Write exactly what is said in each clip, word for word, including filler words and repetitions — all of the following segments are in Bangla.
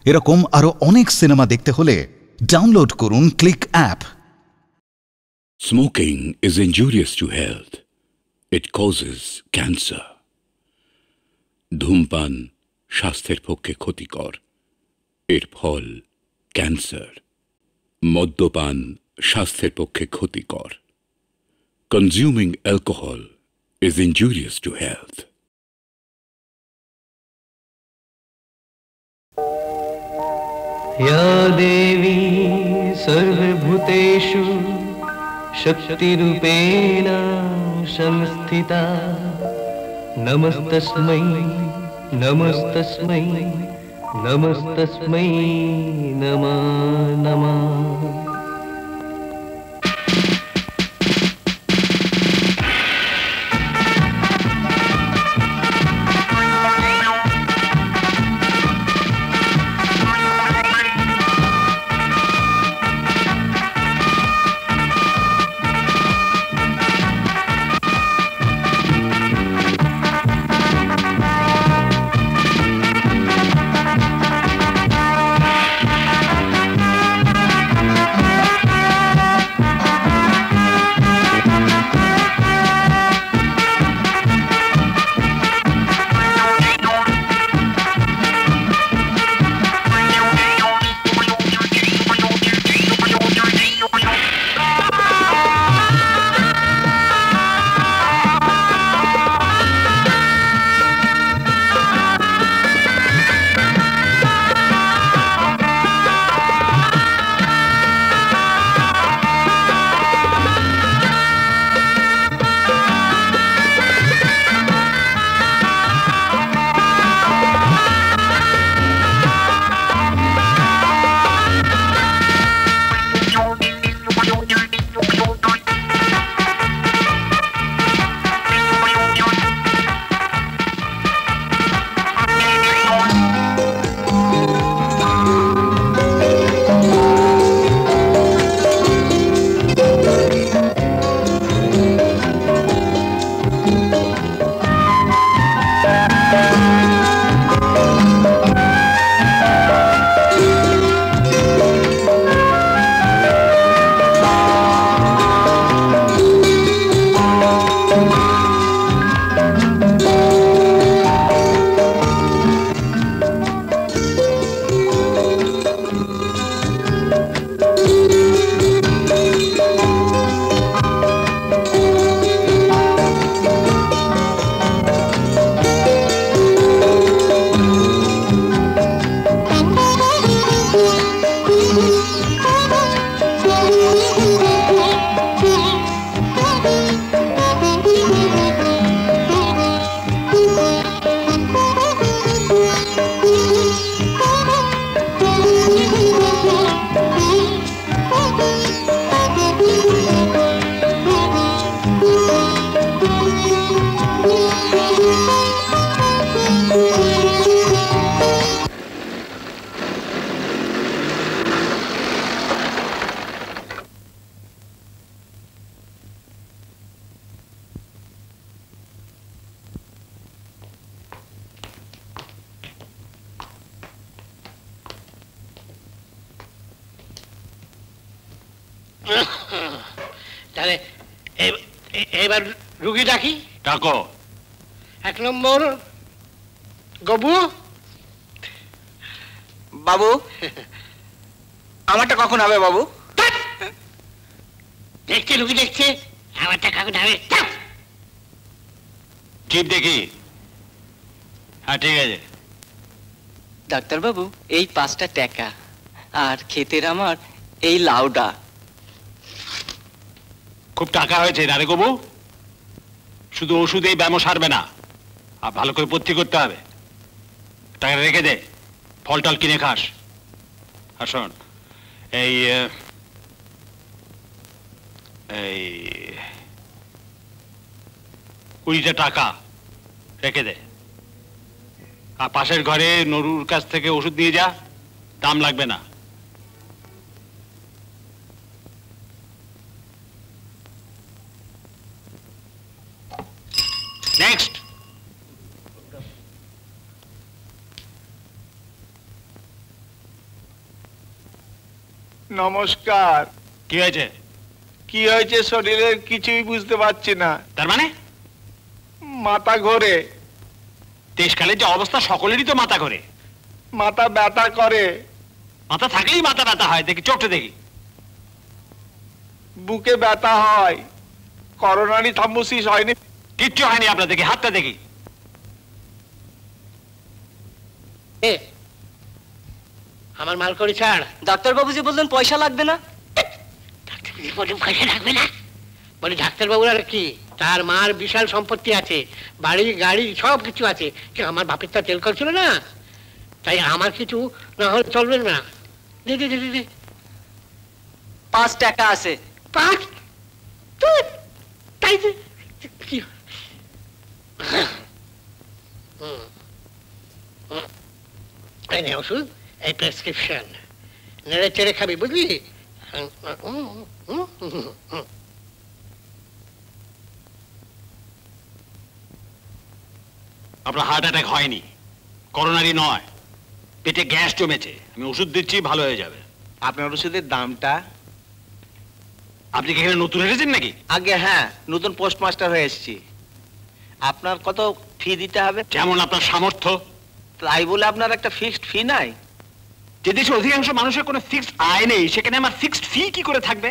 এরকম আরো অনেক সিনেমা দেখতে হলে ডাউনলোড করুন click app. Smoking is injurious to health. It causes cancer. ধূমপান স্বাস্থ্যের পক্ষে ক্ষতিকর, এর ফল ক্যান্সার। মদ্যপান স্বাস্থ্যের পক্ষে ক্ষতিকর। Consuming alcohol is injurious to health. या देवी सर्वभूतेषु शक्तिरूपेण संस्थिता नमस्तस्मै नमस्तस्मै नमस्तस्मै नमः नमः। তাহলে এবার রুগী ডাকি। ডাকো। এক নম্বর গবু বাবু। আমারটা কখন হবে বাবু? দেখছে রুগী দেখছে, আমারটা কখন হবে? ঠিক দেখি। হ্যাঁ ঠিক আছে। ডাক্তার বাবু, এই পাঁচটা টাকা আর ক্ষেতের আমার এই লাউডা। খুব টাকা হয়েছে না রে গবু? শুধু ওষুধেই ব্যায়াম সারবে না, আর ভালো করে ভর্তি করতে হবে। টাকা রেখে দে, ফল টল কিনে খাস। আর শোন, এই এই কুড়িটা টাকা রেখে দে, আর পাশের ঘরে নরুর কাছ থেকে ওষুধ নিয়ে যা, দাম লাগবে না। নেক্সট। নমস্কার। কি হয়েছে? কি হয়েছে শরীরের কিছুই বুঝতে পারছি না। তার মানে? মাথা ঘোরে। দেশকালের যে অবস্থা সকলেরই তো মাথা ঘোরে। মাথা ব্যথা করে। মাথা থাকলেই মাথা ব্যথা হয়, দেখি চোখটা দেখি। বুকে ব্যথা হয়। করোনারি থাম্বোসিস হয়নি? কিচ্ছু হয়নি আপনার, দেখি হাতটা দেখি। এ আমার মাল করে ছাড়। ডাক্তার বাবুজি বললেন পয়সা লাগবে না। বলে পয়সা লাগবে না? বলে ডাক্তারবাবুর আর কি, তার মার বিশাল সম্পত্তি আছে, বাড়ি গাড়ি সব কিছু আছে। কি আমার বাপের তা তেল কল ছিল না, তাই আমার কিছু না হলে চলবে না। দে দে দে দে দে। পাঁচ টাকা আছে। পাঁচ? তুই তাই দে। কি হুম হুম এই নে ওষুধ, এই প্রেসক্রিপশন। নেড়ে চেড়ে খাবি, বুঝলি? আপনার হার্ট অ্যাটাক হয়নি, করোনারি নয়, পেটে গ্যাস জমেছে। আমি ওষুধ দিচ্ছি, ভালো হয়ে যাবে। আপনার ওষুধের দামটা? আপনি কি এখানে নতুন এসেছেন নাকি? আগে হ্যাঁ, নতুন পোস্টমাস্টার হয়ে এসেছি। আপনার কত ফি দিতে হবে? যেমন আপনার সামর্থ্য। তাই বলে আপনার একটা ফিক্সড ফি নাই? যে দেশে অধিকাংশ মানুষের কোনো ফিক্সড আয় নেই, সেখানে আমার ফিক্সড ফি কি করে থাকবে?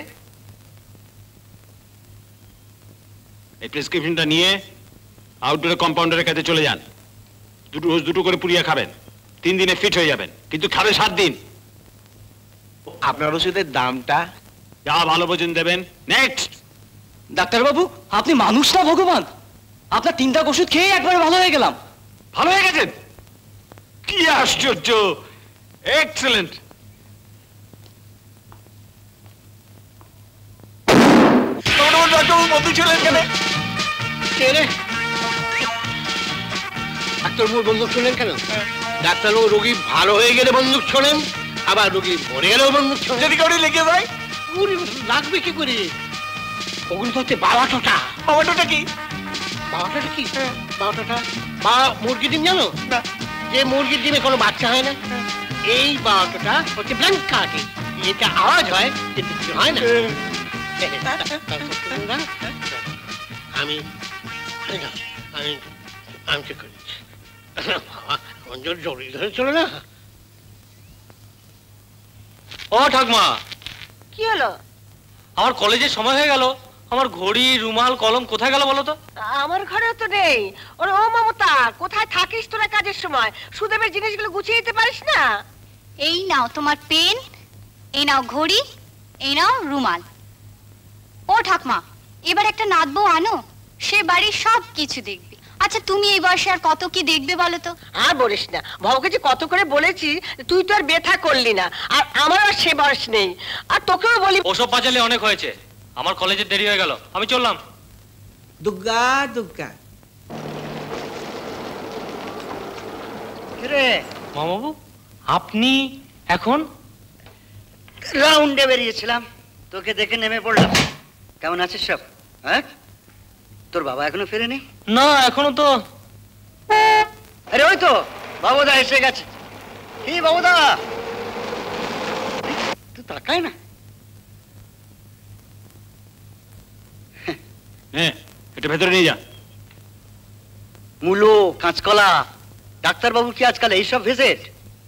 এই প্রেসক্রিপশনটা নিয়ে আউটডোরে কম্পাউন্ডারের কাছে চলে যান। দুটো রোজ দুটো করে পুড়িয়ে খাবেন, তিন দিনে ফিট হয়ে যাবেন, কিন্তু খাবে সাত দিন। আপনার ওষুধের দামটা? যা ভালো বোঝেন দেবেন। নেক্সট। ডাক্তার বাবু, আপনি মানুষ না ভগবান? আপনার তিনটা ওষুধ খেয়ে একবারে ভালো হয়ে গেলাম। ভালো হয়ে গেছেন? কি আশ্চর্য! এক্সেলেন্ট। বন্ধু ছিলেন কেন? ডাক্তার বন্দুক ছোড়েন কেন? ডাক্তারবাবু রোগী ভালো হয়ে গেলে বন্দুক ছোড়েন, আবার রোগী মরে গেলেও বন্দুক ছোড়েন। যদি কাউরি লেগে যায়? লাগবে কি করে? ওগুলো তো হচ্ছে বাবাটোটা। বাবাটোটা কি? বাবাটোটা কি? বাবাটোটা বা মুরগির ডিম জানো? যে মুরগির ডিমে কোনো বাচ্চা হয় না, এই বাবাটোটা হচ্ছে ব্ল্যাঙ্ক কার্ডে। এটা আওয়াজ হয় কিন্তু কিছু হয় না। আমি আমি আমি ঠিক করি। জড়িয়ে ধরে চলে না। ও ঠাকমা, কি হলো? আমার কলেজের সময় হয়ে গেল। আমার ঘড়ি, রুমাল, কলম কোথায় গেল বলো তো? আমার ঘরেও তো নেই। ওরে ও মমতা, কোথায় থাকিস তোরা কাজের সময়? সুদেবের জিনিসগুলো গুছিয়ে দিতে পারিস না? এই নাও তোমার পেন, এই নাও ঘড়ি, এই নাও রুমাল। ও ঠাকমা, এবার একটা নাতবউ আনো, সে বাড়ির সব কিছু দেখবে। আচ্ছা তুমি এই বয়সে আর কত কি দেখবে বলো তো? আর বলিস না, ভাবকে যে কত করে বলেছি, তুই তো আর ব্যথা করলি না। আর আমার আর সে বয়স নেই। আর তোকেও বলি, ওসব পাঁচালে অনেক হয়েছে, আমার কলেজের দেরি হয়ে গেল, আমি চললাম। দুগ্গা দুগ্গা। রে মামাবু, আপনি এখন? রাউন্ডে বেরিয়েছিলাম, তোকে দেখে নেমে পড়লাম। কেমন আছিস সব? হ্যাঁ, তোর বাবা এখনো ফেরেনি? না, এখনো তো। আরে ওই তো বাবুদা এসে গেছে। কি বাবুদা, তুই তাকায় না? হ্যাঁ, এটা ভেতরে নিয়ে যা। মূলো, কাঁচকলা, ডাক্তারবাবু কি আজকাল এইসব ভিজিট?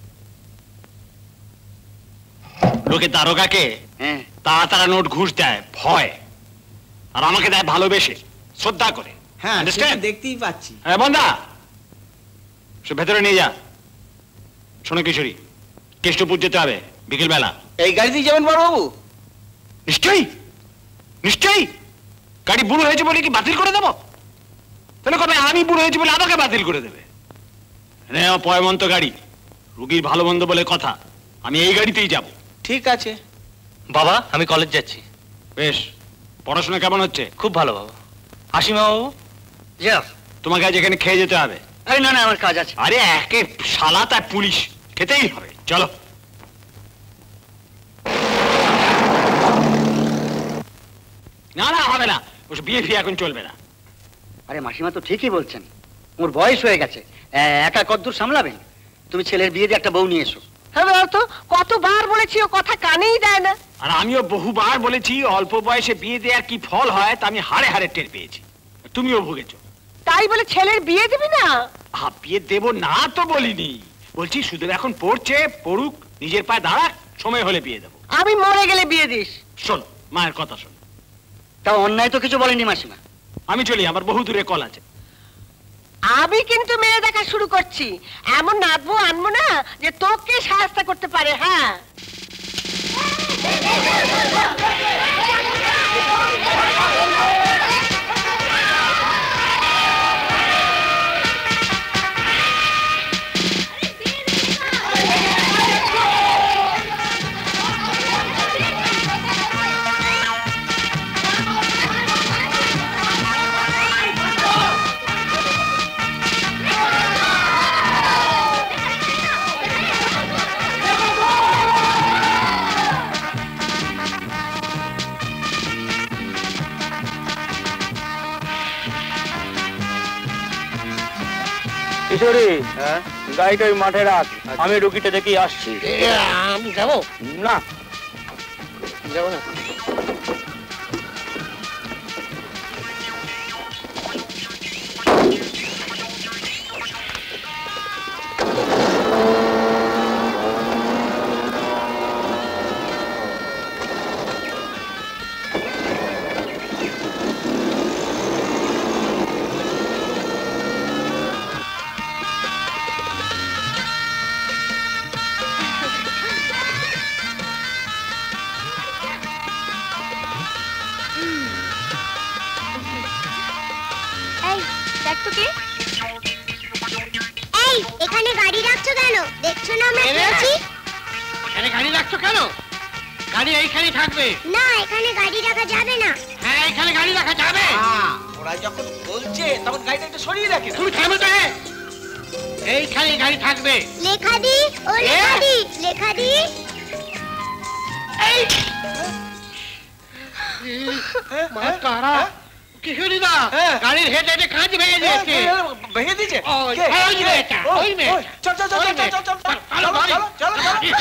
লোকে দারোগাকে হ্যাঁ, তারা তারা নোট ঘুষ দেয় ভয়, আর আমাকে দেয় ভালোবেসে, শ্রদ্ধা করে। হ্যাঁ Understand? দেখতেই পাচ্ছি। হ্যাঁ বন্ধা, সে ভেতরে নিয়ে যা। শোনো কিশোরী, কেষ্টপুর যেতে হবে বিকেল বেলা। এই গাড়ি দিয়ে যাবেন বড়বাবু? নিশ্চয়ই নিশ্চয়ই। গাড়ি বুড়ো হয়েছে বলে কি বাতিল করে দেবো? তাহলে কবে আমি বুড়ো হয়েছি বলে আমাকে বাতিল করে দেবে? পয়মন্ত গাড়ি, রুগীর ভালো মন্দ বলে কথা, আমি এই গাড়িতেই যাব। ঠিক আছে বাবা, আমি কলেজ যাচ্ছি। বেশ, পড়াশোনা কেমন হচ্ছে? খুব ভালো বাবা। আসি মা বাবু। যা। তোমাকে আজ এখানে খেয়ে যেতে হবে। আরে না না, আমার কাজ আছে। আরে একে শালা তার পুলিশ, খেতেই হবে, চলো। না না হবে না, ওসব বিয়ে ফিয়ে এখন চলবে না। আরে মাসিমা তো ঠিকই বলছেন, ওর বয়স হয়ে গেছে, এ- একা কদ্দূর সামলাবেন? তুমি ছেলের বিয়ে দিয়ে একটা বউ নিয়ে এসো। হ্যাঁ তো কতবার বলেছি ও কথা কানেই দেয় না। আর আমিও বহুবার বলেছি অল্প বয়সে বিয়ে দেওয়ার কি ফল হয় তা আমি হাড়ে হাড়ে টের পেয়েছি, তুমিও ভুগেছো। তাই বলে ছেলের বিয়ে দিবি না? হ্যাঁ, বিয়ে দেবো না তো বলিনি, বলছি শুধু এখন পড়ছে, পড়ুক, নিজের পায়ে দাঁড়াক, সময় হলে বিয়ে দেবো। আমি মরে গেলে বিয়ে দিস। শোন, মায়ের কথা শোন। তা অন্যায় তো কিছু বলেনি মাসিমা। আমি চলি, আমার বহু দূরে কল আছে। আমি কিন্তু মেয়ে দেখা শুরু করছি, এমন নাচবো আনবো না যে তোকে সাহায্য করতে পারে। হ্যাঁ, কিশোরী, গাড়িটা ওই মাঠে রাখ, আমি রুগীটা দেখি আসছি। আমি যাবো না, যাবো না। এখানে গাড়ি রাখছো কেন? দেখছো না আমরা এসেছি? এখানে গাড়ি রাখছো কেন? গাড়ি এইখানে থাকবে না, এখানে গাড়ি রাখা যাবে না। হ্যাঁ, এখানে গাড়ি রাখা যাবে। ওরা যখন বলছে তখন গাড়িটা একটু সরিয়ে রাখে। তুমি থামো তো, এইখানে গাড়ি থাকবে। লেখা দি, ও লেখা দি, লেখা দি। এই মা তারা, কিশোরী দা, গাড়ির হেড লাইটে কাঁচ ভেঙে দিয়েছে। ভেঙে দিয়েছে? ওই ওই মেয়েটা, ওই মেয়েটা। চল চল চল চল চল চল চলো চলো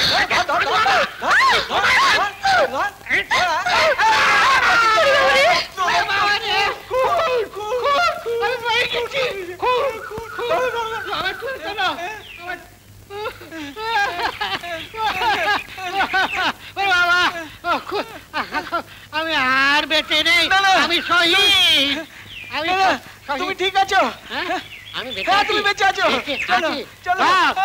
আমি আর বেঁচে নেই, আমি শহীদ। তুমি ঠিক আছো? আমি তুমি বেঁচে আছো? চলো চলো।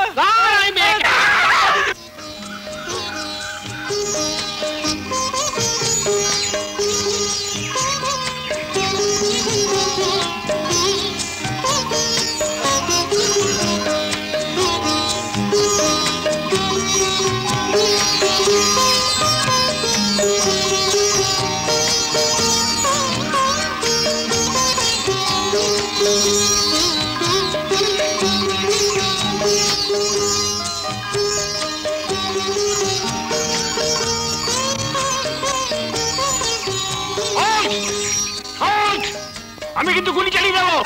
আমি কিন্তু গুলি চালিয়ে দেবো।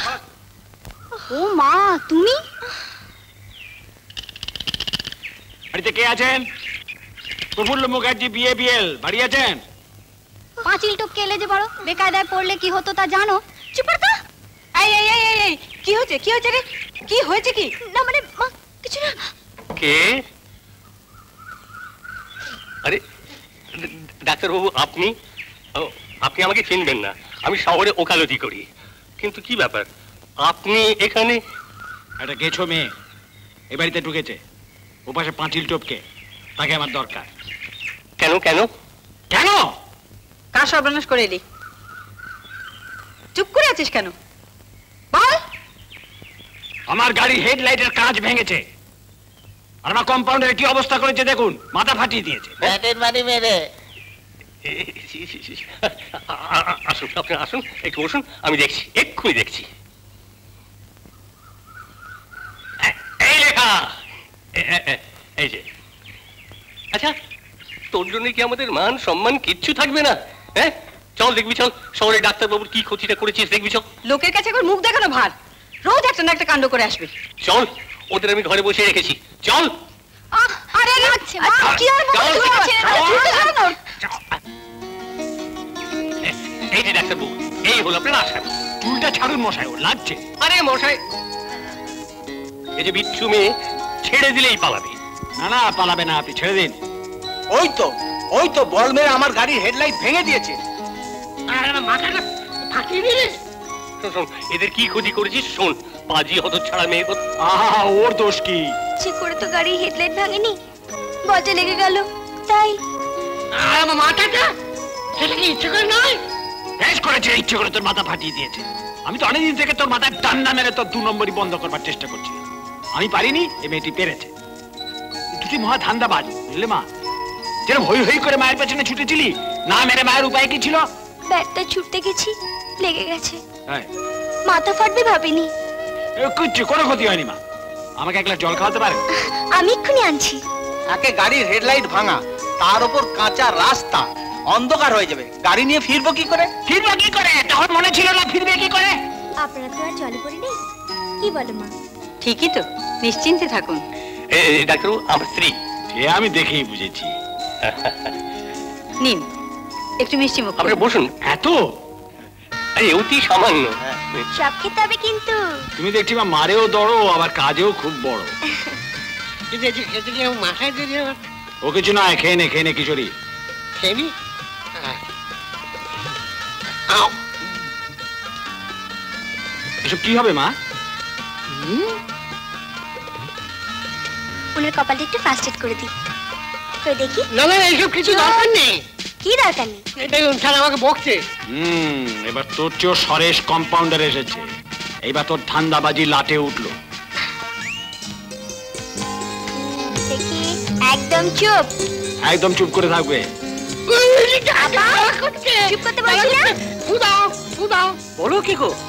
ও মা, তুমি? বাড়িতে কে আছেন? প্রফুল্ল মুখার্জি, বিএ বিএল, বাড়ি আছেন? পাঁচিল টপকে এলে যে বড় বেকায়দায় পড়লে কি হতো তা জানো? চুপ কর তো। এই এই এই এই কি হয়েছে, কি হয়েছে রে? কি হয়েছে? কি না মানে মা, কিছু না। কে? আরে ডাক্তারবাবু, আপনি? আপনি আমাকে চিনবেন না, আমি শহরে ওকালতি করি। কিন্তু কি ব্যাপার আপনি এখানে? একটা গেছো মেয়ে এ বাড়িতে ঢুকেছে, ও পাশে পাঁচিল টপকে, তাকে আমার দরকার। কেন কেন কেন? কার সর্বনাশ করে এলি? চুপ করে আছিস কেন? বল। আমার গাড়ি হেডলাইটের কাঁচ ভেঙেছে, আর আমার কম্পাউন্ডের কি অবস্থা করেছে দেখুন, মাথা ফাটিয়ে দিয়েছে। ব্যাটের বাড়ি মেরে। আসুন, আপনি আসুন, একটু বসুন, আমি দেখছি, এক্ষুনি দেখছি। এই লেখা, এই যে। আচ্ছা, তোর জন্য কি আমাদের মান সম্মান কিচ্ছু থাকবে না? হ্যাঁ, চল দেখবি, চল শহরে ডাক্তারবাবুর কি ক্ষতিটা করেছিস দেখবি, চল। লোকের কাছে এখন মুখ দেখানো ভার, রোজ একটা না একটা কাণ্ড করে আসবে। চল, ওদের আমি ঘরে বসে রেখেছি, চল। লাগছে মা কি আর বলছিস এই যে ডাক্তার বাবু এই হলো আপনার আশা চুলটা ছাড়ুন মশাই, ও লাগছে। আরে মশাই এই যে বিচ্ছু মেয়ে ছেড়ে দিলেই পালাবে। না না পালাবে না, আপনি ছেড়ে দিন। ওই তো ওই তো বল মেরে আমার গাড়ির হেডলাইট ভেঙে দিয়েছে। মাথাটা ফাটিয়ে দিলে। এদের কি ক্ষতি করেছিস শোন, পাজি হত ছাড়া মেয়ে। আহা ওর দোষ কি? ইচ্ছে করে তো গাড়ির হেডলাইট ভাঙেনি, বলটা লেগে গেল তাই। আমার মাথাটা সেটা কি ইচ্ছে করে নয়? বেশ করেছে, ইচ্ছে করে তোর মাথা ফাটিয়ে দিয়েছে। আমি তো অনেকদিন থেকে তোর মাথায় ডান্ডা মেরে তোর দু নম্বরই বন্ধ করবার চেষ্টা করছি। আমি পারিনি, এই মেয়েটি পেরেছে। দুটি মহা ধান্দাবাজ, বুঝলে মা? যেরকম হই হই করে মায়ের পেছনে ছুটেছিলি, না মেরে মায়ের উপায় কি ছিল? ব্যাটটা ছুটতে গেছি, লেগে গেছে। হ্যাঁ, মাথা ফাটবে ভাবিনি। কিচ্ছু কোনো ক্ষতি হয়নি মা। আমাকে এক গ্লাস জল খাওয়াতে পারে? আমি এক্ষুনি আনছি। একে গাড়ির হেডলাইট ভাঙা, তার উপর কাঁচা রাস্তা, অন্ধকার হয়ে যাবে। গাড়ি নিয়ে ফিরবো কি করে? ফিরবো কি করে? তখন মনে ছিল না ফিরবে কি করে? আপনারা তো আর জলে পড়ে নেই, কি বলো মা? ঠিকই তো, নিশ্চিন্তে থাকুন। ডাক্তার আমার স্ত্রী। সে আমি দেখেই বুঝেছি। নিন একটু মিষ্টি মুখ। আপনি বসুন। এত? আরে অতি সামান্য। সব খেতে হবে কিন্তু। তুমি দেখছি মা মারেও দড়ো, আবার কাজেও খুব বড়। মাথায় দিয়ে ও কিছু নয়, খেয়ে নে খেয়ে নে কিশোরী। খেয়ে এসব কি হবে মা? উনার কপালটা একটু ফার্স্ট এড করে দিই তো দেখি। না না এইসব কিছু দরকার নেই। কি দরকার নেই? দেখুন স্যার আমাকে বকছে। হুম, এবার তোর চেয়েও সরেশ কম্পাউন্ডার এসেছে। এইবার তোর ধান্দাবাজি লাটে উঠলো। দেখি একদম চুপ। একদম চুপ করে থাকবে। চুপ করতে বলছি না? ফুদাও ফুদাও। বলো কি গো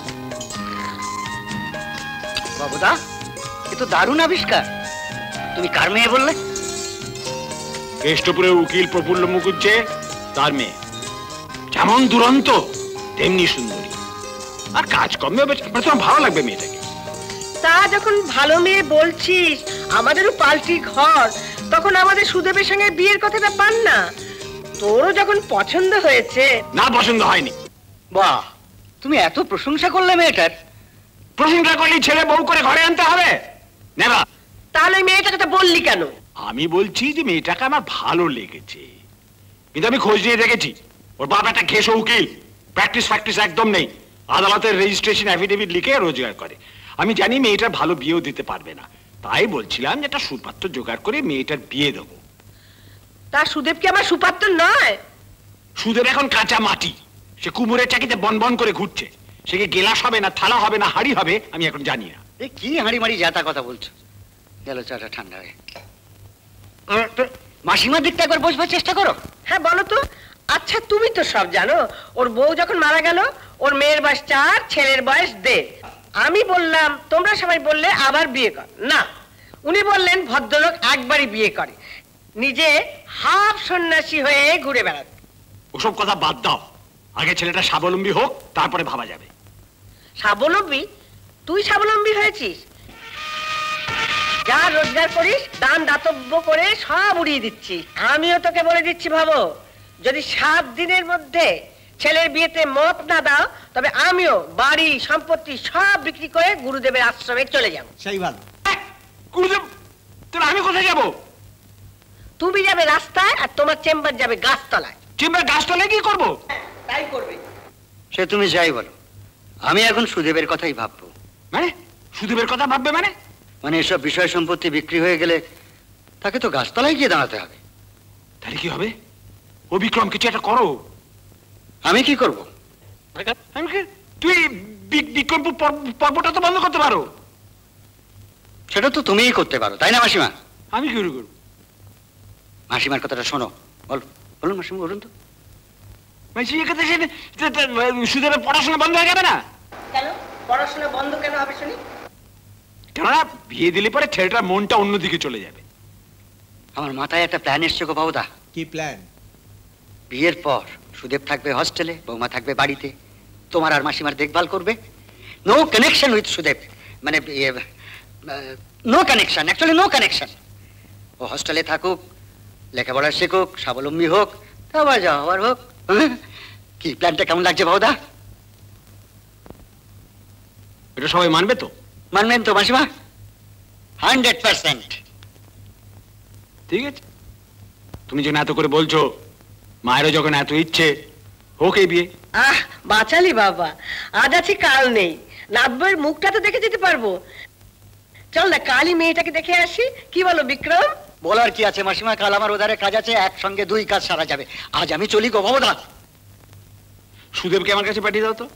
বাবুদা, এ তো দারুণ আবিষ্কার। তুমি কার মেয়ে বললে? কেষ্টপুরের উকিল প্রফুল্ল মুখুজ্জে, তার মেয়ে। যেমন দুরন্ত তেমনি সুন্দরী, আর কাজকর্মে তোমার ভালো লাগবে মেয়েটাকে। তা যখন ভালো মেয়ে বলছিস, আমাদেরও পাল্টি ঘর, তখন আমাদের সুদেবের সঙ্গে বিয়ের কথাটা পান না। তোরও যখন পছন্দ হয়েছে। না, পছন্দ হয়নি। বাহ, তুমি এত প্রশংসা করলে মেয়েটার। প্রশংসা করলে ছেলে বউ করে ঘরে আনতে হবে? নেবা। তাহলে মেয়েটাকে তো বললি কেন? আমি বলছি যে মেয়েটাকে আমার ভালো লেগেছে, কিন্তু আমি খোঁজ নিয়ে দেখেছি ওর বাবা একটা ঘেঁষো উকিল, প্র্যাকটিস ফ্যাকটিস একদম নেই। আদালতের রেজিস্ট্রেশন অ্যাফিডেভিট লিখে রোজগার করে। আমি জানি মেয়েটার ভালো বিয়েও দিতে পারবে না, তাই বলছিলাম যে একটা সুপাত্র জোগাড় করে মেয়েটার বিয়ে দেবো। তা সুদেব কি আমার সুপাত্র নয়? সুদেব এখন কাঁচা মাটি, সে কুমোরের চাকিতে বন বন করে ঘুরছে। সে কি গেলাস হবে না থালা হবে না হাড়ি হবে আমি এখন জানি না। এ কি হাঁড়ি মারি যাতা কথা বলছো? গেল চাটা ঠান্ডা হয়ে। মাসিমার দিকটা একবার বসবার চেষ্টা করো। হ্যাঁ বলো তো। আচ্ছা তুমি তো সব জানো। ওর বউ যখন মারা গেল, ওর মেয়ের বয়স চার, ছেলের বয়স দেড়। আমি বললাম, তোমরা সবাই বললে আবার বিয়ে কর না। উনি বললেন ভদ্রলোক একবারই বিয়ে করে, নিজে হাফ সন্ন্যাসী হয়ে ঘুরে বেড়াতে। ওসব কথা বাদ দাও, আগে ছেলেটা স্বাবলম্বী হোক, তারপরে ভাবা যাবে। স্বাবলম্বী? তুই স্বাবলম্বী হয়েছিস? যা রোজগার করিস দান দাতব্য করে সব উড়িয়ে দিচ্ছিস। আমিও তোকে বলে দিচ্ছি, ভাবো, যদি সাত দিনের মধ্যে ছেলের বিয়েতে মত না দাও, তবে আমিও বাড়ি সম্পত্তি সব বিক্রি করে গুরুদেবের আশ্রমে চলে যাব। সেই ভালো। গুরুদেব, তাহলে আমি কোথায় যাব? তুমি যাবে রাস্তায়, আর তোমার চেম্বার যাবে গাছতলায়। চেম্বার গাছতলায় কি করবো? তাই করবে। সে তুমি যাই বলো, আমি এখন সুদেবের কথাই ভাববো। মানে সুদেবের কথা ভাববে মানে? মানে এসব বিষয় সম্পত্তি বিক্রি হয়ে গেলে তাকে তো গাছতলায় গিয়ে দাঁড়াতে হবে। তাহলে কি হবে? ও বিক্রম, কিছু একটা করো। আমি কি করব? তুই বিক্রমপুর পর্বটা তো বন্ধ করতে পারো। সেটা তো তুমিই করতে পারো, তাই না মাসিমা? আমি কি করব? মাসিমার কথাটা শোনো। বল বলুন মাসিমা, বলুন তো। সুদেবের পড়াশোনা বন্ধ হয়ে যাবে না? কেন পড়াশোনা বন্ধ কেন হবে শুনি? কেননা বিয়ে দিলে পরে ছেলেটার মনটা অন্যদিকে চলে যাবে। আমার মাথায় একটা প্ল্যান এসছে গো বাবুদা। কি প্ল্যান? বিয়ের পর সুদেব থাকবে হস্টেলে, বৌমা থাকবে বাড়িতে, তোমার আর মাসিমার দেখভাল করবে। নো কানেকশন উইথ সুদেব, মানে no connection, actually no connection. ও হস্টেলে থাকুক, লেখাপড়া শেখুক, স্বাবলম্বী হোক, তারপর যা হওয়ার হোক। কি প্ল্যানটা কেমন লাগছে বাবুদা? এটা সবাই মানবে তো? মানবেন তো মাসিমা? Hundred percent. ঠিক আছে, তুমি যখন এত করে বলছো, মায়েরও যখন এত ইচ্ছে, হোক এই বিয়ে। আহ বাঁচালি বাবা, আজ আছি কাল নেই, নাতবইয়ের মুখটা তো দেখে যেতে পারবো। চল না কালই মেয়েটাকে দেখে আসি, কি বলো বিক্রম? বলার কি আছে মাসিমা, কাল আমার ওধারে কাজ আছে, একসঙ্গে দুই কাজ সারা যাবে। আজ আমি চলি গো বাবুদা। সুদেবকে আমার কাছে পাঠিয়ে দাও তো।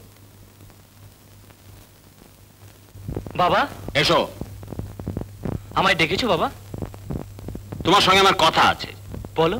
বাবা এসো। আমায় ডেকেছো বাবা? তোমার সঙ্গে আমার কথা আছে। বলো।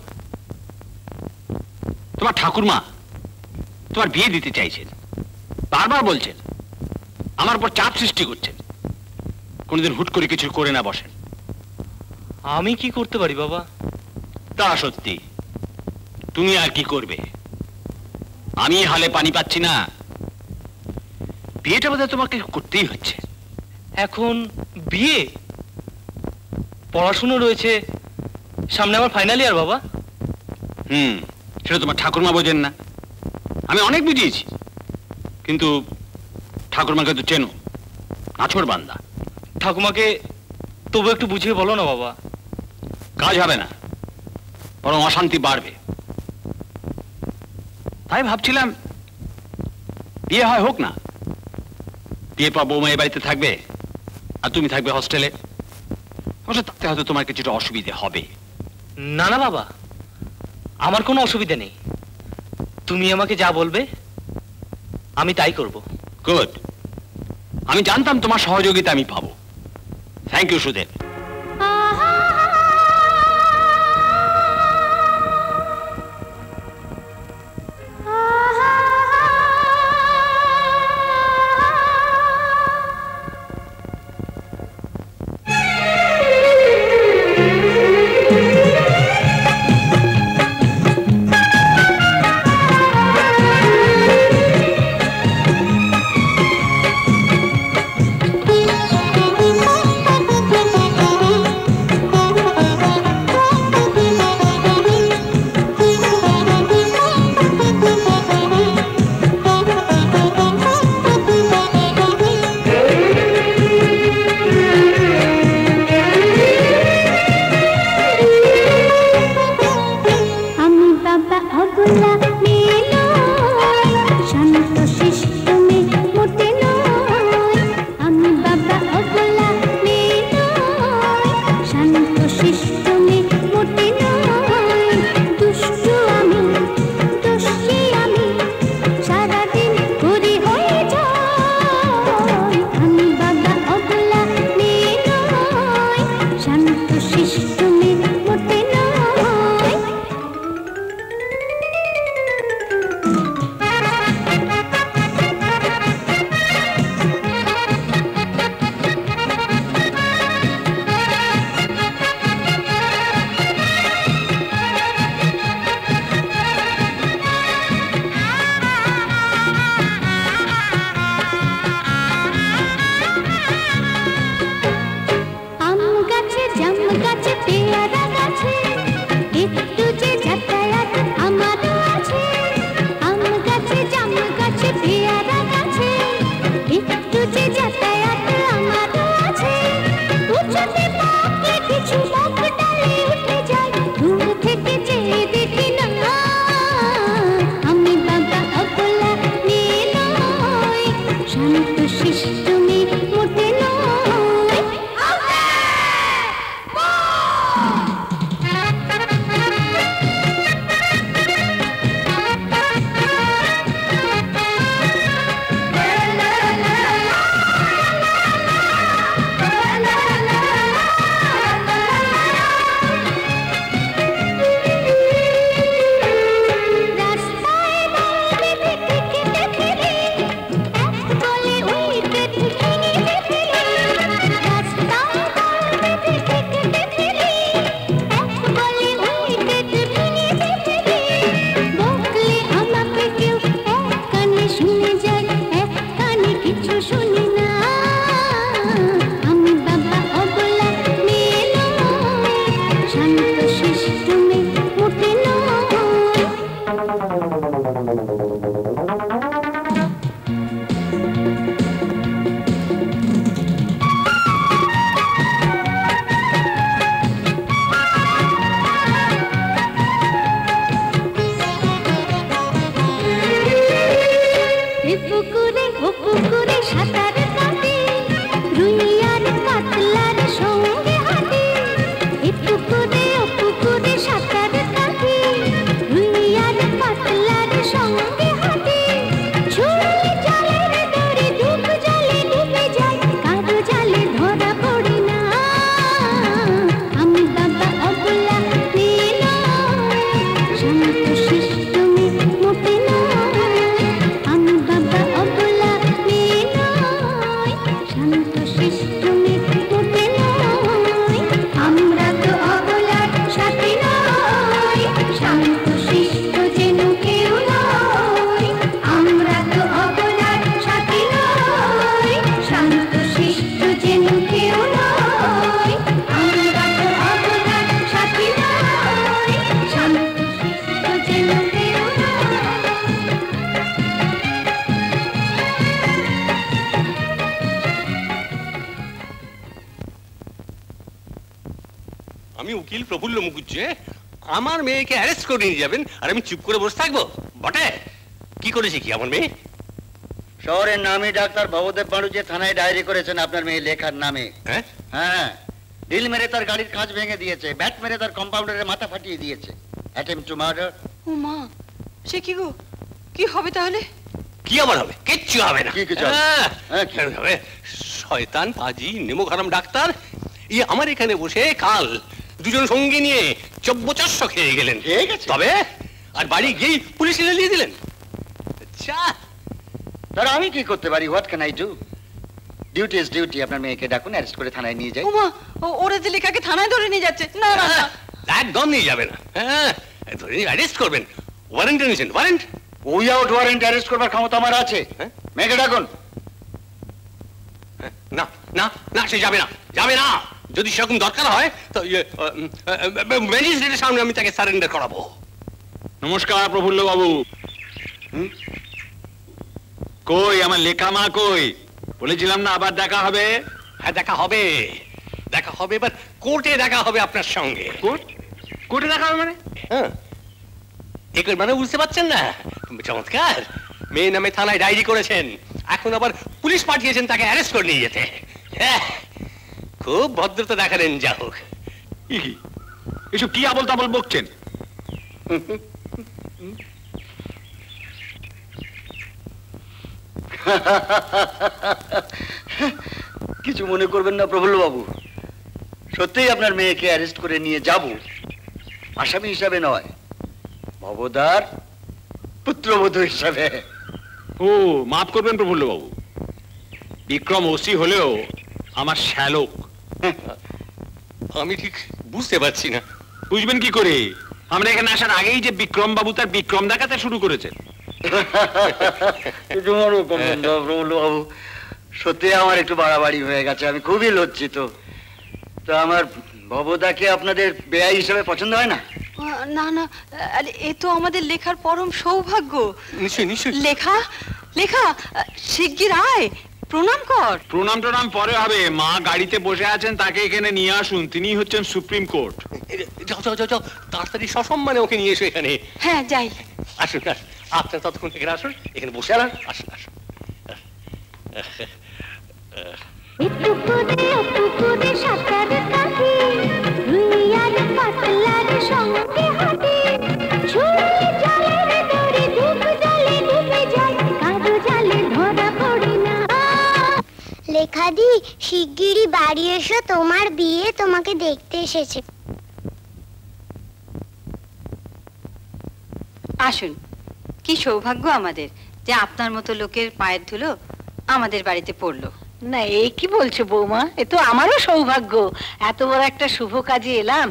তোমার ঠাকুরমা তোমার বিয়ে দিতে চাইছেন, বারবার বলছেন, আমার উপর চাপ সৃষ্টি করছেন। কোনদিন হুট করে কিছু করে না বসেন। আমি কি করতে পারি বাবা? তা সত্যি, তুমি আর কি করবে? আমি হালে পানি পাচ্ছি না, বিয়েটা বোধহয় তোমাকে করতেই হচ্ছে। এখন বিয়ে? পড়াশুনো রয়েছে, সামনে আমার ফাইনাল ইয়ার বাবা। হুম, সেটা তোমার ঠাকুরমা বোঝেন না। আমি অনেক বুঝিয়েছি, কিন্তু ঠাকুরমাকে তো চেনো, নাছোড় বান্দা। ঠাকুমাকে তবু একটু বুঝিয়ে বলো না বাবা। কাজ হবে না, বরং অশান্তি বাড়বে। তাই ভাবছিলাম বিয়ে হয় হোক না, বিয়ে পর বৌমা এ বাড়িতে থাকবে আর তুমি থাকবে হস্টেলে। অবশ্য তাতে হয়তো তোমার কিছুটা অসুবিধে হবে। না না বাবা, আমার কোনো অসুবিধা নেই। তুমি আমাকে যা বলবে আমি তাই করব। গুড, আমি জানতাম তোমার সহযোগিতা আমি পাবো। Thank you Sudeb. রাস্তায় আমি উকিল প্রফুল্ল মুখুজ্জে, আমার মেয়েকে অ্যারেস্ট করে নিয়ে যাবেন আর আমি চুপ করে বসে থাকবো? বটে, কি করেছে কি আমার মেয়ে? শহরের নামে ডাক্তার ভবদেব বাড়ু যে থানায় ডায়েরি করেছেন আপনার মেয়ে লেখার নামে। হ্যাঁ হ্যাঁ, ঢিল মেরে তার গাড়ির কাঁচ ভেঙে দিয়েছে, ব্যাট মেরে তার কম্পাউন্ডারের মাথা ফাটিয়ে দিয়েছে। Attempt to murder. ও মা, সে কি গো, কি হবে তাহলে? কি আবার হবে? কিচ্ছু হবে না। কি কিছু হবে? হ্যাঁ, কি হবে? শয়তান পাজি নেমোখারাম ডাক্তার ই আমার এখানে বসে কাল দুজন সঙ্গী নিয়ে চব্বচারশ খেয়ে গেলেন। তবে আর বাড়ি গিয়ে পুলিশ নিয়ে দিলেন। আচ্ছা, তার আমি কি করতে পারি? What can I do? Duty is duty. আপনার মেয়েকে ডাকুন, অ্যারেস্ট করে থানায় নিয়ে যাই। ও মা, ওরা যে লেখাকে থানায় ধরে নিয়ে যাচ্ছে। না না না, একদম নিয়ে যাবে না। হ্যাঁ, ধরে অ্যারেস্ট করবেন। ওয়ারেন্ট এনেছেন? ওয়ারেন্ট? উইআউট ওয়ারেন্ট অ্যারেস্ট করবার ক্ষমতা আমার আছে। মেয়েকে ডাকুন। না না না, সে যাবে না, যাবে না। যদি সেরকম দরকার হয় তো ম্যাজিস্ট্রেটের সামনে আমি তাকে সারেন্ডার করাবো। নমস্কার প্রফুল্ল বাবু। কই আমার লেখা মা কই? বলেছিলাম না আবার দেখা হবে। হ্যাঁ, দেখা হবে, দেখা হবে। এবার কোর্টে দেখা হবে আপনার সঙ্গে। কোর্ট? কোর্টে দেখা হবে মানে? হ্যাঁ, একর মানে বুঝতে পারছেন না? চমৎকার। মেয়ে নামে থানায় ডায়েরি করেছেন, এখন আবার পুলিশ পাঠিয়েছেন তাকে অ্যারেস্ট করে নিয়ে যেতে। হ্যাঁ, খুব ভদ্রতা দেখালেন। যা হোক, এসব কি আবল তাবল বকছেন? কিছু মনে করবেন না প্রফুল্ল বাবু, সত্যিই আপনার মেয়েকে অ্যারেস্ট করে নিয়ে যাব, আসামি হিসাবে নয়, ভবদার পুত্রবধূ হিসাবে। ও, মাফ করবেন প্রফুল্ল বাবু, বিক্রম ওসি হলেও আমার শ্যালক। আমি ঠিক বুঝতে পারছি না। বুঝবেন কি করে? আমরা এখানে আসার আগেই যে বিক্রম বাবু তার বিক্রম দেখাতে শুরু করেছেন। প্রফুল্ল বাবু, সত্যি আমার একটু বাড়াবাড়ি হয়ে গেছে, আমি খুবই লজ্জিত। তো আমার ভবদাকে আপনাদের বেয়াই হিসেবে পছন্দ হয় না? না না, আরে এ তো আমাদের লেখার পরম সৌভাগ্য। নিশ্চয় নিশ্চয়। লেখা লেখা শিগগির আয়, প্রণাম কর। প্রণাম টনাম পরে হবে, মা গাড়িতে বসে আছেন, তাকে এখানে নিয়ে আসুন, তিনি হচ্ছেন সুপ্রিম কোর্ট। যাও যাও যাও যাও, তাড়াতাড়ি সসম্মানে ওকে নিয়ে এসো এখানে। হ্যাঁ যাই। আসুন আসুন, আপনার ততক্ষণ এখানে আসুন, এখানে বসে আলান। আসুন আসুন। লেখাদি, শিগগিরই বাড়ি এসো, তোমার বিয়ে তোমাকে দেখতে এসেছে। আসুন, কি সৌভাগ্য আমাদের যে আপনার মতো লোকের পায়ের ধুলো আমাদের বাড়িতে পড়লো। না, এই কি বলছো বৌমা? এ তো আমারও সৌভাগ্য, এত বড় একটা শুভ কাজে এলাম।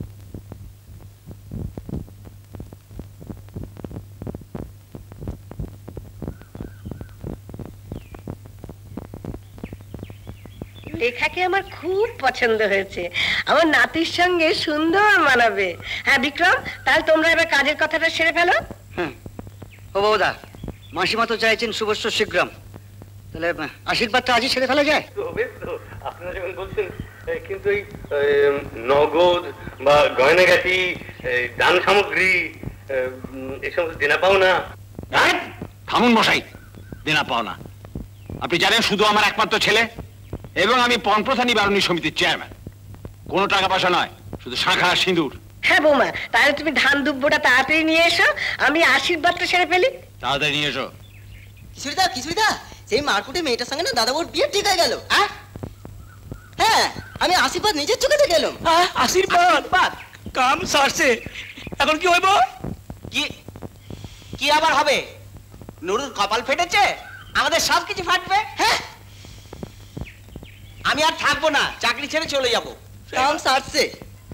লেখাকে আমার খুব পছন্দ হয়েছে, আমার নাতির সঙ্গে সুন্দর মানাবে। হ্যাঁ বিক্রম, তাহলে তোমরা এবার কাজের কথাটা সেরে ফেলো। ও বৌদা, মাসিমা তো চাইছেন শুভস্য শীঘ্রম, তাহলে আশীর্বাদটা আজই সেরে ফেলা যায়? আপনারা যখন বলছেন, কিন্তু এই নগদ বা গয়নাগাটি, দান সামগ্রী, এই সমস্ত দেনা পাওনা। থামুন মশাই, দেনা পাওনা। আপনি জানেন শুধু আমার একমাত্র ছেলে এবং আমি পণপ্রথা নিবারণী সমিতির চেয়ারম্যান। কোনো টাকা পয়সা নয়, শুধু শাঁখা আর সিঁদুর। হ্যাঁ বৌমা, তাহলে তুমি ধান দুব্বটা তাড়াতাড়ি নিয়ে এসো, আমি আশীর্বাদটা সেরে ফেলি। তাড়াতাড়ি নিয়ে এসো। কিশোরীদা, কিশোরীদা, সেই মারকুটে মেয়েটার সঙ্গে না দাদা ওর বিয়ে ঠিক হয়ে গেল। হ্যাঁ, আমি আশীর্বাদ নিজের চোখে দেখে এলাম। আশীর্বাদ কাম সারছে, এখন কি হইব? কি কি আবার হবে? নুরুর কপাল ফেটেছে, আমাদের সব কিছু ফাটবে। হ্যাঁ, আমি আর থাকবো না, চাকরি ছেড়ে চলে যাবো। কাম সারছে।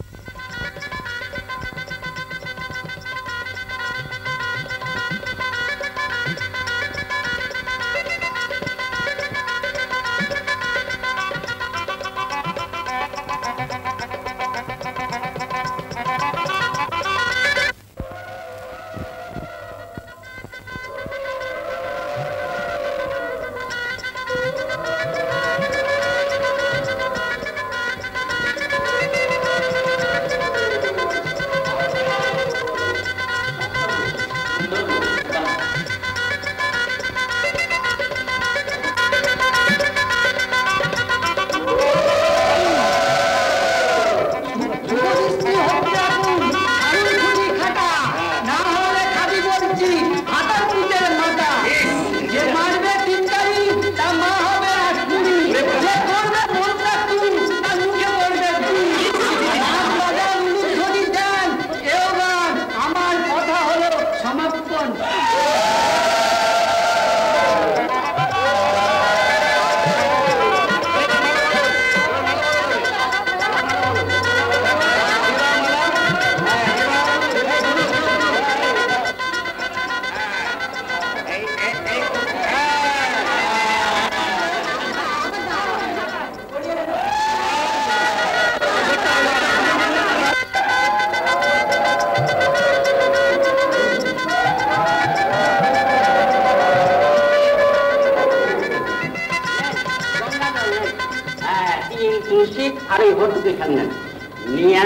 আর এই ভর্তি খান নিয়া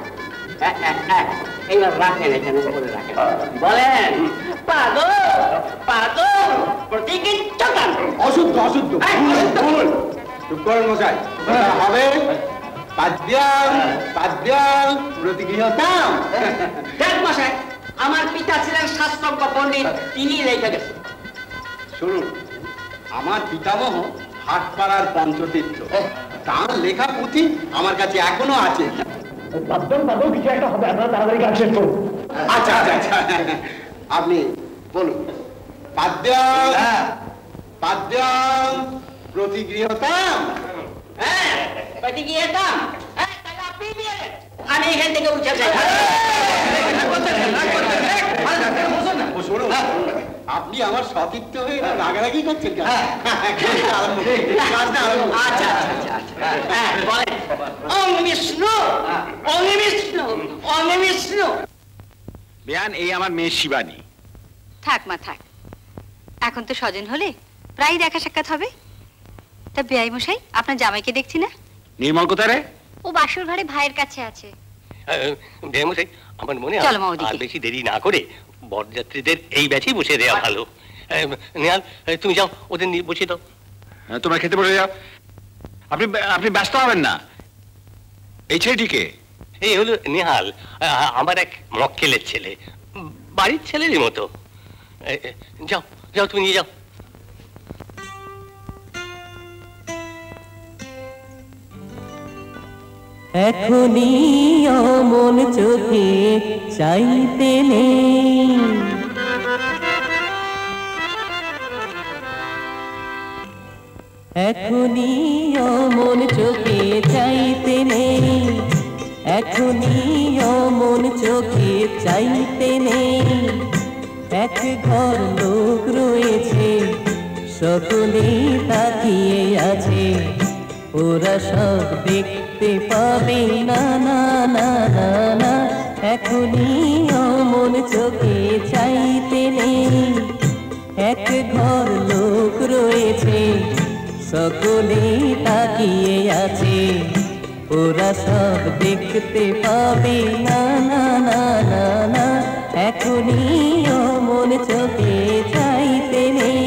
এইবার রাখেন, এখানে করে রাখেন। বলেন পাগল পাগল প্রতীকের দোকান অশুদ্ধ অশুদ্ধ চুপ করেন মশাই। হবে পাদ্যাম পাদ্যাম প্রতিগৃহতাম। দেখ মশাই, আমার পিতা ছিলেন শাস্ত্রজ্ঞ পণ্ডিত, তিনি লেখা গেছেন। শুনুন, আমার পিতামহ হাটপাড়ার পঞ্চতীর্থ, তার লেখা পুঁথি আমার কাছে এখনো আছে। কিছু একটা হবে, আপনারা তাড়াতাড়ি কাজ শেষ করুন। আচ্ছা আচ্ছা আচ্ছা, আপনি বলুন। পাদ্যাম পাদ্যাম প্রতিগৃহতাম। হ্যাঁ প্রতিগৃহতাম। আমি এখান থেকে উঠে যাই। আপনি আমার সতীর্থ হয়ে রাগারাগি করছেন কেন? আচ্ছা আচ্ছা আচ্ছা, বলেন ওম বিষ্ণু ওম বিষ্ণু ওম বিষ্ণু। বেয়ান, এই আমার মেয়ে শিবানী। থাক মা থাক, এখন তো স্বজন হলে প্রায় দেখা সাক্ষাৎ হবে। তা বেয়াই মশাই, আপনার জামাইকে দেখছি না। নির্মল কোথায় রে? ও বাসুর ঘরে ভাইয়ের কাছে আছে। মশাই, আমার মনে চলো মা হয় আর বেশি দেরি না করে বরযাত্রীদের এই ব্যাচেই বসে দেওয়া ভালো। নেহাল, তুমি যাও, ওদের নিয়ে বসে দাও। তোমরা খেতে বসে যাও। আপনি আপনি ব্যস্ত হবেন না। এই ছেলেটিকে? এই হলো নেহাল, আমার এক মক্কেলের ছেলে, বাড়ির ছেলেরই মতো। যাও যাও, তুমি নিয়ে যাও। এখনি অমন চোখে চাইতে নেই, এখনি অমন চোখে চাইতে নেই, এখনি অমন চোখে চাইতে নেই। এক ঘর লোক রয়েছে, সকলেই তাকিয়ে আছে, ওরা সব দেখতে পাবে না না না না না। এখনি অমন চোখে চাইতে নেই, এক ঘর লোক রয়েছে, সকলেই তাকিয়ে আছে, ওরা সব দেখতে পাবে না না না না না। এখনি অমন চোখে চাইতে নেই।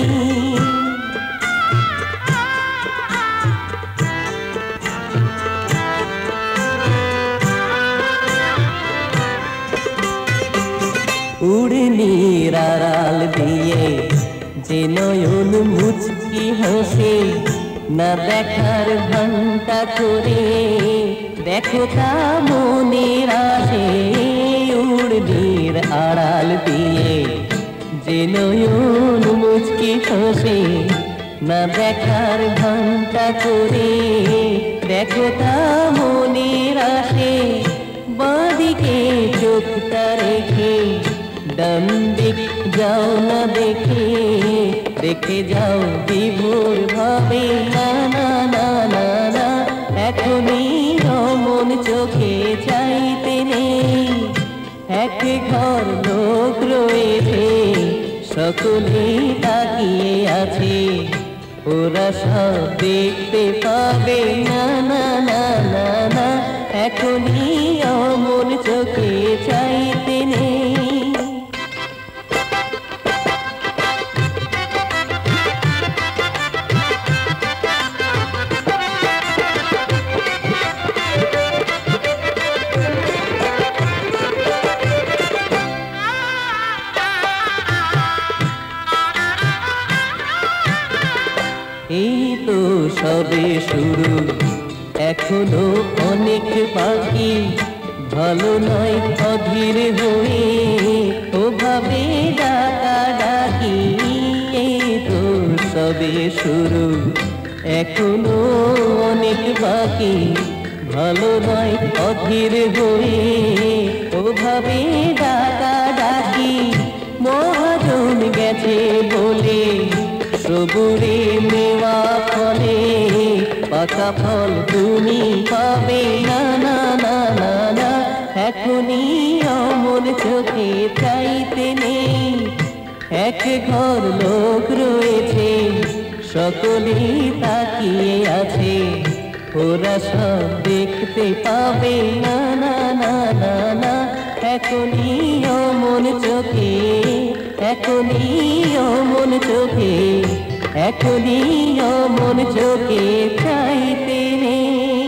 উড়নির আড়াল দিয়ে যে নয়ন মুচকি হাসে, না দেখার ঘন্টা করে দেখো তা মনের আসে। উড়নির আড়াল দিয়ে যে নয়ন মুচকি হাসে, না দেখার ঘন্টা করে দেখো তা মনের আসে, বাঁদিকে চোখটা রেখে ডান দিক যাও না দেখে, দেখে যাও বিভোর ভাবে। না না না না না এখনই অমন চোখে চাইতে নেই, এক ঘর লোক রয়েছে সকলে তাকিয়ে আছে, ওরা সব দেখতে পাবে। না না না না না এখনই অমন চোখে চাইতে নেই। এই তো সবে শুরু, এখনো অনেক বাকি, ভালো নয় অধীর হয়ে ওভাবে ডাকা ডাকি। এই তো সবে শুরু, এখনো অনেক বাকি, ভালো নয় অধীর হয়ে ওভাবে ডাকা ডাকি। মহাজন গেছে বলে সবুরে মেওয়া ফলে, পাকা ফল তুমি পাবে। না না না না না এখনই অমন চোখে চাইতে নেই, এক ঘর লোক রয়েছে সকলেই তাকিয়ে আছে, ওরা সব দেখতে পাবে। না না না না না এখনই অমন চোখে, এখনই অমন চোখে, এখনই অমন চোখে চাইতে নেই।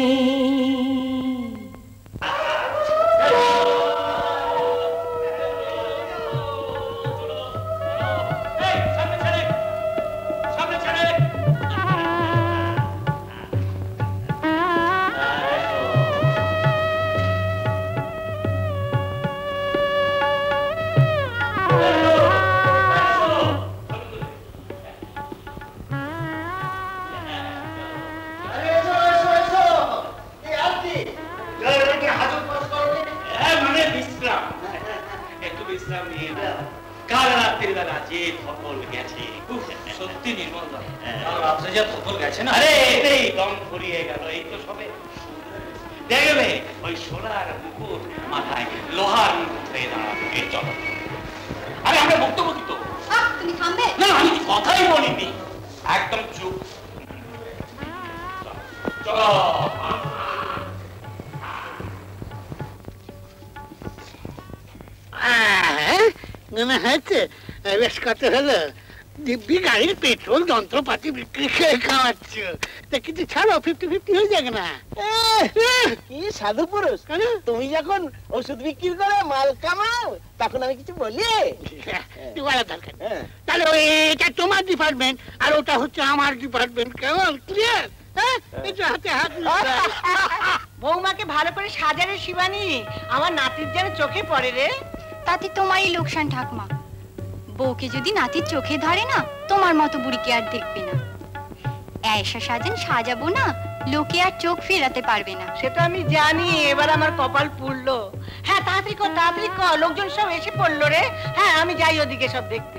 বেশ কত হলো, দিব্যি গাড়ির পেট্রোল যন্ত্রপাতি বিক্রি করে খাওয়াচ্ছ, তা কিছু ছাড়ো, ফিফটি ফিফটি হয়ে যাবে না? কি সাধু পুরুষ, তুমি যখন ওষুধ বিক্রি করে মাল কামাও তখন আমি কিছু বলি? দরকার তাহলে এটা তোমার ডিপার্টমেন্ট আর ওটা হচ্ছে আমার ডিপার্টমেন্ট, কেমন ক্লিয়ার? হাতে হাত বৌমাকে ভালো করে সাজারে শিবানী, আমার নাতির যেন চোখে পড়ে রে। তাতে তোমারই লোকসান ঠাকমা, বউকে যদি নাতির চোখে ধরে না, তোমার মতো বুড়িকে আর দেখবে না। ऐसा সাজেন সাজাবো না, লোকে আর চোখ ফেরাতে পারবে না। সেটা আমি জানি, এবার আমার কপাল পুড়লো। হ্যাঁ তাড়াতাড়ি কর, তাড়াতাড়ি কর, লোকজন সব এসে পড়লো রে। হ্যাঁ আমি যাই ওদিকে সব দেখতে।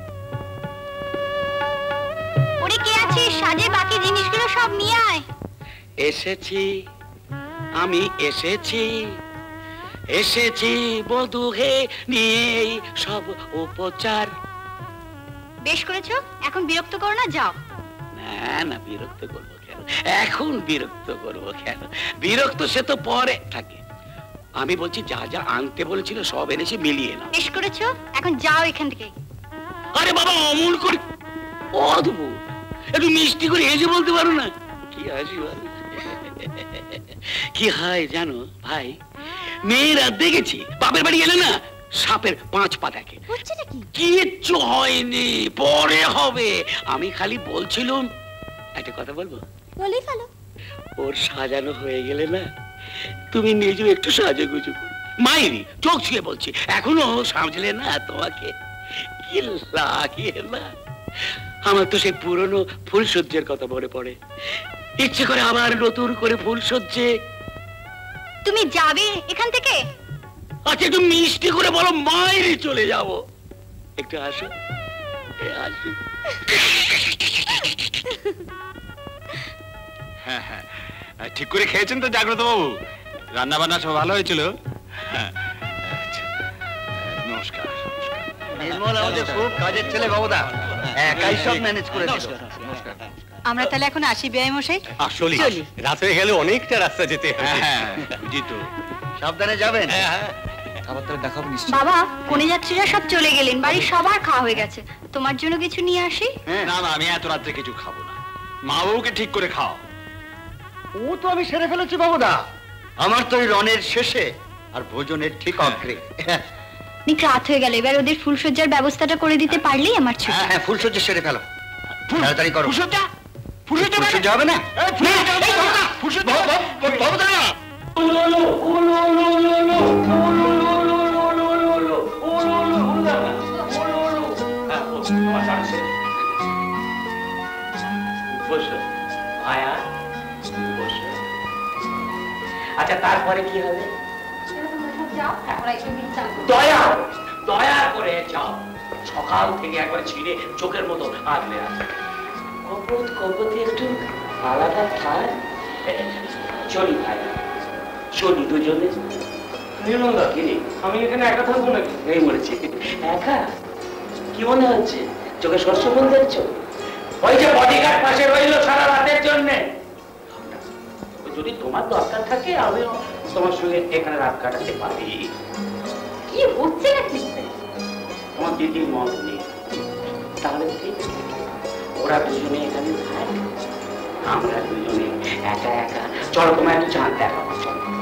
ওরে কে আছিস, সাজে বাকি জিনিসগুলো সব নিয়ে আয়। এসেছি আমি, এসেছি এসেছি বধূ হে নিয়ে সব উপচার। বেশ করেছো, এখন বিরক্ত করো না, যাও। না না বিরক্ত করবো কেন, এখন বিরক্ত করবো কেন, বিরক্ত সে তো পরে থাকে। আমি বলছি যা যা আনতে বলেছিল সব এনেছে, মিলিয়ে না। বেশ করেছো, এখন যাও এখান থেকে। আরে বাবা অমূল করে, অদ্ভুত, একটু মিষ্টি করে হেসে বলতে পারো না? কি হাসি বলো, কি হয় জানো ভাই, মেয়েরা দেখেছি বাপের বাড়ি এলে না সাপের পাঁচ পা দেখে, কিচ্ছু হয়নি, পরে হবে। আমি খালি বলছিলাম, একটা কথা বলবো? বলি ফেলো। ওর সাজানো হয়ে গেলে না, তুমি নিজেও একটু সাজুগুজু মাইরি, চোখ ছুঁয়ে বলছি, এখনো সামলে না তোমাকে, কি লাগে না। আমার তো সেই পুরনো ফুলসজ্জার কথা মনে পড়ে, ইচ্ছে করে আবার নতুন করে ফুল সজ্জে। তুমি যাবে এখান থেকে? আচ্ছা একটু মিষ্টি করে বলো মায়েরই চলে যাব। একটু আসো, আসো। হ্যাঁ হ্যাঁ, ঠিক করে খেয়েছেন তো জাগ্রত বাবু? রান্না বান্না সব ভালো হয়েছিল? হ্যাঁ, নমস্কার। নির্মল আমাদের খুব কাজের ছেলে বাবুদা, একাই সব ম্যানেজ করে দিল। আমরা তাহলে এখন আসি বেআই মশাই। আসলে রাত হয়ে গেলে অনেকটা রাস্তা যেতে হবে। হ্যাঁ বুঝি তো। সাবধানে যাবেন। আবার তাহলে দেখাবো নিশ্চয়। বাবা কোনে যাত্রীরা সব চলে গেলেন, বাড়ির সবার খাওয়া হয়ে গেছে। তোমার জন্য কিছু নিয়ে আসি? না না, আমি এত রাত্রে কিছু খাবো না। মা বাবুকে ঠিক করে খাও। ও তো আমি সেরে ফেলেছি বাবুদা। আমার তো এই রনের শেষে আর ভোজনের ঠিক অগ্রে। অনেক রাত হয়ে গেল, এবার ওদের ফুলসজ্জার ব্যবস্থাটা করে দিতে পারলেই আমার ছুটি। হ্যাঁ ফুলসজ্জা সেরে ফেলো, তাড়াতাড়ি করো। ফুলসজ্জা ফুলসজ্জা হবে না? বাবুদা আচ্ছা তারপরে কি হবে? দয়া দয়া করে যাও, সকাল থেকে একবার ছিঁড়ে চোখের মতো আগলে আছে। কপত কপতি একটু আলাদা থাক। চলি ভাই, চলি দুজনে। নির্মলা কিরে, আমি এখানে একা থাকবো নাকি? এই বলেছি একা। কি মনে হচ্ছে? চোখে শস্য ফুল দেখছো? ওই যে বডিগার্ড পাশে রইল সারা রাতের জন্যে। যদি তোমার দরকার থাকে আমিও তোমার সঙ্গে এখানে রাত কাটাতে পারি। কি হচ্ছে না কিছু? তোমার দিদির মত নেই, তাহলে ঠিক ওরা দুজনে এখানে থাক, আমরা দুজনে একা একা চলো তোমার একটু চাঁদ দেখাবো।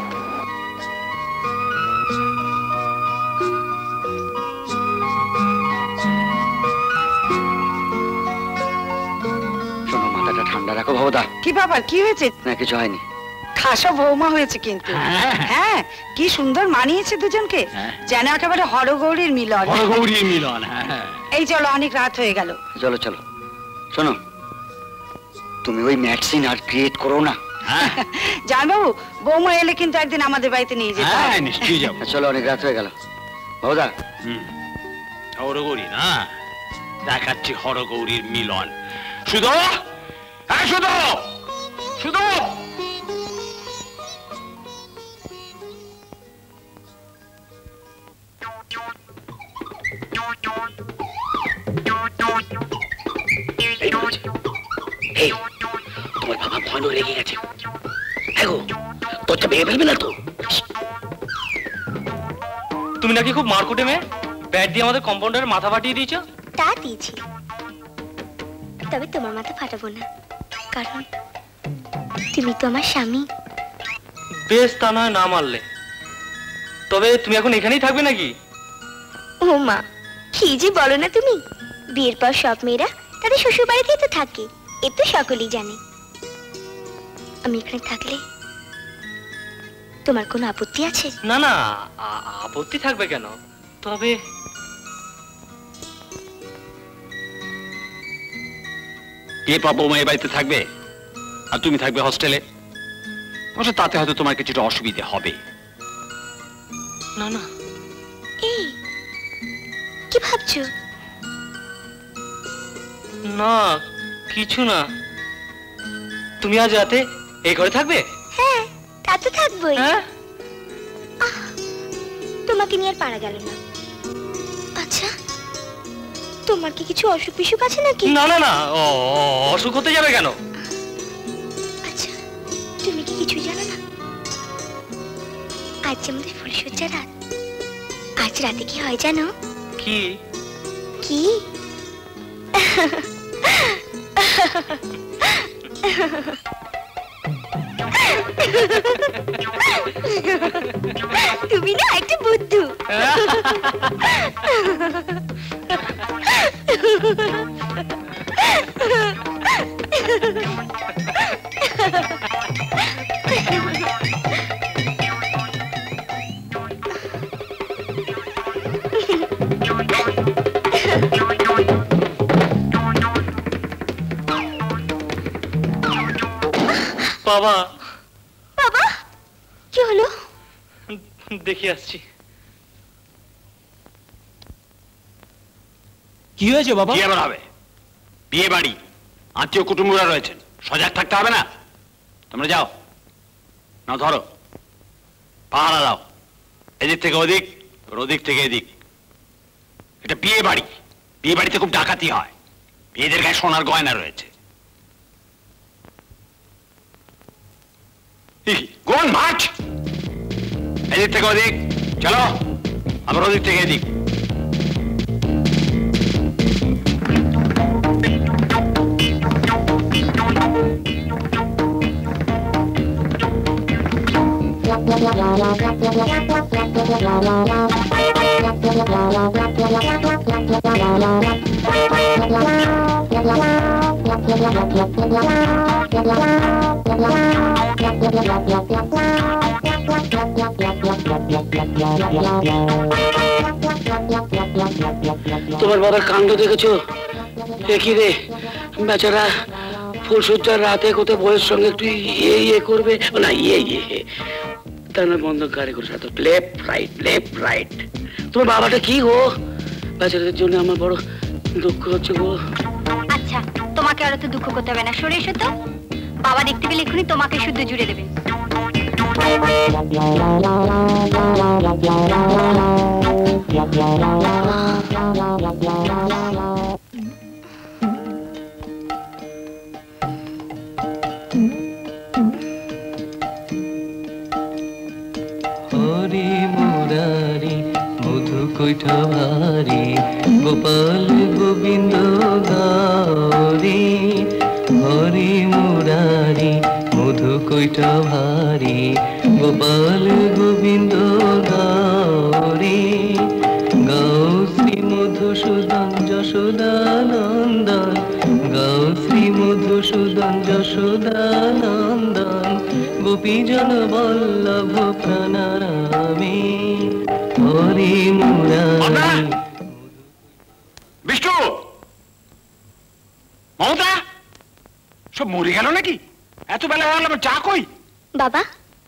শোনো, মাথাটা ঠান্ডা রাখো বাবুদা। কি বাবা, কি হয়েছে? না কিছু হয়নি। খাসা বৌমা হয়েছে কিন্তু। হ্যাঁ কি সুন্দর মানিয়েছে দুজনকে, যেন একেবারে হরগৌরীর মিলন। হরগৌরীর মিলন। এই চলো, অনেক রাত হয়ে গেল। চলো চলো। শোনো, তুমি ওই ম্যাক্সিন আর ক্রিয়েট করো না। জানবাবু, বৌমা এলে কিন্তু একদিন আমাদের বাড়িতে নিয়ে যেতে হবে। হ্যাঁ নিশ্চয়ই যাবো। চলো, অনেক রাত হয়ে গেল বাবুদা। হরগৌরী না, দেখাচ্ছি হরগৌরীর মিলন। শুধু হ্যাঁ শুধু শুধু তোমার বাবা ভয় রেগে গেছে। তোরটা ভেঙে ফেলবে না তো? তুমি নাকি খুব মারকুটে মেয়ে, ব্যাট দিয়ে আমাদের কম্পাউন্ডারের মাথা ফাটিয়ে দিয়েছো। তা দিয়েছি, তবে তোমার মাথা ফাটাবো না, কারণ তুমি তো আমার স্বামী। বেশ, তা নয় না মারলে। তবে তুমি এখন এখানেই থাকবে নাকি? ও মা, কি যে বলো না তুমি। বিয়ের পর সব মেয়েরা তাদের শ্বশুর বাড়িতেই তো থাকে, এ তো সকলেই জানে। আমি এখানে থাকলে তোমার কোনো আপত্তি আছে? না না, আপত্তি থাকবে কেন? তবে কে পাবো মা এ বাড়িতে থাকবে আর তুমি থাকবে হস্টেলে। অবশ্য তাতে হয়তো তোমার কিছুটা অসুবিধে হবে। না না, এই কি ভাবছো? না কিছু না। তুমি আজ রাতে এই ঘরে থাকবে? হ্যাঁ, তা তো থাকবোই। তোমাকে নিয়ে আর পারা গেল না। আচ্ছা, তোমার কি কিছু অসুখ বিসুখ আছে নাকি? না না না, অসুখ হতে যাবে কেন? আচ্ছা, তুমি কি কিছু জানো না? আজ আমাদের ফুলসজ্জা রাত। আজ রাতে কি হয় জানো? কি কি? তুমি না একটা বুদ্ধু। বাবা বাবা কি হলো? দেখে আসছি। কি হয়েছে বাবা? কি আবার হবে? বিয়ে বাড়ি, আত্মীয় কুটুম্বরা রয়েছেন, সজাগ থাকতে হবে না? তোমরা যাও, না ধরো, পাহারা দাও, এদিক থেকে ওদিক, ওদিক থেকে এদিক। এটা বিয়ে বাড়ি, বিয়ে বাড়িতে খুব ডাকাতি হয়, বিয়েদের গায়ে সোনার গয়না রয়েছে। কোন মাঠ? এদিক থেকে ওদিক, চলো, আবার ওদিক থেকে এদিক। তোমার বাবার কাণ্ড দেখেছো? দেখি রে, বেচারা ফুলসজ্জার রাতে কোথায় বইয়ের সঙ্গে একটু ইয়ে ইয়ে করবে না, ইয়ে ইয়ে তার না বন্ধ গাড়ি করে সাথে লেফট রাইট লেফট রাইট। তোমার বাবাটা কি গো? বেচারাদের জন্য আমার বড় দুঃখ হচ্ছে গো। আচ্ছা, তোমাকে আর তো দুঃখ করতে হবে না, সরে এসো তো। বাবা দেখতে পেলে এক্ষুনি তোমাকে শুদ্ধ জুড়ে দেবে। হরি মুরারি মধু কৈঠা ভারি গোপাল গোবিন্দ গারি। হরি মুরারি মধু কৈঠা ভারি গোপাল গোবিন্দ গারি। গাও শ্রী মধুসূদন যশোদানন্দন, গাও শ্রী মধুসূদন যশোদানন্দন, গোপীজন বল্লভ প্রাণারামে। হরি মুরারি। বিষ্ণু, মমতা, সব মরে গেল নাকি? এত বেলা হয়ে গেল, চা কই? বাবা,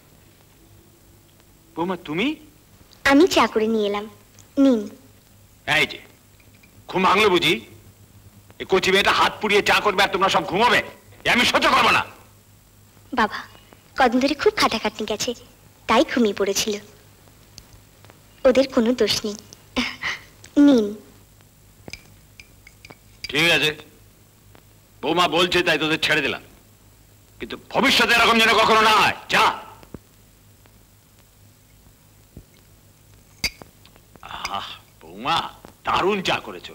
বৌমা তুমি? আমি চা করে নিয়ে এলাম, নিন। এই যে ঘুম ভাঙলো বুঝি? এই কচি মেয়েটা হাত পুড়িয়ে চা করবে আর তোমরা সব ঘুমাবে? এ আমি সহ্য করবো না। বাবা, কদিন ধরে খুব খাটাখাটনি গেছে, তাই ঘুমিয়ে পড়েছিল, ওদের কোনো দোষ নেই, নিন। ঠিক আছে, বৌমা বলছে তাই তোদের ছেড়ে দিলাম, কিন্তু ভবিষ্যতে এরকম যেন কখনো না হয়। যা। আহ, বৌমা দারুণ চা করেছো।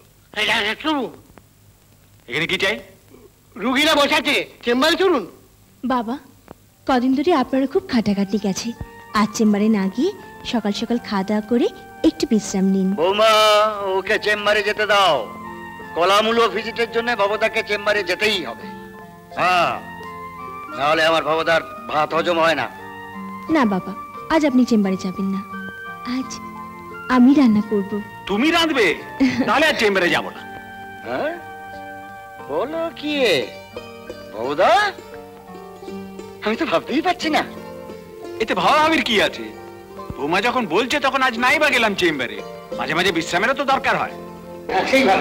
এখানে কি চাই? রুগীরা বসাতে, চেম্বারে চলুন। বাবা, কদিন ধরে আপনারা খুব খাটাখাটনি গেছে, আজ চেম্বারে না গিয়ে সকাল সকাল খাওয়া দাওয়া করে একটু বিশ্রাম নিন। বৌমা, ওকে চেম্বারে যেতে দাও, কলামূল ভিজিটের জন্য ভবদাকে চেম্বারে যেতেই হবে। হ্যাঁ, নাহলে আমার ভবদার ভাত হজম হয় না। না বাবা, আজ আপনি চেম্বারে যাবেন না, আজ আমি রান্না করব। তুমি রাঁধবে? তাহলে আর চেম্বারে যাব না। হ্যাঁ, বলো কি ভবদা? আমি তো ভাবতেই পারছি না। এতে ভাবাভাবির কি আছে? বৌমা যখন বলছে তখন আজ নাই বা গেলাম চেম্বারে, মাঝে মাঝে বিশ্রামেরও তো দরকার হয়। সেই ভালো।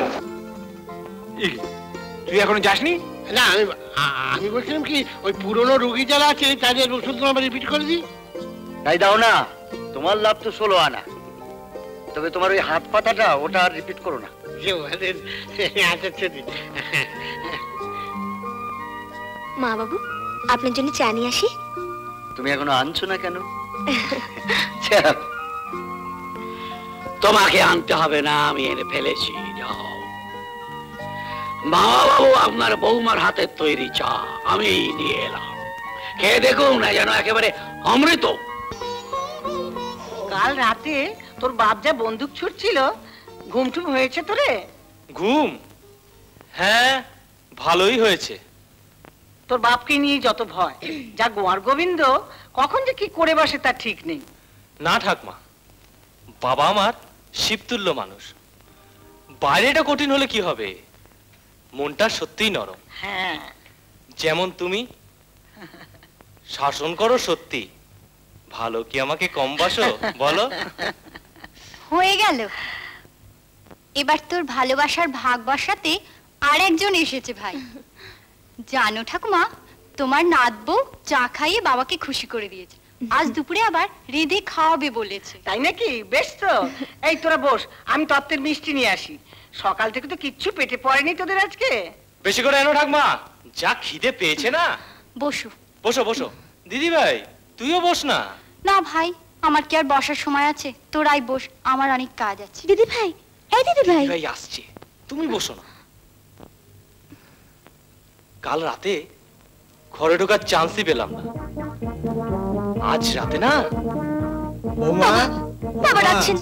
তুই এখনো যাসনি? না, আমি আমি বলছিলাম কি, ওই পুরনো রুগী যারা আছে তাদের ওষুধ আমরা রিপিট করে দিই। তাই দাও না, তোমার লাভ তো ষোলো আনা, তবে তোমার ওই হাত পাতাটা ওটা আর রিপিট করো না। মা বাবু, আপনার জন্য চা নিয়ে আসি। তুমি এখনো আনছো না কেন? তোমাকে আনতে হবে না, আমি এনে ফেলেছি। যাও। মা বাবু, আপনার বৌমার হাতের তৈরি চা আমি নিয়ে এলাম, খেয়ে দেখুন না যেন একেবারে অমৃত। কাল রাতে তোর বাপ যা বন্দুক ছুটছিল, ঘুম টুম হয়েছে তোরে? ঘুম? হ্যাঁ, ভালোই হয়েছে। তোর বাপকে নিয়ে যত ভয়, যা গোয়ার গোবিন্দ কখন যে কি করে বসে তার ঠিক নেই। না ঠাকমা, বাবা আমার শিবতুল্য মানুষ, বাইরেটা কঠিন হলে কি হবে, মনটা সত্যিই নরম। হ্যাঁ, যেমন তুমি, শাসন করো সত্যি, ভালো কি আমাকে কম বাসো বলো? হয়ে গেল, এবার তোর ভালোবাসার ভাগ বসাতে আর একজন এসেছে ভাই। জানো ঠাকুমা, তোমার নাতবউ চা খাইয়ে বাবাকে খুশি করে দিয়েছে, আজ দুপুরে আবার রেঁধে খাওয়াবে বলেছে। তাই নাকি? বেশ তো। এই তোরা বস, আমি তত্ত্বের মিষ্টি নিয়ে আসি। সকাল থেকে তো কিচ্ছু পেটে পড়েনি তোদের আজকে। বেশি করে এনো ঠাকুমা, যা খিদে পেয়েছে না। বসো বসো বসো। দিদি ভাই তুইও বস না। না ভাই, আমার কি আর বসার সময় আছে? তোরাই বস, আমার অনেক কাজ আছে। দিদি ভাই, এই দিদি ভাই। ভাই আসছে, তুমি বসো না। কাল রাতে ঘরে ঢোকার চান্সই পেলাম না, আজ রাতে না বাবা ডাকছেন।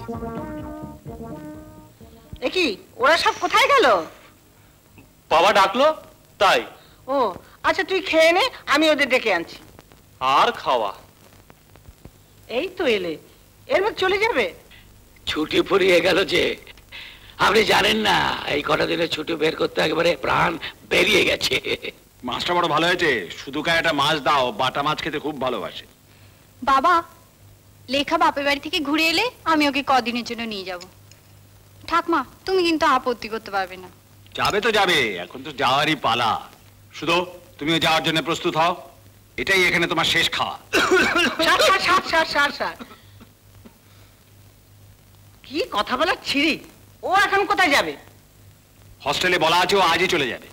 এ কি, ওরা সব কোথায় গেল? বাবা ডাকলো তাই। ও আচ্ছা, তুই খেয়ে নে, আমি ওদের ডেকে আনছি। আর খাওয়া? এই তো এলে, এর মধ্যে চলে যাবে? ছুটি ফুরিয়ে গেল যে, আপনি জানেন না এই কটা দিনের ছুটি বের করতে একেবারে প্রাণ বেরিয়ে গেছে। মাছটা বড় ভালো হয়েছে, শুধু একটা মাছ দাও, বাটা মাছ খেতে খুব ভালোবাসে। বাবা, লেখা বাপের বাড়ি থেকে ঘুরে এলে আমি ওকে কদিনের জন্য নিয়ে যাব। ঠাকমা, তুমি কিন্তু আপত্তি করতে পারবে না। যাবে তো যাবে, এখন তো যাওয়ারই পালা। শুধু তুমিও যাওয়ার জন্য প্রস্তুত হও, এটাই এখানে তোমার শেষ খাওয়া। সার, সার, সার, সার, সার, সার। কি কথা বলার ছিরি, ও এখন কোথায় যাবে? হস্টেলে বলা আছে ও আজই চলে যাবে।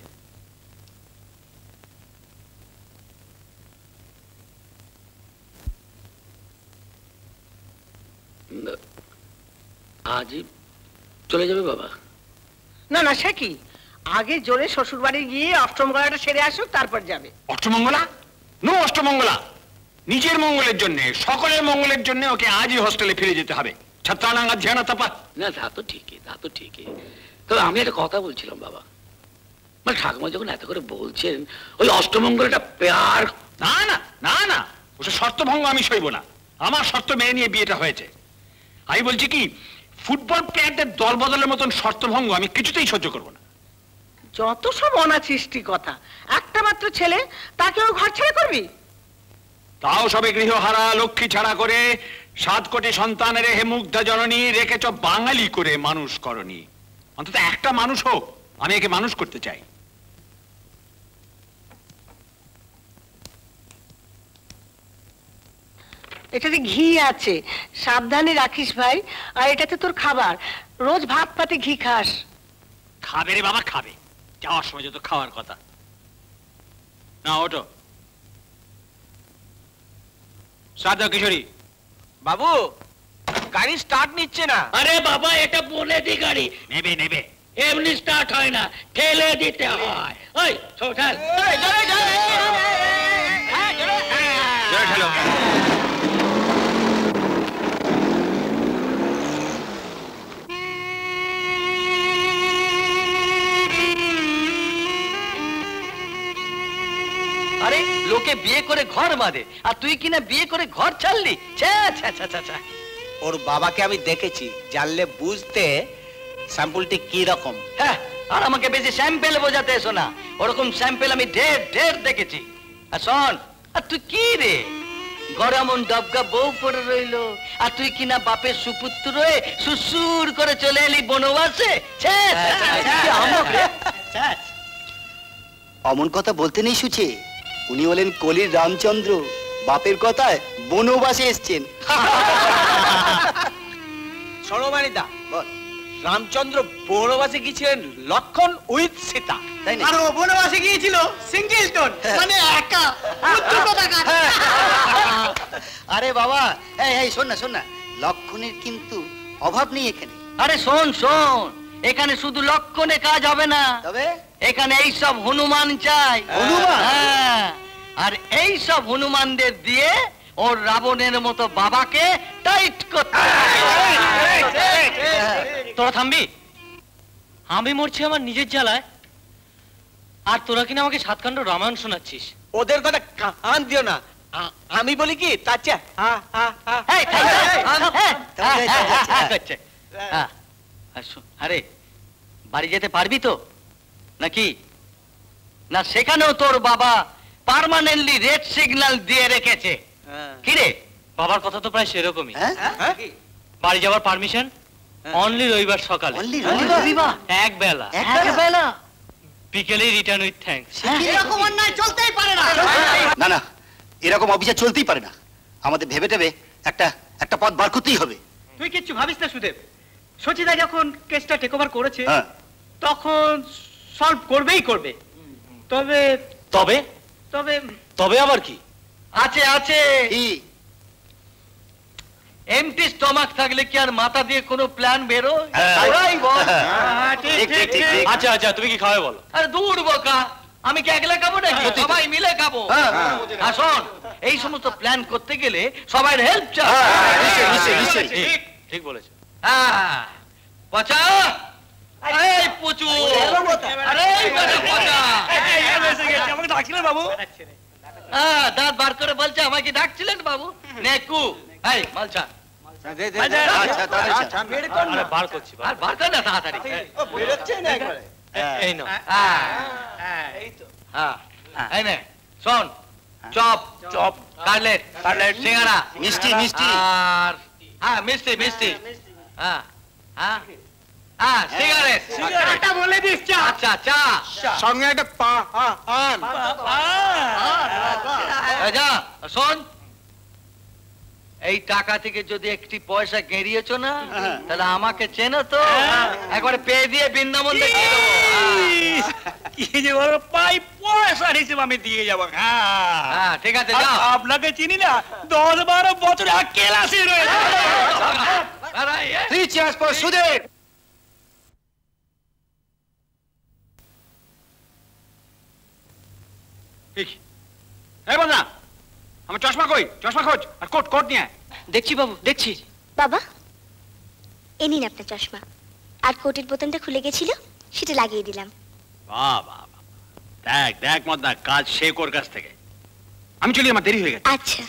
আজই চলে যাবে বাবা? না না, সে কি, আগে জোরে শ্বশুর বাড়ি গিয়ে অষ্টমঙ্গলাটা সেরে আসুক, তারপর যাবে। অষ্টমঙ্গলা? নো অষ্টমঙ্গলা। নিজের মঙ্গলের জন্য, সকলের মঙ্গলের জন্য ওকে আজই হস্টেলে ফিরে যেতে হবে। ছাত্রানাঙ্গা ধ্যানা তাপা। না তা তো ঠিকই, তা তো ঠিকই। তবে আমি একটা কথা বলছিলাম বাবা, মানে ঠাকুমা যখন এত করে বলছেন ওই অষ্টমঙ্গলটা পেয়ার। না না না না, ওসব শর্ত ভঙ্গ আমি সইব না। আমার শর্ত মেনে নিয়ে বিয়েটা হয়েছে। আমি বলছি কি, ফুটবল প্লেয়ারদের দল বদলের মতন শর্ত ভঙ্গ আমি কিছুতেই সহ্য করবো না। যত সব অনাসৃষ্টি কথা, একটা মাত্র ছেলে, তাকেও ঘর ছেড়ে করবি? তাও সবে গৃহহারা লক্ষ্মী ছাড়া করে সাত কোটি সন্তানের হে মুগ্ধা জননী রেখেছ বাঙালি করে মানুষ করনি। অন্তত একটা মানুষ হোক, আমি একে মানুষ করতে চাই। এটাতে ঘি আছে, সাবধানে রাখিস ভাই। আর এটাতে তোর খাবার, রোজ ভাত পাতে ঘি খাস। খাবে রে বাবা, খাবে। যাওয়ার সময় যত খাওয়ার কথা। না ওটো সাদা কিশোরী। বাবু, গাড়ি স্টার্ট নিচ্ছে না। আরে বাবা, এটা বলে দি গাড়ি নেবে নেবে, এমনি স্টার্ট হয় না, ঠেলে দিতে হয়। ওই ছোটাল আরে লোকে বিয়ে করে ঘর বাঁধে, আর তুই কিনা বিয়ে করে ঘর ছাড়লি? ওর বাবাকে আমি দেখেছি, জানলে বুঝতে স্যাম্পলটি কি রকম। হ্যাঁ, আর আমাকে বেশি স্যাম্পেল বোঝাতে এসো না, ওরকম স্যাম্পেল আমি ঢের ঢের দেখেছি। আর শোন, আর তুই কি রে, ঘরে এমন ডবগা বউ পড়ে রইলো, আর তুই কিনা বাপের সুপুত্র হয়ে সুসুর করে চলে এলি বনবাসে। অমন কথা বলতে নেই সুচে, উনি হলেন কলির রামচন্দ্র, বাপের কথায় বনবাসে এসছেন। সরমানিদা, রামচন্দ্র বনবাসে গিয়েছিলেন লক্ষণ উইথ সীতা, তাই না? আর ও বনবাসে গিয়েছিল সিঙ্গেলটন, মানে একা। আরে বাবা, এই এই শোন না শোন না, লক্ষণের কিন্তু অভাব নেই এখানে। আরে শোন শোন, এখানে শুধু লক্ষণে কাজ হবে না, তবে এখানে এই সব হনুমান চাই। হনুমান? হ্যাঁ, আর এই সব হনুমানদের দিয়ে ওর রাবণের মতো বাবাকে টাইট করতে। তোরা থামবি? আমি মরছি আমার নিজের জ্বালায়, আর তোরা কিনা আমাকে সাতকাণ্ড রামায়ণ শোনাচ্ছিস। ওদের কথা কান দিও না, আমি বলি কি তার চেয়ে আরে বাড়ি যেতে পারবি তো নাকি? না সেখানেও তোর বাবা পার্মানেন্টলি রেড সিগন্যাল দিয়ে রেখেছে। কি রে? বাবার কথা তো প্রায় সেরকমই। বাড়ি যাওয়ার পারমিশন অনলি রবিবার সকালে। রবিবার এক বেলা। এক বেলা বিকেলে রিটার্ন উইথ থ্যাঙ্কস। এরকম অন্যায় চলতেই পারে না। না না, এরকম অফিসে চলতেই পারে না। আমাদের ভেবে টেবে একটা একটা পথ বার করতেই হবে। তুই কিচ্ছু ভাবিস না সুদেব, সচিদা যখন কেসটা টেক ওভার করেছে হ্যাঁ। তখন সলভ করবেই করবে। তবে তবে তবে তবে আবার কি আছে? আছে এমটি স্টমাক থাকলে কি আর মাথা দিয়ে কোনো প্ল্যান বেরো? ওরাই বল। আচ্ছা আচ্ছা, তুমি কি খাবে বলো? আরে দূর বোকা, আমি কি একলা খাবো নাকি? সবাই মিলে খাবো। আর শোন, এই সমস্ত প্ল্যান করতে গেলে সবার হেল্প চাই। ঠিক বলেছো। হ্যাঁ পচা, এই পুচু, আরে পচা, আমাকে ডাকছিলেন বাবু? হ্যাঁ, দাঁত বার করে বলছে আমাকে ডাকছিলেন বাবু। নেকু, এই মালচা বার করছি। আর বার কর না তাড়াতাড়ি। এই নাও। এই তো। হ্যাঁ, এই নে, শোন, চপ চপ, কাটলেট কাটলেট, সিঙ্গারা, মিষ্টি মিষ্টি, আর হ্যাঁ মিষ্টি মিষ্টি, হ্যাঁ হ্যাঁ হ্যাঁ সিগারেট। সিগারেটটা বলে দিস চা। আচ্ছা চা সঙ্গে একটা পান। যা শোন, এই টাকা থেকে যদি একটি পয়সা গেড়িয়েছ না তাহলে আমাকে চেনো তো, একবারে পেয়ে দিয়ে বৃন্দাবন দেখিয়ে দেবো। কি যে বলো, পাই পয়সার হিসেব আমি দিয়ে যাবো। হ্যাঁ ঠিক আছে, যাও। আপনাকে চিনি না, দশ বারো বছর কেলাসি রয়েছে। Three cheers for Sudeb. এই বল না, আমার চশমা কই? চশমা খোঁজ, আর কোট কোট নিয়ে। দেখছি বাবু, দেখছি। বাবা, এ নিন আপনার চশমা, আর কোটের বোতামটা খুলে গেছিল, সেটা লাগিয়ে দিলাম। বাহ বাহ বাহ, দেখ দেখ মদনা, কাজ শেখ ওর কাছ থেকে। আমি চলি, আমার দেরি হয়ে গেছে। আচ্ছা।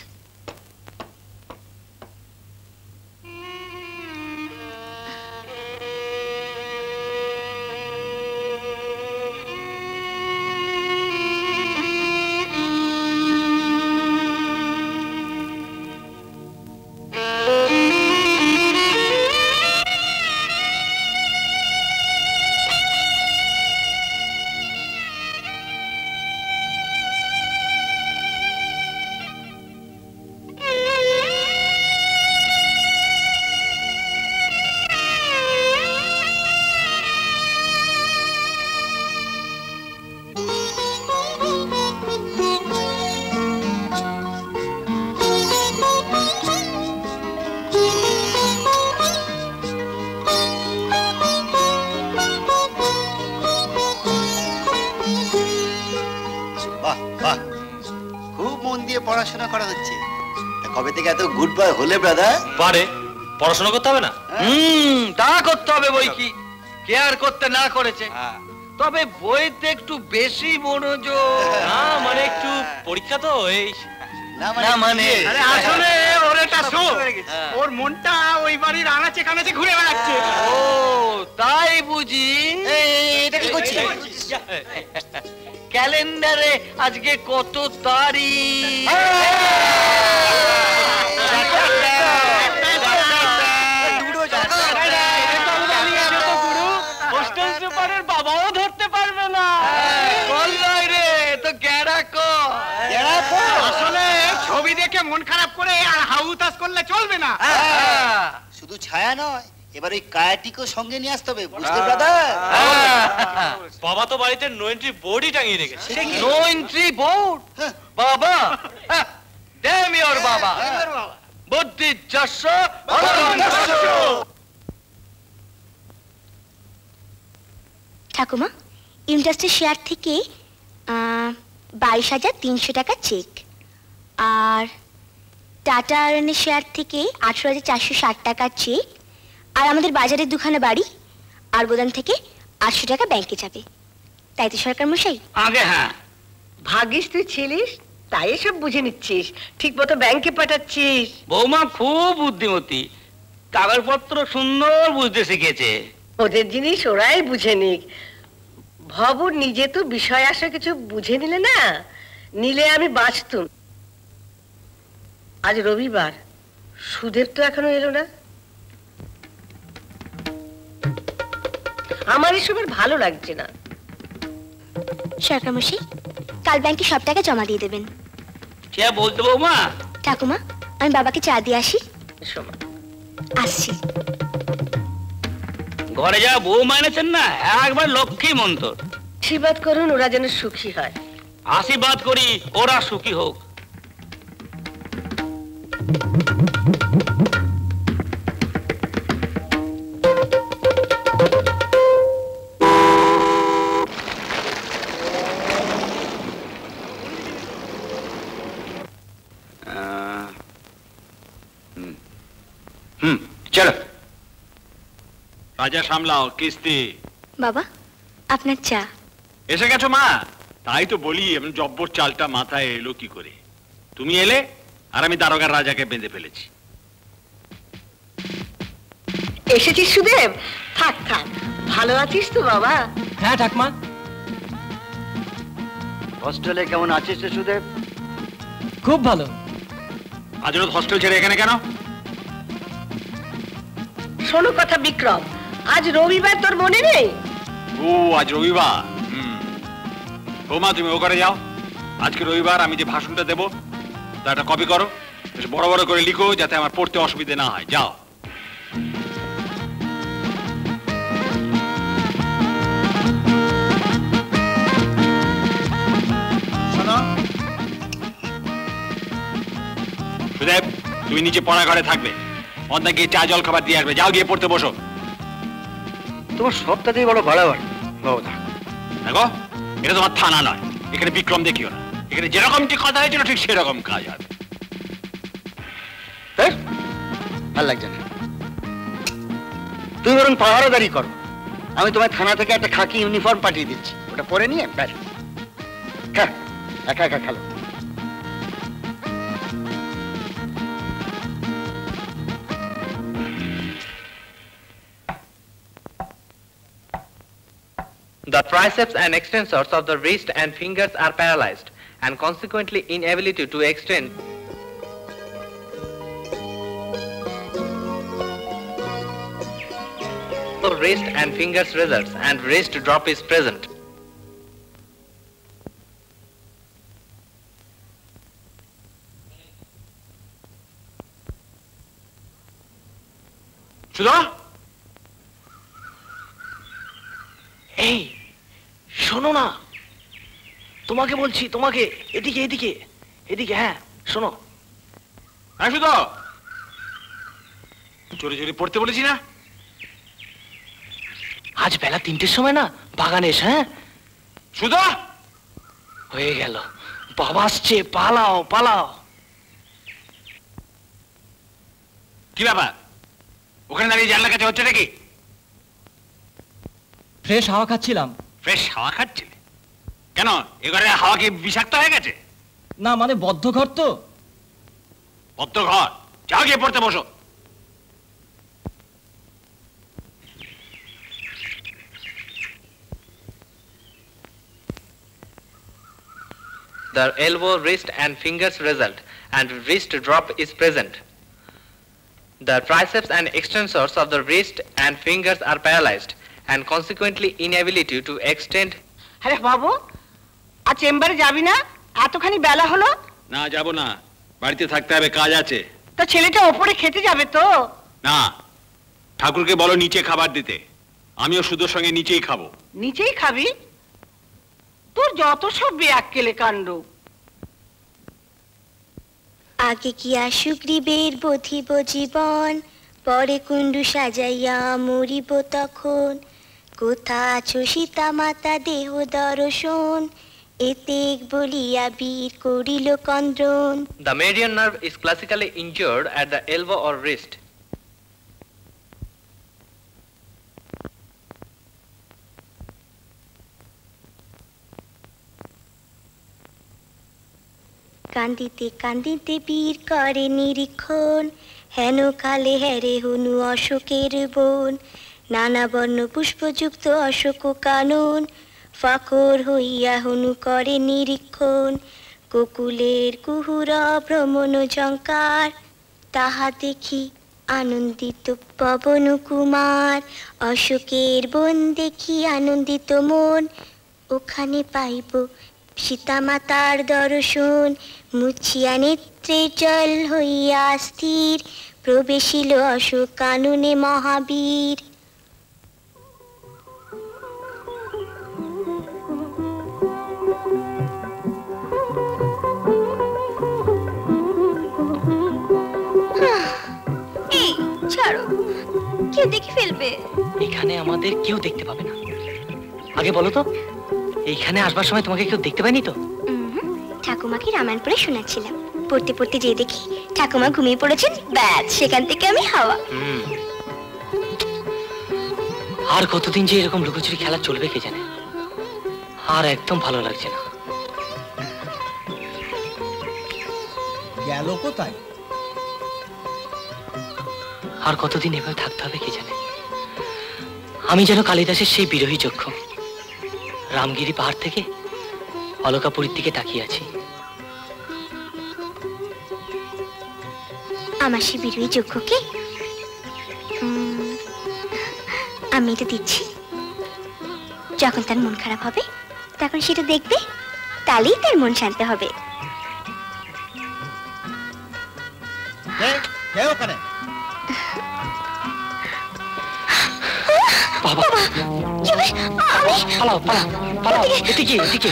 পড়াশোনা করা হচ্ছে। কবে থেকে এত গুড বয় হলে ব্রাদার? পারে পড়াশোনা করতে হবে না? হুম, তা করতে হবে বই কি, কেয়ার করতে না করেছে। তবে বইতে একটু বেশি মনোযোগ। না মানে একটু পরীক্ষা তো, এই না মানে আরে আসলে ওর এটা শো, ওর মনটা ওই বাড়ির আনাচে কানাচে ঘুরে বেড়াচ্ছে। ও তাই বুঝি। এটা কি করছিস? ক্যালেন্ডারে আজকে কত তারিখ? হোস্টেল সুপারের বাবাও ধরতে পারবে না। রে তো গ্যারাকো আসলে ছবি দেখে মন খারাপ করে আর হাউতাস করলে চলবে না। শুধু ছায়া নয়, এবার ওই কায়াটিকেও সঙ্গে নিয়ে আসতে হবে, বুঝতে ব্রাদার? বাবা তো বাড়িতে নো এন্ট্রি বোর্ডই টাঙিয়ে রেখেছে। No entry board? বাবা ড্যাম ইওর বাবা, বুদ্ধি যশ ঠাকুমা, ইন্টারেস্টের শেয়ার থেকে বাইশ হাজার তিনশো টাকা চেক, আর টাটা আয়রনের শেয়ার থেকে আঠেরো হাজার চারশো ষাট টাকার চেক, আর আমাদের বাজারের দুখানা বাড়ি আর গোদাম থেকে আটশো টাকা ব্যাংকে যাবে। তাই তো সরকার মশাই? আগে হ্যাঁ, ভাগিস তুই ছিলিস তাই সব বুঝে নিচ্ছিস, ঠিক মতো ব্যাংকে পাঠাচ্ছিস। বৌমা খুব বুদ্ধিমতী, কাগজপত্র সুন্দর বুঝতে শিখেছে। ওদের জিনিস ওরাই বুঝে নিক। ভবু নিজে তো বিষয় আসে কিছু বুঝে নিলে না, নিলে আমি বাঁচতুম। আজ রবিবার, সুদেব তো এখনো এলো না। আমার এসবের ভালো লাগছে না। সরকারমশাই, কাল ব্যাংকে সব টাকা জমা দিয়ে দেবেন। কে বলতে বৌমা? ঠাকুমা, আমি বাবাকে চা দিয়ে আসি। আসছি। ঘরে যা বৌমা এনেছেন না, একবার লক্ষ্মী মন্তর। আশীর্বাদ করুন ওরা যেন সুখী হয়। আশীর্বাদ করি ওরা সুখী হোক। হুম, চলো। রাজা সামলাও, কিস্তি। বাবা, আপনার চা। এসে গেছো মা? তাই তো বলি, এমন জব্বর চালটা মাথায় এলো কি করে? তুমি এলে আর আমি দারোগার রাজাকে বেঁধে ফেলেছি। এসেছিস সুদেব? থাক থাক, ভালো আছিস তো বাবা? হ্যাঁ ঠাকমা। হস্টেলে কেমন আছিস রে সুদেব? খুব ভালো। আজ রোজ হস্টেল ছেড়ে এখানে কেন? শোনো কথা বিক্রম, আজ রবিবার, তোর মনে নেই? ও আজ রবিবার। হুম, বৌমা তুমি ও করে যাও। আজকে রবিবার, আমি যে ভাষণটা দেবো তা একটা কপি করো, বেশ বড় বড় করে লিখো, যাতে আমার পড়তে অসুবিধে না হয়। যাও। সুদেব, তুমি নিচে পড়া ঘরে থাকবে, অন্য গিয়ে চা জল খাবার দিয়ে আসবে। যাও, গিয়ে পড়তে বসো। তোমার সবটাতেই বড় বাড়াবাড়ি বাবা। দেখো, এটা তোমার থানা নয়, এখানে বিক্রম দেখিও না। এখানে যেরকমটি কথা হয়েছিল ঠিক সেরকম কাজ হবে। ভাল লাগছে না। তুমি বরং পাহারাদারি করো, আমি তোমার থানা থেকে একটা খাকি ইউনিফর্ম পাঠিয়ে দিচ্ছি, ওটা পরে নিয়ে ব্যাস। খা, একা একা খেলো। The triceps and extensors of the wrist and fingers are paralyzed and consequently inability to extend the wrist and fingers results and wrist drop is present. সুধা, এই শোনো না, তোমাকে বলছি, তোমাকে। এদিকে এদিকে এদিকে, হ্যাঁ শোনো। হ্যাঁ সুধা, চোরে চোরে পড়তে বলেছি না? আজ বেলা তিনটের সময় না বাগানে এসে। হ্যাঁ সুধা, হয়ে গেল, বাবা আসছে, পালাও পালাও। কি ব্যাপার? ওখানে দাঁড়িয়ে জানলা কাছে হচ্ছে নাকি? ফ্রেশ হাওয়া খাচ্ছিলাম। ফ্রেশ হাওয়া খাচ্ছিলে? কেন, এ ঘরে হাওয়া কি বিষাক্ত হয়ে গেছে? না মানে বদ্ধ ঘর তো। বদ্ধ ঘর? যাও, গিয়ে পড়তে বসো। The elbow, wrist and fingers result and wrist drop is present. The triceps and extensors of the wrist and fingers are paralyzed and consequently inability to extend. আরে বাবু, আজ চেম্বারে যাবি না? এতখানি বেলা হলো। না, যাব না, বাড়িতে থাকতে হবে, কাজ আছে। তা ছেলেটা ওপরে খেতে যাবে তো? না, ঠাকুরকে বলো নিচে খাবার দিতে, আমিও সুধোর সঙ্গে নিচেই খাবো। নিচেই খাবি? তোর যত সব বেয়াক্কেলে কাণ্ড। আগে কি সুগ্রীবের বধিব জীবন, পরে কুণ্ডু সাজাইয়া মরিব তখন। কোথা আছো সীতা মাতা দেহ দর্শন, এতেক বলিয়া বীর করিল কন্দ্রন। The median nerve is classically injured at the elbow or wrist. কান্দিতে কান্দিতে বীর করে নিরীক্ষণ, হেন কালে হেরে হনু অশোকের বন। নানা বর্ণ পুষ্পযুক্ত অশোক কানন, ফাকর হইয়া হনু করে নিরীক্ষণ। কোকুলের কুহুর ভ্রমণ ঝঙ্কার, তাহা দেখি আনন্দিত পবন কুমার। অশোকের বন দেখি আনন্দিত মন, ওখানে পাইব সীতামাতার দর্শন। মুছিয়া নেত্রে জল হইয়া স্থির, প্রবেশিল অশোক কাননে মহাবীর। এই ছাড়ো, কেউ দেখে ফেলবে। এখানে আমাদের কেউ দেখতে পাবে না। আগে বলো তো, এইখানে আসবার সময় তোমাকে কেউ দেখতে পায়নি তো? ঠাকুমাকে রামায়ণ পড়ে শোনাচ্ছিলাম, পড়তে পড়তে যে দেখি ঠাকুমা ঘুমিয়ে পড়েছেন, ব্যাস সেখান থেকে আমি হাওয়া। আর কতদিন যে এরকম লুকোচুরি খেলা চলবে কে জানে। আর একদম ভালো লাগছে না। গেল কোথায়? আর কতদিন এভাবে থাকতে হবে কে জানে। আমি যেন কালিদাসের সেই বিরোহী চক্ষু, রামগিরি পাহাড় থেকে অলকাপুরীর দিকে তাকিয়ে আছি। আমার সেই বিরোহী চক্ষুকে আমি এটা দিচ্ছি, যখন তার মন খারাপ হবে তখন সেটা দেখবে, তাহলেই তার মন শান্ত হবে। ওখানে বাবা, পালাও পালাও পালাও, এদিকে এদিকে।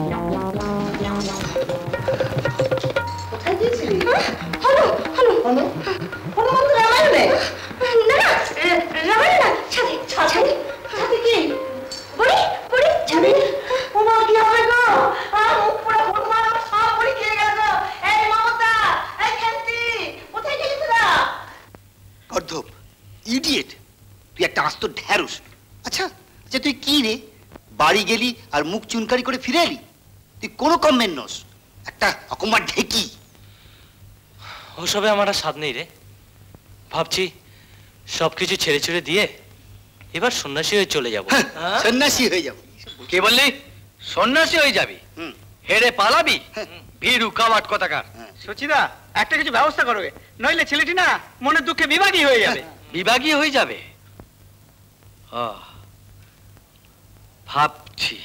হলো হলো হলো হলো রামায়ণে না না রামায়ণ না, ছাদে ছাদে ছাদে কি বড়ি বড়ি ছাদে। ওমা কি হবে গো, আ মুখ পুরো ভরমা সব বড়ি খেয়ে গেল গো। এই মমতা, এই খান্তি, কোথায় গেলি তোরা? গর্ধব, ইডিয়েট, তুই একটা আস্ত ঢ্যাঁড়স। আচ্ছা আচ্ছা তুই কি রে, বাড়ি গেলি আর মুখ চুনকারি করে ফিরে এলি? তুই কোনো কমেন্ট নস, একটা অকম্মার ঢেকি। ওসবে আমার আর স্বাদ নেই রে। ভাবছি সবকিছু ছেড়ে ছেড়ে দিয়ে এবার সন্ন্যাসী হয়ে চলে যাবো। সন্ন্যাসী হয়ে যাবো? কে বললি সন্ন্যাসী হয়ে যাবি? হেরে পালাবি? ভীরু কাওয়াট কথাকার। সচিদা, একটা কিছু ব্যবস্থা করবে, নইলে ছেলেটি না মনের দুঃখে বিভাগী হয়ে যাবে। বিভাগী হয়ে যাবে? আহ, ভাবছি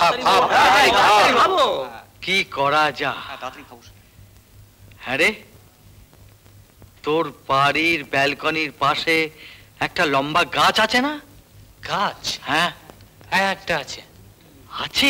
কি করা যা। হ্যাঁ রে, তোর বাড়ির ব্যালকনির পাশে একটা লম্বা গাছ আছে না? গাছ? হ্যাঁ হ্যাঁ একটা আছে। আছে?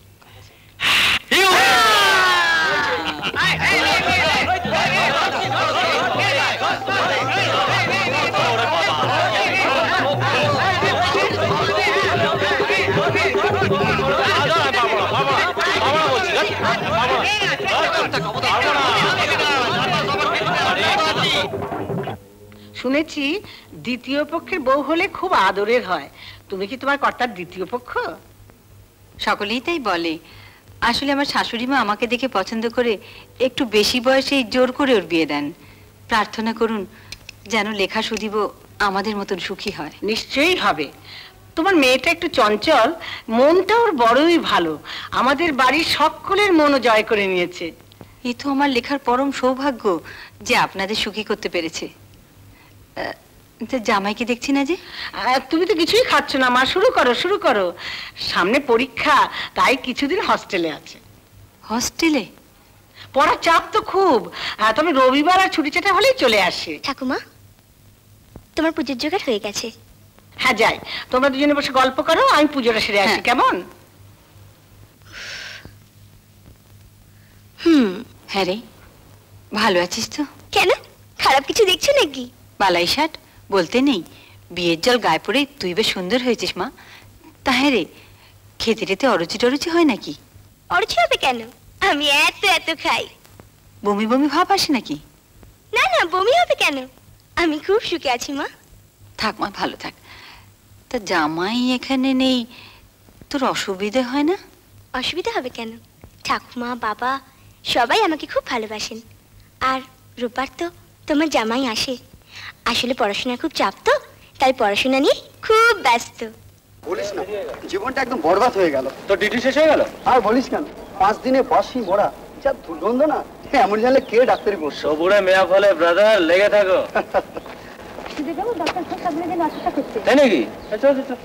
শুনেছি দ্বিতীয় পক্ষের বউ হলে খুব আদরের হয়। তুমি কি তোমার কর্তার দ্বিতীয় পক্ষ? সকলেই তাই বলে। আসলে আমার শাশুড়ি মা আমাকে দেখে পছন্দ করে একটু বেশি বয়সে জোর করে ওর বিয়ে দেন। প্রার্থনা করুন যেন লেখা সুদীব আমাদের মতন সুখী হয়। নিশ্চয়ই হবে। তোমার মেয়েটা একটু চঞ্চল, মনটা ওর বড়ই ভালো। আমাদের বাড়ির সকলের মনও জয় করে নিয়েছে। এ তো আমার লেখার পরম সৌভাগ্য যে আপনাদের সুখী করতে পেরেছে। জামাইকে দেখছি না যে? তুমি তো কিছুই খাচ্ছ না মা, শুরু করো শুরু করো। সামনে পরীক্ষা, তাই কিছুদিন হস্টেলে আছে। হস্টেলে? পড়ার চাপ তো খুব, তবে রবিবার আর ছুটি ছাটা হলেই চলে আসে। ঠাকুমা, তোমার পুজোর জোগাড় হয়ে গেছে? হ্যাঁ যাই, তোমরা দুজনে বসে গল্প করো, আমি পুজোটা সেরে আসি। কেমন? হুম। হ্যাঁ রে, ভালো আছিস তো? কেন, খারাপ কিছু দেখছো নাকি? বালাই ষাট বলতে নেই, বিয়ের জল গায়ে পড়ে তুই বেশ সুন্দর হয়েছিস মা। তা হ্যাঁ রে, খেতে টেতে অরুচি টরুচি হয় নাকি? অরুচি হবে কেন, আমি এত এত খাই। বমি বমি ভাব আসে নাকি? না না, বমি হবে কেন, আমি খুব সুখে আছি মা। থাক মা, ভালো থাক। তা জামাই এখানে নেই, তোর অসুবিধে হয় না? অসুবিধা হবে কেন, ঠাকুমা বাবা সবাই আমাকে খুব ভালোবাসেন। আর রূপার তো তোমার জামাই আসে। আসলে পড়াশোনার খুব চাপ তো, তাই পড়াশোনা নিয়ে খুব ব্যস্ত। বলিস না, জীবনটা একদম বরবাদ হয়ে গেল। তো ডিউটি শেষ হয়ে গেল? আর বলিস কেন, পাঁচ দিনে বাসি মোড়া যা দুর্গন্ধ না, এমন জানলে কে ডাক্তারি করছে? সবুরে মেয়া ফলে ব্রাদার লেগে থাকো। তাই নাকি? আচ্ছা আচ্ছা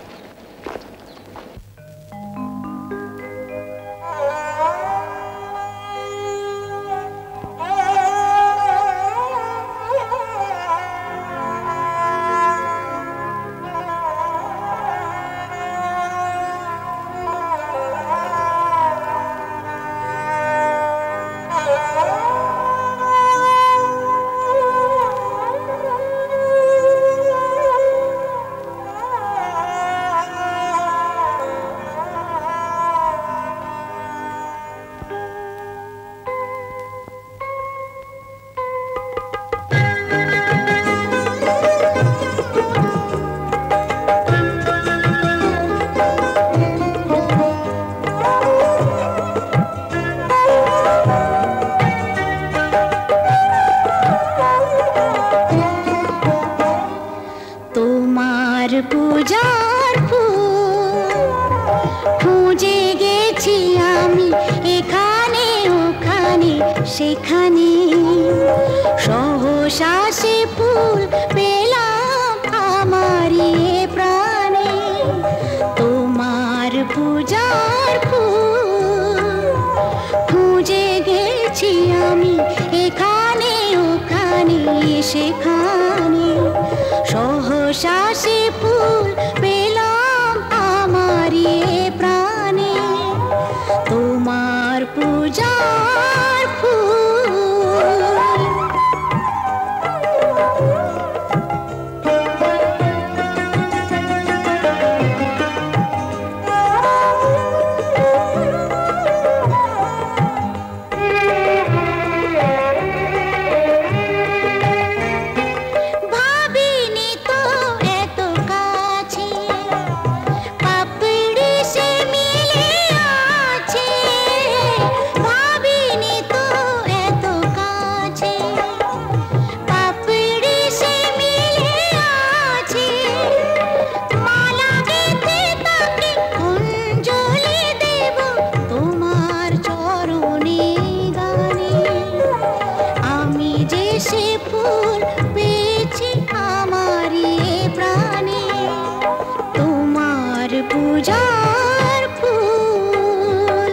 সেখানে সহসা সে ফুল পেলাম আমার প্রাণে, তোমার পূজার ফুল খুঁজে গেছি আমি এখানে ওখানে সেখানে, সহসা সে ফুল পেলাম আমার প্রাণে, তোমার পূজার ফুল। ভাবিনি তো এত কাছে পাপড়ি সে মিলে আছে, ভাবিনি তো এত কাছে পাপড়ি সে মিলে আছে, মালা গেঁথে তাকে অঞ্জলি দেব তোমার চরণে গানে, আমি যে সে ফুল পেয়েছি আমার প্রাণে, তোমার পূজার ফুল।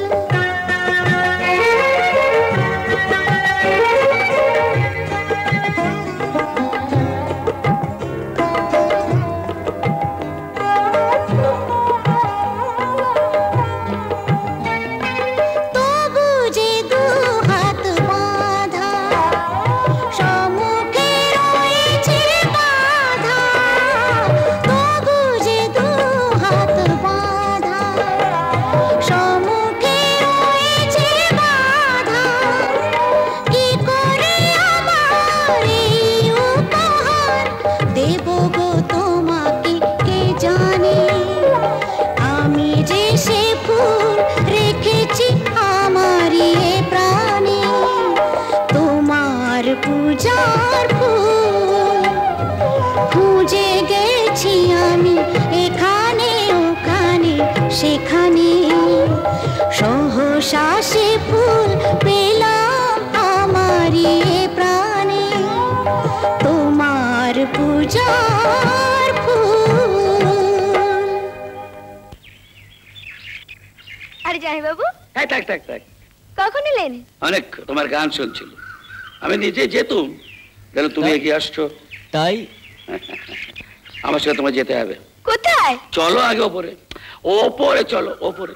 তবু যে দু হাত বাঁধা সম্মুখে রয়েছে বাধা, তবু যে দু হাত বাঁধা সম্মুখে রয়েছে বাধা, কি করে আমার এই উপহার দেব গো তোমাকে কে জানে, আমি যে সে ফুল রেখেছি আমার প্রাণে, তোমার পূজার ফুল খুঁজে গেছি আমি এখানে ওখানে সেখানে, সহসা সে ফুল পেলাম আমার প্রাণে, তোমার পূজার ফুল। আরে জামাই বাবু, হ্যাঁ থাক থাক থাক, কখন এলেন? অনেক তোমার গান শুনছিল, আমি নিজে যেতুম, কেন তুমি এগিয়ে আসছো তাই আমার সাথে তোমার যেতে হবে। কোথায়? চলো আগে ওপরে, ওপরে চলো ওপরে।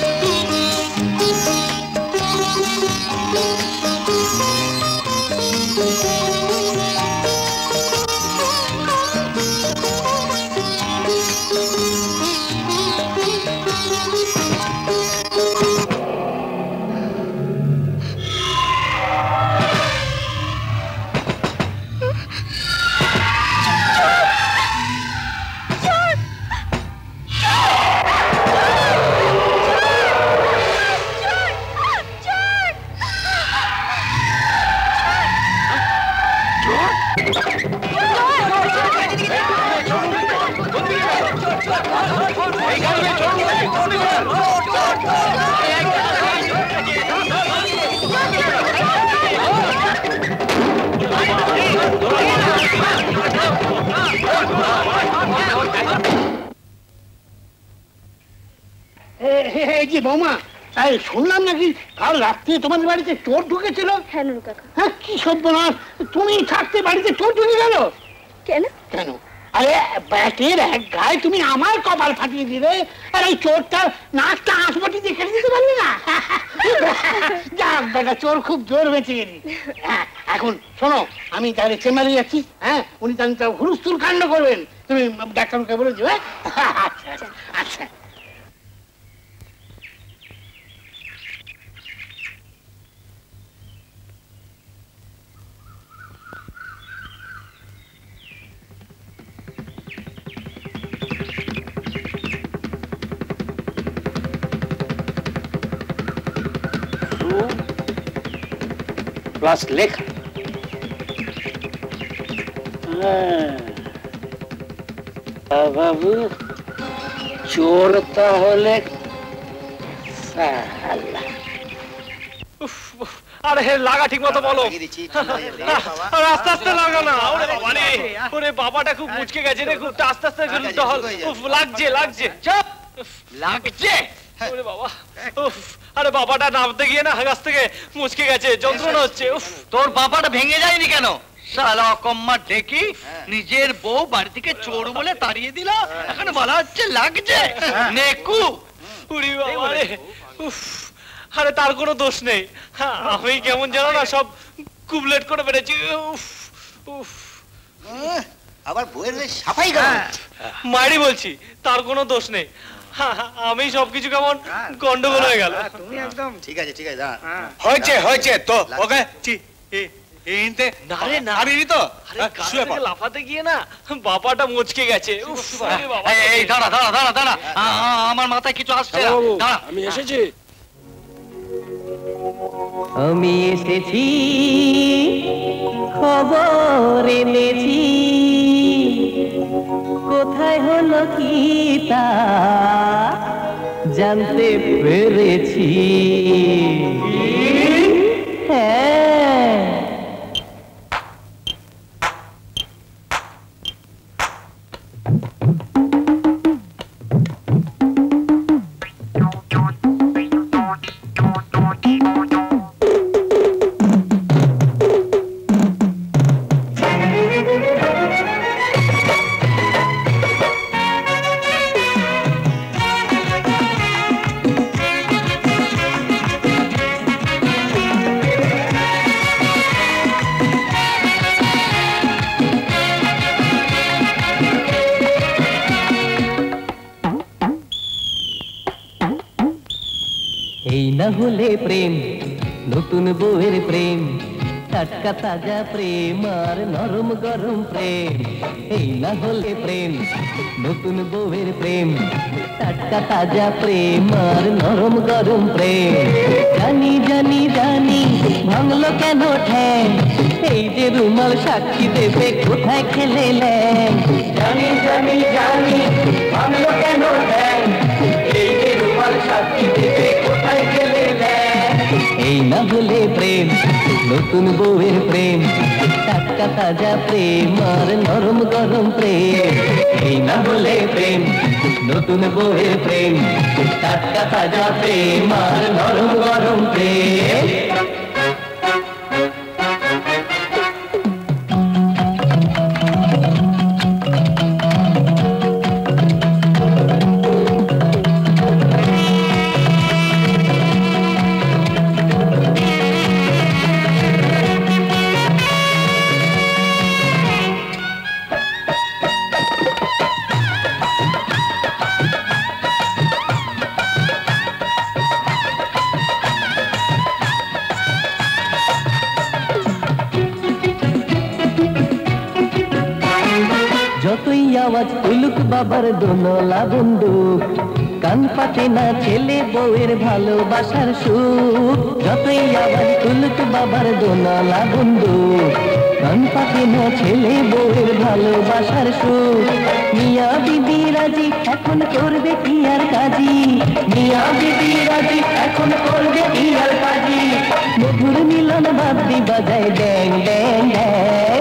Thank you. এই যে বৌমা, এই শুনলাম নাকি কাল রাত্রে তোমাদের বাড়িতে চোর ঢুকেছিল? হ্যাঁ নুরু কাকা। হ্যাঁ, কি সর্বনাশ! তুমি থাকতে বাড়িতে চোর ঢুকে গেল কেন? কেন? আরে ব্যাটের এক গায়ে তুমি আমার কপাল ফাটিয়ে দিলে, আর এই চোরটার নাকটা আঁশবটি দিয়ে কেটে দিতে পারবে না? যাক বেটা, চোর খুব জোর বেঁচে গেলি। হ্যাঁ, এখন শোনো, আমি তাহলে চেম্বারে যাচ্ছি। হ্যাঁ, উনি তাহলে হুলস্থুল কাণ্ড করবেন, তুমি ডাক্তারকে বলে দিও। আচ্ছা আচ্ছা। প্লাস লেখা। বাবু চোর তাহলে আরে লাগা ঠিক মতো বলো। আস্তে আস্তে লাগা না। ওরে বাবা রে, ওরে বাবাটা খুব মুচকে গেছে রে, খুব আস্তে আস্তে চলতে হল। উফ, লাগছে লাগছে চুপ লাগছে। ওরে বাবা, উফ, আরে বাবাটা নামতে গিয়ে না গাছ থেকে মুচকে গেছে, যন্ত্রণা হচ্ছে। উফ, তোর বাবাটা ভেঙে যায়নি কেন? শালা অকম্মা ডেকি নিজের বউ বাড়ি থেকে চোর বলে তাড়িয়ে দিল, এখন বলা হচ্ছে লাগছে নেকু। উরি বাবা রে, উফ, আরে তার কোনো দোষ নেই, আমি কেমন জানো না সব কুবলেট করে বেড়েছি। উফ উফ, আবার বইয়ের সাফাই গেল। মারি বলছি, তার কোনো দোষ নেই, আমি সবকিছু কেমন গন্ডগোল হয়ে গেল। তুমি একদম ঠিক আছে ঠিক আছে। হয়েছে হয়েছে তো ওকে লাফাতে গিয়ে না বাবাটা মুচকে গেছে। দাঁড়া দাঁড়া দাঁড়া দাঁড়া, আমার মাথায় কিছু আসছে। আমি এসেছি, আমি এসেছি, খবর এনেছি, কোথায় হলো কি তা জানতে পেরেছি। হ্যাঁ, এই না হলে প্রেম, নতুন বউয়ের প্রেম, টাটকা তাজা প্রেম আর নরম গরম প্রেম। এই না হলে প্রেম, নতুন বউয়ের প্রেম, টাটকা তাজা প্রেম আর নরম গরম প্রেম। জানি জানি জানি ভাঙলো কেন ঠ্যাং, এই যে রুমাল সাক্ষী দেবে কোথায় খেলে ল্যাং। জানি জানি জানি ভাঙলো কেন ঠ্যাং, এই যে রুমাল সাক্ষী দেবে কোথায় খেলে ল্যাং। এই না হলে প্রেম, নতুন বউয়ের প্রেম, টাটকা তাজা প্রেম আর নরম গরম প্রেম। এই না হলে প্রেম, নতুন বউয়ের প্রেম, টাটকা তাজা প্রেম আর নরম গরম প্রেম। যতই আওয়াজ তুলুক বাবার দোনলা বন্দুক, কান পাতে না ছেলে বউয়ের ভালোবাসার সুখ। যতই আওয়াজ তুলুক বাবার দোনলা বন্দুক, কান পাকে না ছেলে বউয়ের ভালোবাসার সুর। মিয়া বিবি রাজি এখন করবে কি আর কাজী, মিয়া বিবি রাজি এখন করবে কি আর কাজী। মধুর মিলন বাদ্যি বাজায় ড্যাং ড্যাং ড্যাং।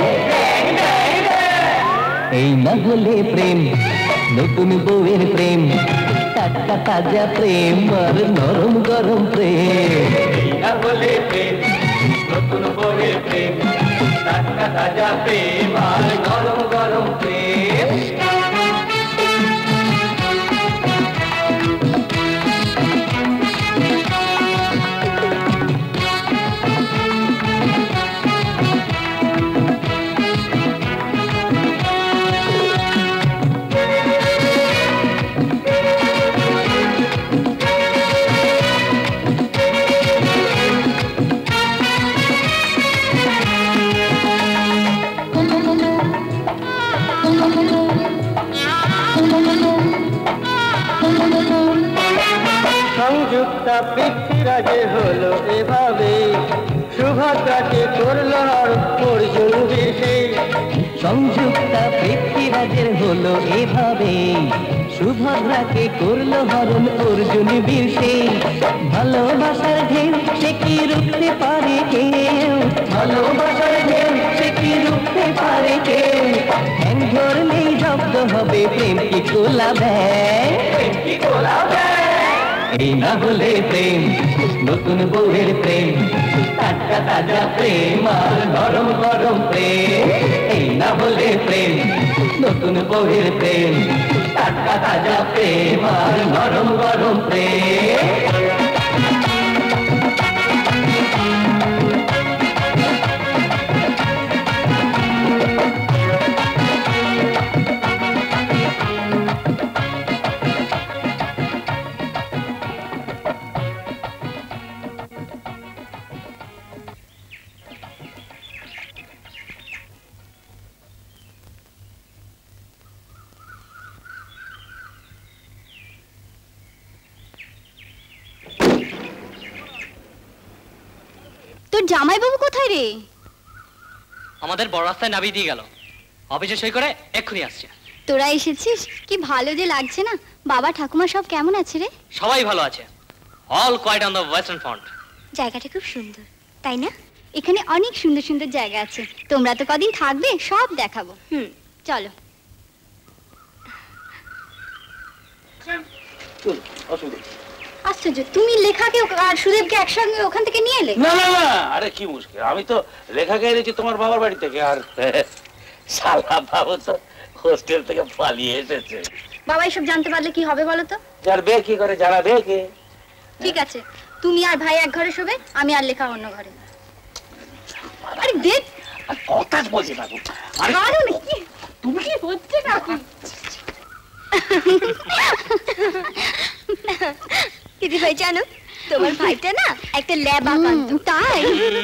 এই না হলে প্রেম, নতুন বউয়ের প্রেম, টাটকা তাজা প্রেম আর নরম গরম প্রেম। এই না হলে প্রেম, নতুন বউয়ের প্রেম, টাটকা তাজা প্রেম আর গরম গরম প্রেম। সংযুক্তা পৃথ্বীরাজে হলো এভাবে, সুভদ্রাকে করলো অর্জুন বেশে। সংযুক্তা পৃথ্বীরাজের হলো এভাবে, সুভদ্রাকে করলো হরণ অর্জুন বীর সে। ভালোবাসার ঢেউ সে কি রুখতে পারে কেউ, ভালোবাসার ঢেউ সে কি রুখতে পারে কেউ। ঠ্যাং ধরলেই জব্দ হবে প্রেম কি কোলাবে, প্রেম কি কোলাবে। এই না হলে প্রেম, নতুন বউয়ের প্রেম, টাটকা তাজা প্রেম আর নরম গরম প্রেম। এই না হলে প্রেম, নতুন বউয়ের প্রেম, টাটকা তাজা প্রেম আর নরম গরম প্রেম। তোর জামাইবাবু কোথায় রে? আমাদের বড় রাস্তায় নামিয়ে দিয়ে গেল, অফিসে সই করে এক্ষুনি আসছে। তোরা এসেছিস, কি ভালো যে লাগছে না। বাবা ঠাকুমা সব কেমন আছে রে? সবাই ভালো আছে, all quiet on the western front. জায়গাটা খুব সুন্দর, তাই না? এখানে অনেক সুন্দর সুন্দর জায়গা আছে, তোমরা তো কদিন থাকবে, সব দেখাবো। হুম, চলো। আশ্চর্য, তুমি লেখাকে আর সুদেবকে একসঙ্গে ওখান থেকে নিয়ে এলে? না না না, আরে কি মুশকিল, আমি তো লেখাকে এনেছি তোমার বাবার বাড়ি থেকে, আর শালা বাবু তো হোস্টেল থেকে পালিয়ে এসেছে। বাবা এসব জানতে পারলে কি হবে বলো তো? যার বে কি করে জানাবে কে? ঠিক আছে, তুমি আর ভাই এক ঘরে শোবে, আমি আর লেখা অন্য ঘরে। আরে দেখ, কথা বলছি বাবু। আরে নাকি তুমি কি হচ্ছে নাকি? দিদি ভাই জানো, তোমার ভাইটা না একটা ল্যাবা কান্ত। তাই?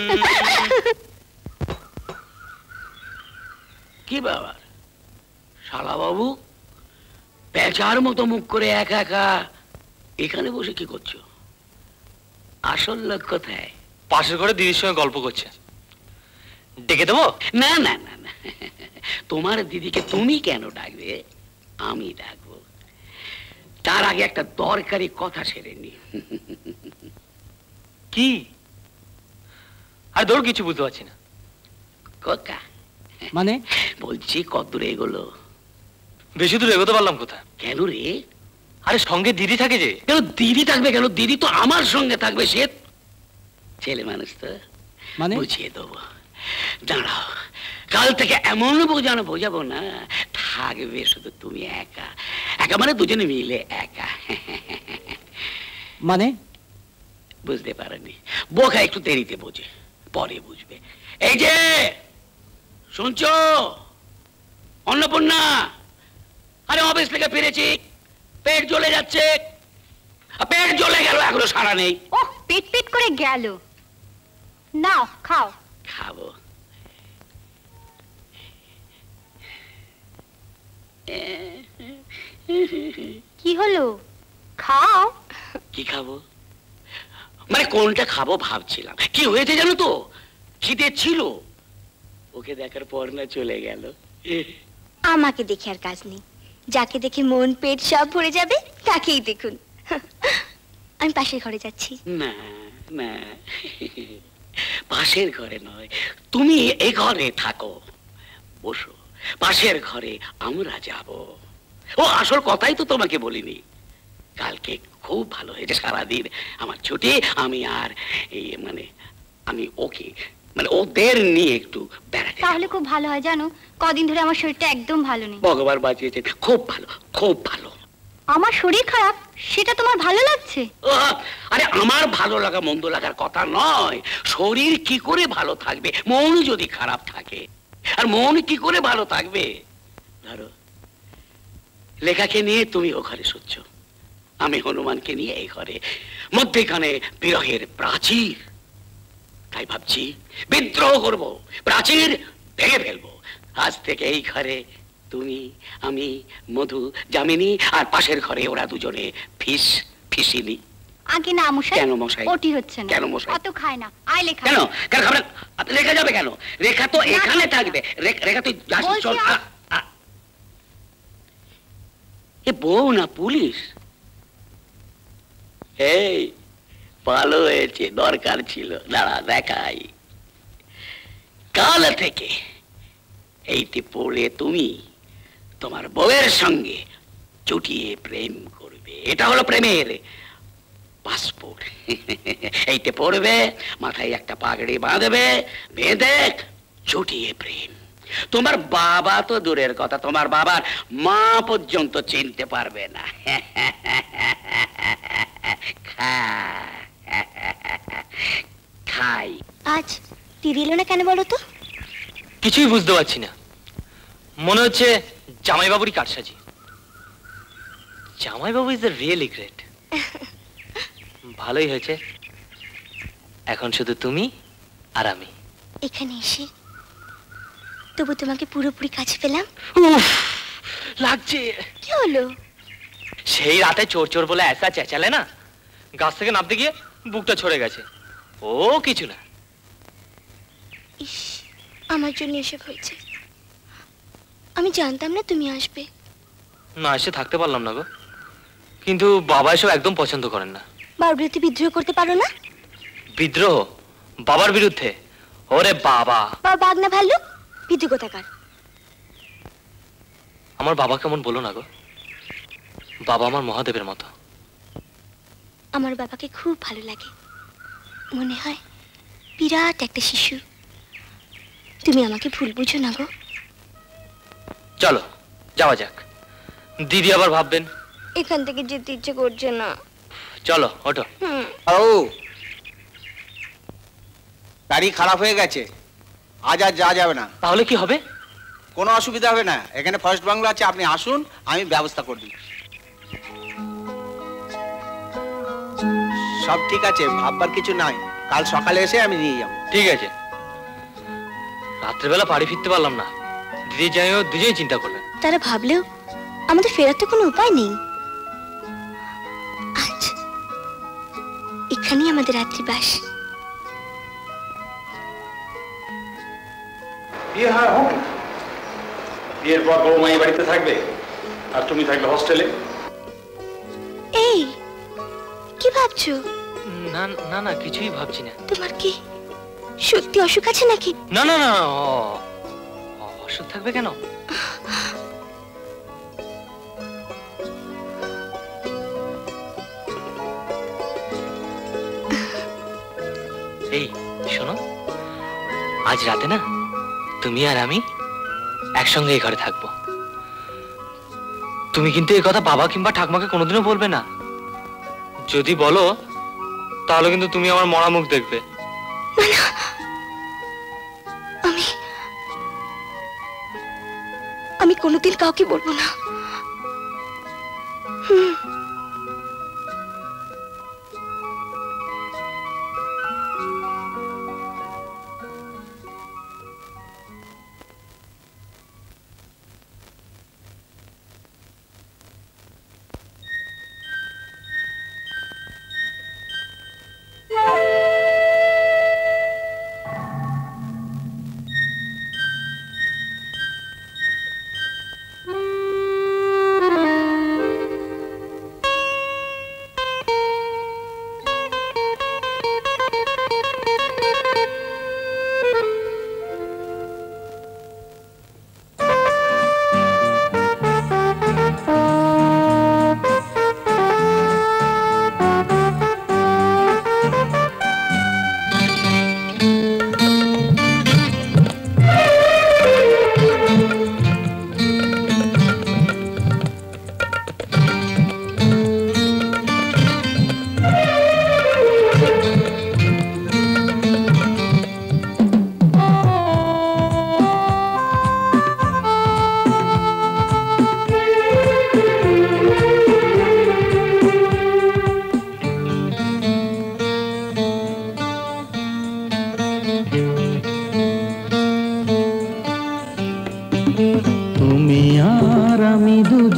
কি বাবা, শালা বাবু পেঁচার মতো মুখ করে একা একা এখানে বসে কি করছো? আসল লোক কোথায়? পাশের ঘরে দিদির সঙ্গে গল্প করছে, ডেকে দেবো? না না না না, তোমার দিদিকে তুমি কেন ডাকবে, আমি ডাকবো। তার আগে একটা দরকারি কথা সেরে নি। কি? আর দৌড় কিছু বুঝতে পারছি না। কোকা মানে? বলছি কত দূরে এগোলো? বেশি দূর এগোতে পারলাম কোথায়? কেন রে? আরে সঙ্গে দিদি থাকে যে। কেন দিদি থাকবে কেন? দিদি তো আমার সঙ্গে থাকবে, সে ছেলে মানুষ তো। মানে? বুঝিয়ে দেবো, দাঁড়াও। কাল থেকে এমন বোঝানো বোঝাবো না, থাকবে শুধু তুমি একা। একা মানে দুজনে মিলে একা। মানে? বুঝতে পারেনি, বোকা একটু দেরিতে বোঝে, পরে বুঝবে। এই যে শুনছো অন্নপূর্ণা, আরে অফিস থেকে ফিরেছি, পেট জ্বলে যাচ্ছে। পেট জ্বলে গেল, এখনো সারা নেই। ও পেট পেট করে গেল, নাও খাও। খাবো? কি হলো? খাও। কি খাবো মানে কোনটা খাবো ভাবছিলাম। কি হয়েছে জানো তো, খিদে ছিল, ওকে দেখার পর না চলে গেল। আমাকে দেখে আর কাজ নেই, যাকে দেখে মন পেট সব ভরে যাবে তাকেই দেখুন। আমি পাশের ঘরে যাচ্ছি। না না, পাশের ঘরে নয়, তুমি এ ঘরে থাকো, বসো, পাশের ঘরে আমরা যাব। ও আসল কথাই তো তোমাকে বলিনি, কালকে খুব ভালো হয়েছে, সারাদিন আমার ছুটি, আমি আর এই মানে আমি ওকে মানে ওদের নিয়ে একটু বেড়াতে। তাহলে খুব ভালো হয়, জানো কদিন ধরে আমার শরীরটা একদম ভালো নেই। ভগবান বাঁচিয়েছেন, খুব ভালো খুব ভালো। আমার শরীর খারাপ সেটা তোমার ভালো লাগছে? আরে আমার ভালো লাগা মন্দ লাগার কথা নয়, শরীর কি করে ভালো থাকবে মন যদি খারাপ থাকে, আর মন কি করে ভালো থাকবে? ধরো লেখাকে নিয়ে তুমি ও ঘরে শুচ্ছ, আমি হনুমানকে নিয়ে এই ঘরে, মধ্যেখানে বিরহের প্রাচীর। তাই ভাবছি বিদ্রোহ করব, প্রাচীর ভেঙে ফেলবো। আজ থেকে এই ঘরে তুমি, আমি, মধু, যামিনী, আর পাশের ঘরে ওরা দুজনে ফিস ফিসিনি। আগে না মশাই। কেন মশাই? ওটি হচ্ছে না। কেন মশাই? অত খায় না। আয় লেখা। কেন কেন খাবে? রেখা যাবে কেন? রেখা তো এখানে থাকবে। রেখা তুই যাস, চল। এ বউ না পুলিশ? এই ভালো হয়েছে, দরকার ছিল। দাঁড়া দেখাই। কাল থেকে এইটি পড়ে তুমি তোমার বউয়ের সঙ্গে চুটিয়ে প্রেম করবে, এটা হলো প্রেমের পাসপোর্ট। এইতে পড়বে, মাথায় একটা পাগড়ি বাঁধবে, বেঁধে চুটিয়ে প্রেম। তোমার বাবা তো দূরের কথা, তোমার বাবার মা পর্যন্ত চিনতে পারবে না। খাই। আজ দিদি এলো না কেন বলো তো? কিছুই বুঝতে পারছি না, মনে হচ্ছে জামাইবাবুরই কারসাজি। জামাইবাবু ইজ দ্য রিয়েলি গ্রেট। ভালোই হয়েছে, এখন শুধু তুমি আর আমি। এখানে এসে তবু তোমাকে পুরোপুরি কাছে পেলাম। লাগছে। কি হলো? সেই রাতে চোর চোর বলে এসা চেঁচালে না, গাছ থেকে নামতে গিয়ে বুকটা ছড়ে গেছে। ও কিছু না। ইস, আমার জন্য এসব হয়েছে। আমি জানতাম না তুমি আসবে। না এসে থাকতে পারলাম না গো, কিন্তু বাবা এসব একদম পছন্দ করেন না। বাবার বিরুদ্ধে বিদ্রোহ করতে পারো না? বিদ্রোহ বাবার বিরুদ্ধে? ওরে বাবা, বাবা বাঘ না ভাল্লুক, বিদ্রোহ কোথাকার। আমার বাবা কেমন বলো না গো, বাবা আমার মহাদেবের মতো। আমার বাবাকে খুব ভালো লাগে, মনে হয় বিরাট একটা শিশু। তুমি আমাকে ভুল বুঝো না গো। চলো যাওয়া যাক, দিদি আবার ভাববেন। এখান থেকে যেতে ইচ্ছে করছে না। চলো ওঠো। ও গাড়ি খারাপ হয়ে গেছে, আজ আর যাওয়া যাবে না। তাহলে কি হবে? কোনো অসুবিধা হবে না, এখানে ফার্স্ট বাংলো আছে, আপনি আসুন, আমি ব্যবস্থা করে দিই। সব ঠিক আছে, ভাববার কিছু নাই, কাল সকালে এসে আমি নিয়ে যাবো। ঠিক আছে। রাত্রেবেলা বাড়ি ফিরতে পারলাম না, দিদি যাইও দুজনেই চিন্তা করলেন। তারা ভাবলেও আমাদের ফেরার তো কোনো উপায় নেই। আজ এখানেই আমাদের রাত্রিবাস। বিয়ে হয় হোক, বিয়ের পর বৌমা এই বাড়িতে থাকবে আর তুমি থাকবে হস্টেলে। এই কি ভাবছো? না না না, কিছুই ভাবছি না। তোমার কি সত্যি অসুখ আছে নাকি? না না না, অসুখ থাকবে কেন? এই শোনো, আজ রাতে না তুমি আর আমি একসঙ্গে এই ঘরে থাকবো। তুমি কিন্তু এই কথা বাবা কিংবা ঠাকুমাকে কোনোদিনও বলবে না। যদি বলো তাহলে কিন্তু তুমি আমার মরা মুখ দেখবে। আমি আমি কোনোদিন কাউকে বলবো না। হুম।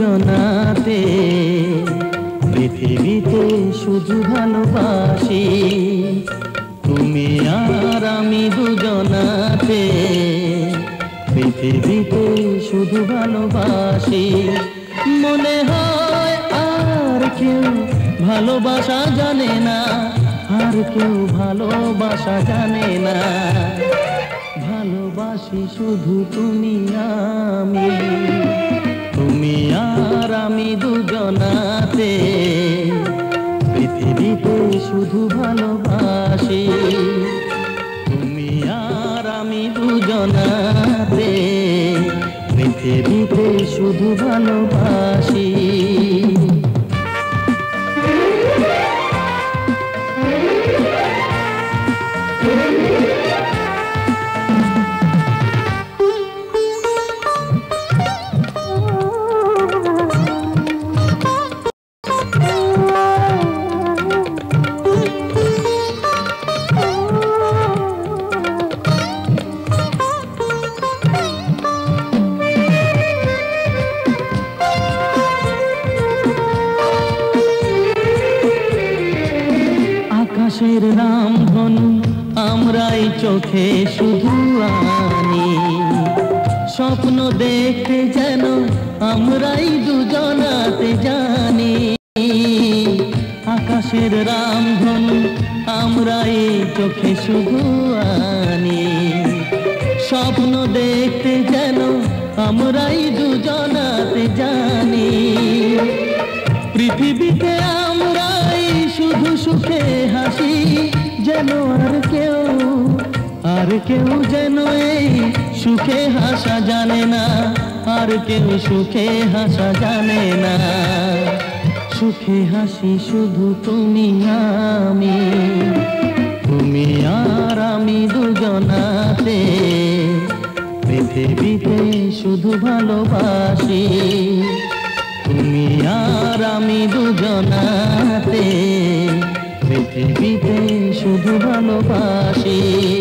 দুজনাতে পৃথিবীতে শুধু ভালোবাসি তুমি আর আমি দুজনাতে পৃথিবীতে শুধু ভালোবাসি মনে হয় আর কেউ ভালোবাসা জানে না আর কেউ ভালোবাসা জানে না ভালোবাসি শুধু তুমি আমি তুমি আর আমি দুজনাতে পৃথিবীতে শুধু ভালোবাসি তুমি আর আমি দুজনাতে পৃথিবীতে শুধু ভালোবাসি আকাশের রামধনু আমরাই চোখে শুধু আনি স্বপ্ন দেখতে যেন আমরাই দুজনাতে জানি আকাশের রামধনু আমরাই চোখে শুধু আনি স্বপ্ন দেখতে যেন আমরাই দুজনাতে জানি পৃথিবীতে আমরাই শুধু সুখে হাসি যেন আর কেউ আর কেউ যেন এই সুখে হাসা জানে না আর কেউ সুখে হাসা জানে না সুখে হাসি শুধু তুমি আমি তুমি আর আমি দুজনাতে পৃথিবীতে শুধু ভালোবাসি তুমি আর আমি দুজনাতে পৃথিবীতে শুধু ভালোবাসি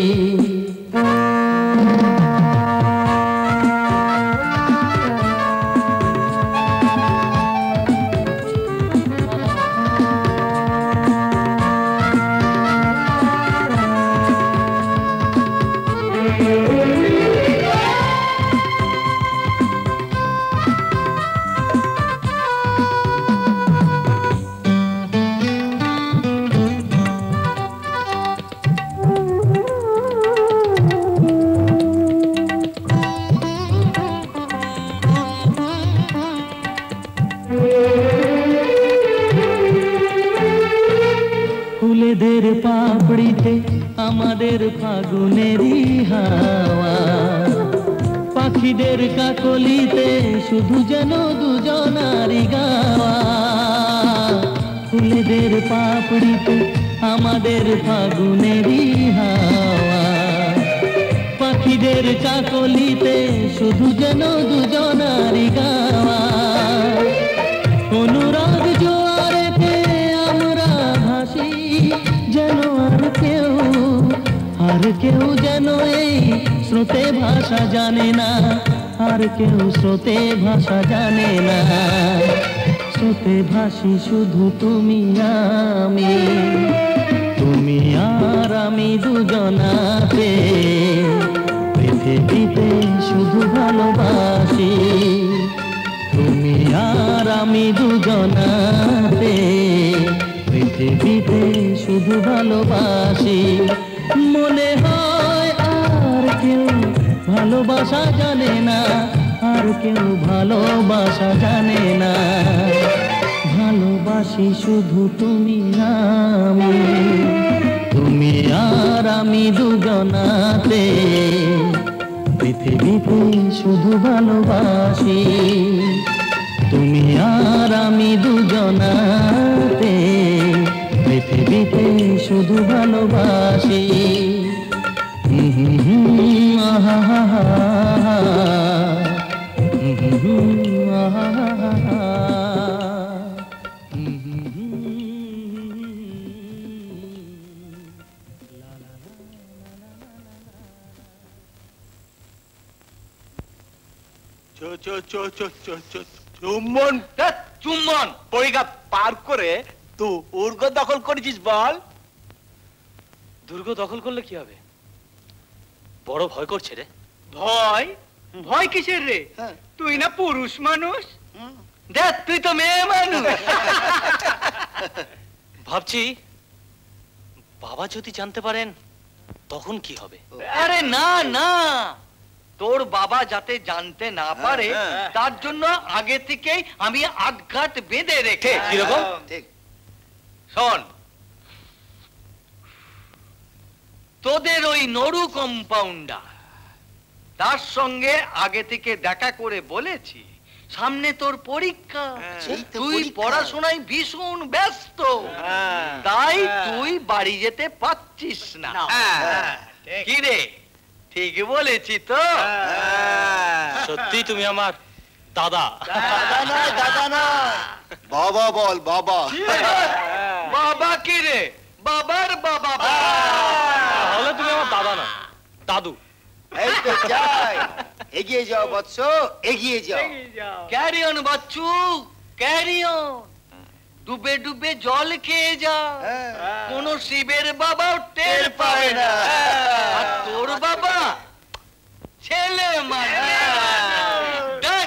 ফুলেদের পাপড়িতে আমাদের ফাগুনেরই হাওয়া পাখিদের কাকলিতে শুধু যেন দুজনারই গাওয়া ফুলেদের পাপড়িতে আমাদের ফাগুনেরই হাওয়া পাখিদের কাকলিতে শুধু যেন দুজনারই গাওয়া অনুরাগ জোয়ারেতে আমরা ভাসি যেন আর কেউ আর কেউ যেন এই স্রোতে ভাষা জানে না আর কেউ স্রোতে ভাষা জানে না স্রোতে ভাসি শুধু তুমি আমি তুমি আর আমি দুজনাতে পৃথিবীতে শুধু ভালোবাসি তুমি আর আমি দুজনাতে পৃথিবীতে শুধু ভালোবাসি মনে হয় আর কেউ ভালোবাসা জানে না আর কেউ ভালোবাসা জানে না ভালোবাসি শুধু তুমি আমি তুমি আর আমি দুজনাতে পৃথিবীতে শুধু ভালোবাসি তুমি আর আমি দুজনাতে পৃথিবীতে শুধু ভালোবাসি আহা হা হা চো চো চো চো চো চো চুম্বন চুম্বন পরিখা পার করে তুই উর্গ দখল করেছিস বল। দুর্গ দখল করলে কি হবে? বড় ভয় করছে রে। ভয় ভয় কিসের রে? তুই না পুরুষ মানুষ। দেখ তুই তো মেয়ে মানুষ। ভাবছি বাবা যদি জানতে পারেন তখন কি হবে? আরে না না, তোর বাবা যাতে জানতে না পারে তার জন্য আগে থেকেই আমি আটঘাট বেঁধে রেখে। কিরকম? শোন, তোদের ওই নরু কম্পাউন্ডার তার সঙ্গে আগে থেকে দেখা করে বলেছি সামনে তোর পরীক্ষা, তুই পড়াশোনায় ভীষণ ব্যস্ত, তাই তুই বাড়ি যেতে পারছিস না। কি রে, ঠিক বলেছি তো? সত্যি তুমি আমার দাদা? দাদা নয়, দাদা নয়, বাবা বল বাবা। বাবা কি রে? বাবার বাবা। তাহলে তুমি আমার দাদা না, দাদু। এই তো যাই, এগিয়ে যাও বৎস, এগিয়ে যাও। Carry on Bachchu, carry on. ডুবে ডুবে জল খেয়ে যা, কোন শিবের বাবাও টের পাবে না। আর তোর বাবা ছেলে মানে। ডান।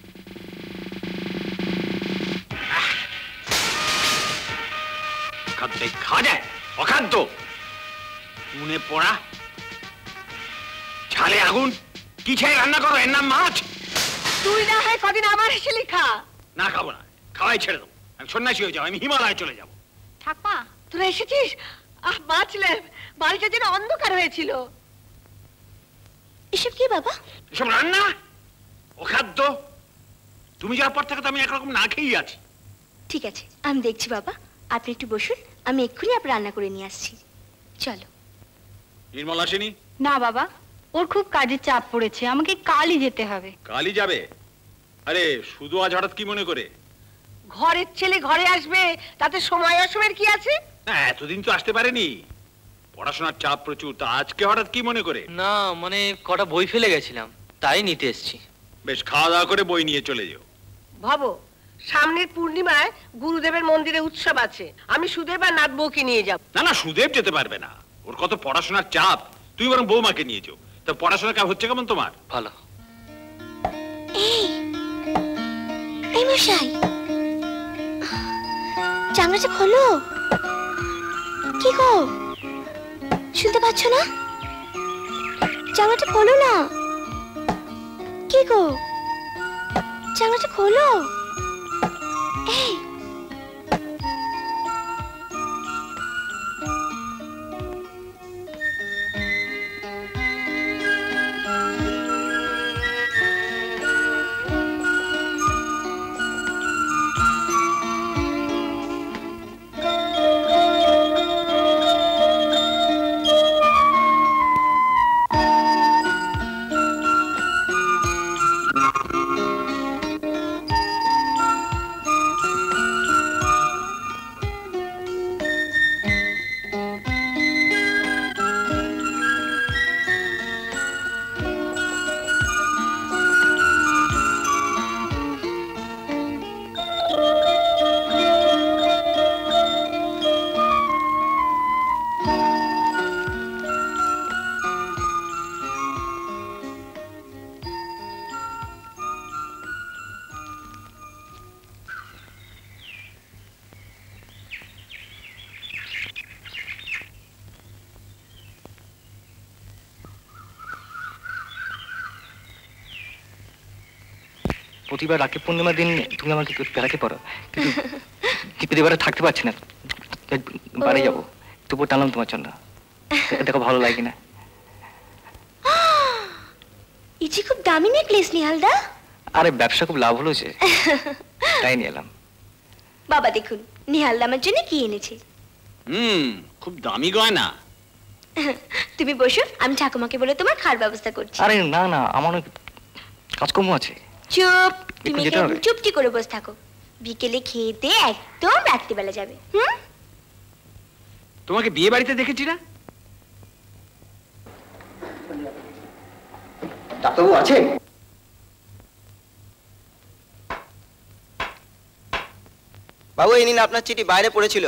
খাদ্যে খাওয়া যায় অখাদ্য, মনে পড়া ছালে আগুন, কি ছেড়ে রান্না করো, এর নাম মাছ। তুই না হয় কদিন আমার হেসেলি খা। না খাবো না, খাওয়াই ছেড়ে দেবো। আমি সন্ন্যাসী হয়ে যাবো, আমি হিমালয়ে চলে যাবো। ঠাকমা তোরা এসেছিস? আহ বাঁচলে, বাড়িটা যেন অন্ধকার হয়েছিল। এসব কি বাবা? এসব রান্না অখাদ্য, তুমি যাওয়ার পর থেকে তো আমি একরকম না খেয়েই আছি। ঠিক আছে, আমি দেখছি বাবা, আপনি একটু বসুন, আমি এক্ষুনি আপনার রান্না করে নিয়ে আসছি। চলো। নির্মল আসেনি? না বাবা, ওর খুব কাজের চাপ পড়েছে, আমাকে কালই যেতে হবে। কালই যাবে? আরে শুধু আজ হঠাৎ কি মনে করে? ঘরের ছেলে ঘরে আসবে, তাতে সময় অসময়ের কি আছে? না এতদিন তো আসতে পারেনি, পড়াশোনার চাপ প্রচুর, তা আজকে হঠাৎ কি মনে করে? না মানে কটা বই ফেলে গেছিলাম, তাই নিতে এসেছি। বেশ, খাওয়া দাওয়া করে বই নিয়ে চলে যাও। ভাবো, সামনের পূর্ণিমায় গুরুদেবের মন্দিরে উৎসব আছে, আমি সুদেব আর নাথ বউকে নিয়ে যাব। না না, সুদেব যেতে পারবে না, ওর কত পড়াশোনার চাপ। তুই বরং বৌমাকে নিয়ে যাও। তা পড়াশোনা কেমন হচ্ছে কেমন তোমার? ভালো। এই এই মশাই, জানলাটা খোলো। কি গো, শুনতে পাচ্ছ না? জানলাটা খোলো না। কি গো, জানলাটা খোলো। এই প্রতিবার রাখি পূর্ণিমার দিন তুমি আমাকে বেড়াকে পড়ো, কিন্তু এবারে থাকতে পারছি না, বাড়ি যাবো। তবুও টানলাম তোমার জন্য, দেখো ভালো লাগে না। ইজি খুব দামি নেকলেস নিহালদা। আরে ব্যবসা খুব লাভ হলো যে, তাই নিয়ে এলাম। বাবা দেখুন, নিহালদা আমার জন্য কি এনেছে। হুম, খুব দামি গয়না। তুমি বসো, আমি ঠাকুমাকে বলে তোমার খাওয়ার ব্যবস্থা করছি। আরে না না, আমার কাজকর্ম আছে। চুপ, তুমি যেতে হবে। চুপটি করে বসে থাকো, বিকেলে খেতে একদম রাত্রিবেলা যাবে। হুম, তোমাকে বিয়ে বাড়িতে দেখেছি না? ডাক্তারবাবু আছে? বাবু এই নিন আপনার চিঠি, বাইরে পড়েছিল।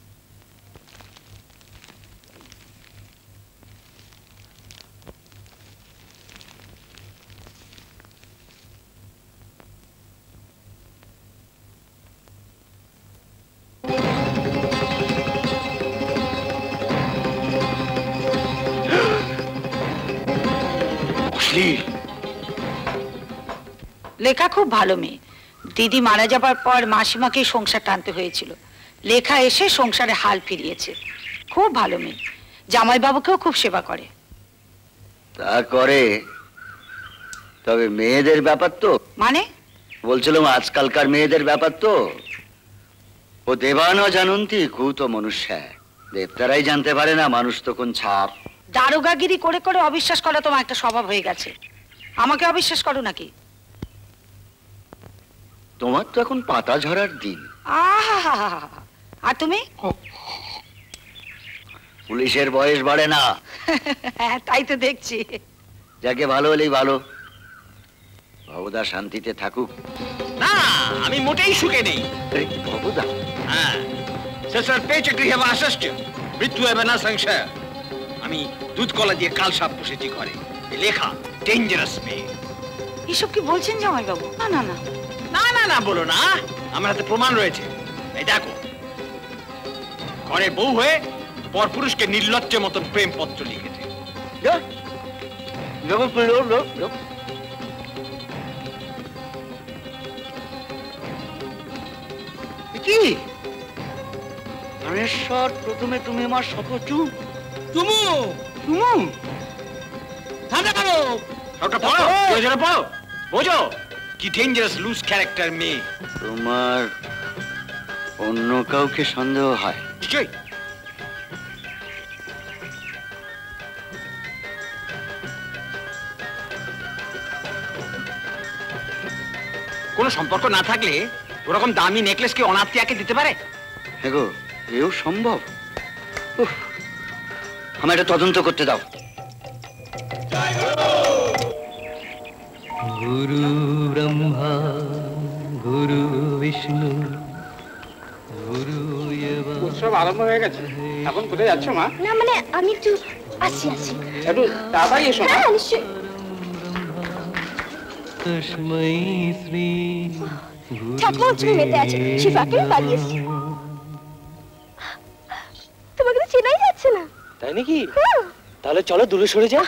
লেখা খুব ভালো মেয়ে। দিদি মারা যাবার পর মাসিমাকে সংসার টানতে হয়েছিল। লেখা এসে সংসারে হাল ফিরিয়েছে। খুব ভালো মেয়ে, জামাইবাবুকেও খুব সেবা করে। তা করে, তবে মেয়েদের ব্যাপার তো। মানে? বলছিলাম আজকালকার মেয়েদের ব্যাপার তো। ও দেবানও জানন্তি কুত মনুষ্য, দেবতারাই জানতে পারে না মানুষ তো কোন ছাপ। দারোগাগিরি করে করে অবিশ্বাস করা তোমার একটা স্বভাব হয়ে গেছে। আমাকে অবিশ্বাস করো নাকি? তোমার তো এখন পাতা ঝরার দিন। আহা, আর তুমি? পুলিশের বয়স বাড়ে না। হ্যাঁ তাই তো দেখছি। যাকে ভালো হলেই ভালো। ভবদা শান্তিতে থাকুক। না, আমি মোটেই সুখে নেই। ভবদা? হ্যাঁ, শেষের পেচেকরি হবে আশ্চর্য, মৃত্যু হবে না সংশয়। আমি দুধ কলা দিয়ে কাল সাপ পুষেছি ঘরে। লেখা ডেঞ্জারাস মেয়ে। এসব কি বলছেন জামাইবাবু? না না না না না না বলো না, আমার হাতে প্রমাণ রয়েছে। এই দেখো, ঘরে বউ হয়ে পরপুরুষকে নির্লজ্জের মতন প্রেম পত্র লিখেছে। কি গণেশ্বর, প্রথমে তুমি আমার শতচু তুমু তুমু ঠান্ডা করো, সবটা পড়ো, প্রয়োজনে পড়ো, বোঝো কি ডেঞ্জারাস লুজ ক্যারেক্টার মেয়ে। তোমার অন্য কাউকে সন্দেহ হয়? নিশ্চয়ই। কোনো সম্পর্ক না থাকলে ওরকম দামি নেকলেস কি অনাত্মীয়াকে দিতে পারে? হ্যাঁ গো, এও সম্ভব? উফ, আমার এটা তদন্ত করতে দাও। গুরু ব্রহ্মা গুরু বিষ্ণু গুরু উৎসব আরম্ভ হয়ে গেছে, এখন কোথায় যাচ্ছ মা? না মানে আমি একটু আসছি আসছি একটু তাড়াতাড়ি এসো। হ্যাঁ নিশ্চয়ই। তস্मै শ্রী ঠাকুমা উৎসবে মেতে আছে, শিফাকে পালিয়ে এসছি। তোমাকে তো চেনাই যাচ্ছে না। তাই নাকি? তাহলে চলো দূরে সরে যাই।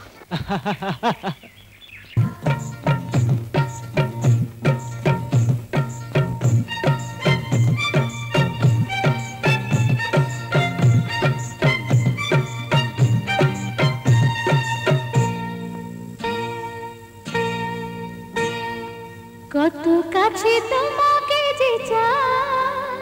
কত কাছে তোমাকে যে চাই,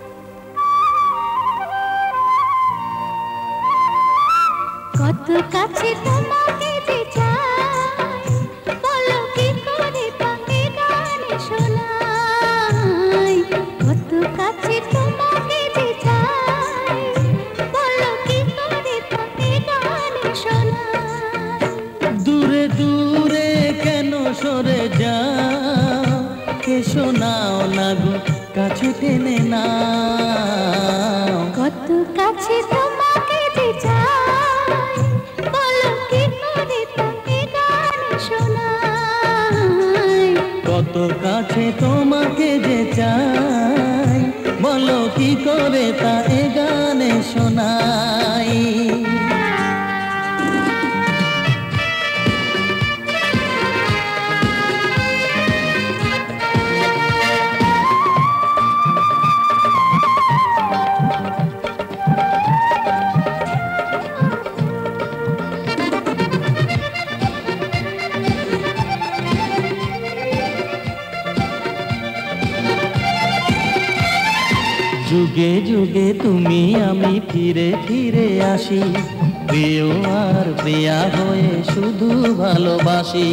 কত কাছে তোমাকে যে চাই, বলো কি করে তাকে গানে শোনাই। কত কাছে তোমাকে যে চাই, বলো কি করে তাকে গানে শোনাই। দূরে দূরে কেন সরে যাও, এসো নাও না গো কাছে টেনে নাও। কত কাছে তোমাকে যে চাই, বলো কি করে তাকে গানে শোনাই। কত কাছে তোমাকে যে চাই, বলো কি করে তা এ গানে শোনাই। যুগে যুগে তুমি আমি ফিরে ফিরে আসি, প্রিয় আর প্রিয়া হয়ে শুধু ভালোবাসি।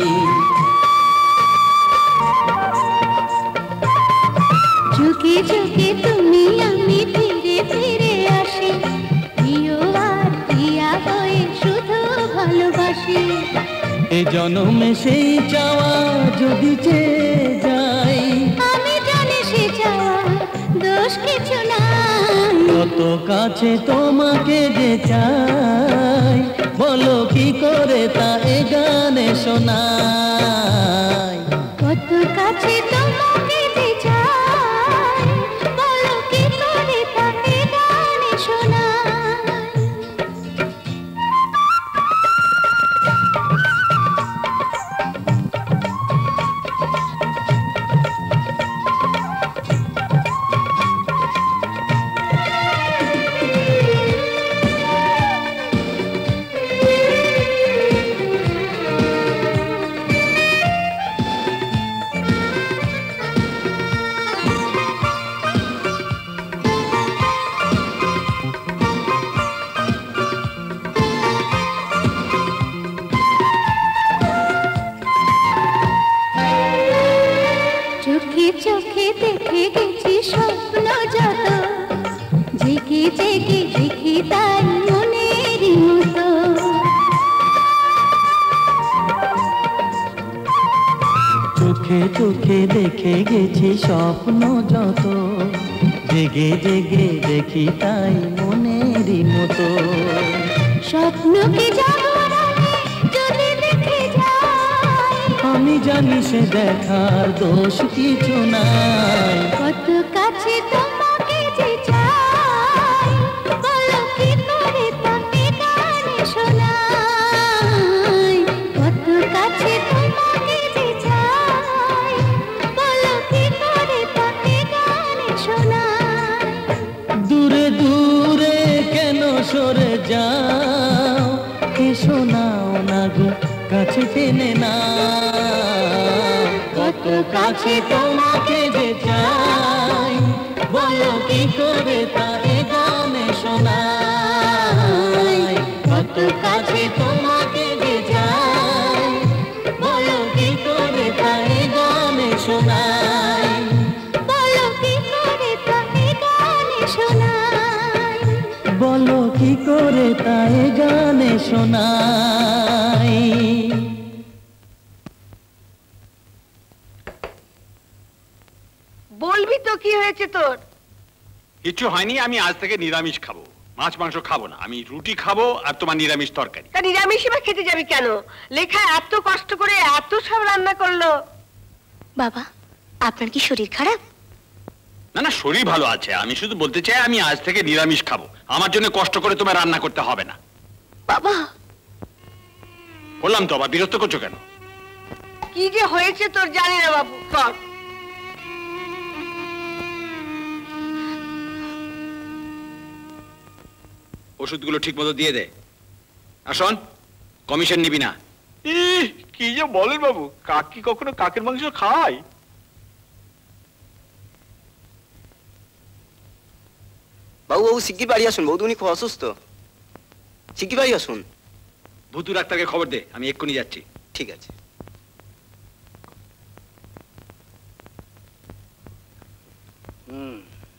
যুগে যুগে তুমি আমি ফিরে ফিরে আসি, প্রিয় আর প্রিয়া হয়ে শুধু ভালোবাসি। এ জনমে সেই চাওয়া যদি চেয়ে যাই, আমি জানি সে চাওয়া দোষ কিছু নাই। কত কাছে তোমাকে যে চাই, বলো কি করে তা এ গানে শোনাই। কত কাছে তোমাকে যে চাই, বলো কি করে তা এ গানে শোনাই। চোখে চোখে দেখে গেছি স্বপ্ন যত, জেগে জেগে দেখি তাই মনের মতো। চোখে চোখে দেখে গেছি স্বপ্ন যত, জেগে জেগে দেখি তাই মনেরই মতো। স্বপ্নকে জাগরণে যদি দেখে যাই, আমি জানি সে দেখার দোষ কিছু নাই। কত কাছে তোমাকে যে চাই, বলো কি করে তাকে গানে শোনাই। কত কাছে তোমাকে যে চাই, বলো কি করে তাকে গানে শোনাই। দূরে দূরে কেন সরে যাও, কে শোনাও না গো কাছে টেনে না। কত কাছে তোমাকে যে চাই, বলো কি করে তা এ গানে শোনাই। কত কাছে তোমাকে যে চাই, বলো কি করে তা এ গানে শোনাই। বলো কি করে তাকে গানে শোনাই। বলো কি করে তা এ গানে শোনাই। বলবি তো কি হয়েছে তোর? কিছু হয়নি, আমি আজ থেকে নিরামিষ খাবো, মাছ মাংস খাবো না। আমি রুটি খাবো আর তোমার নিরামিষ তরকারি। তা নিরামিষ এবার খেতে যাবি কেন? লেখা এত কষ্ট করে এত সব রান্না করলো। বাবা, আপনার কি শরীর খারাপ? না না, শরীর ভালো আছে। আমি শুধু বলতে চাই আমি আজ থেকে নিরামিষ খাবো, আমার জন্য কষ্ট করে তোমার রান্না করতে হবে না। বাবা, বললাম তো, আবার বিরক্ত করছো কেন? কি যে হয়েছে তোর জানি না বাবু। কর। ওষুধগুলো ঠিক মতো দিয়ে দে। আর শোন, কমিশন নিবি না। কি যে বলেন বাবু, কাক কি কখনো কাকের মাংস খায়? বাবু বাবু শিগগির বাড়ি আসুন, বৌদুনি খুব অসুস্থ। শিগগির বাড়ি আসুন। ভুতু ডাক্তারকে খবর দে, আমি এক্ষুনি যাচ্ছি। ঠিক আছে। হুম,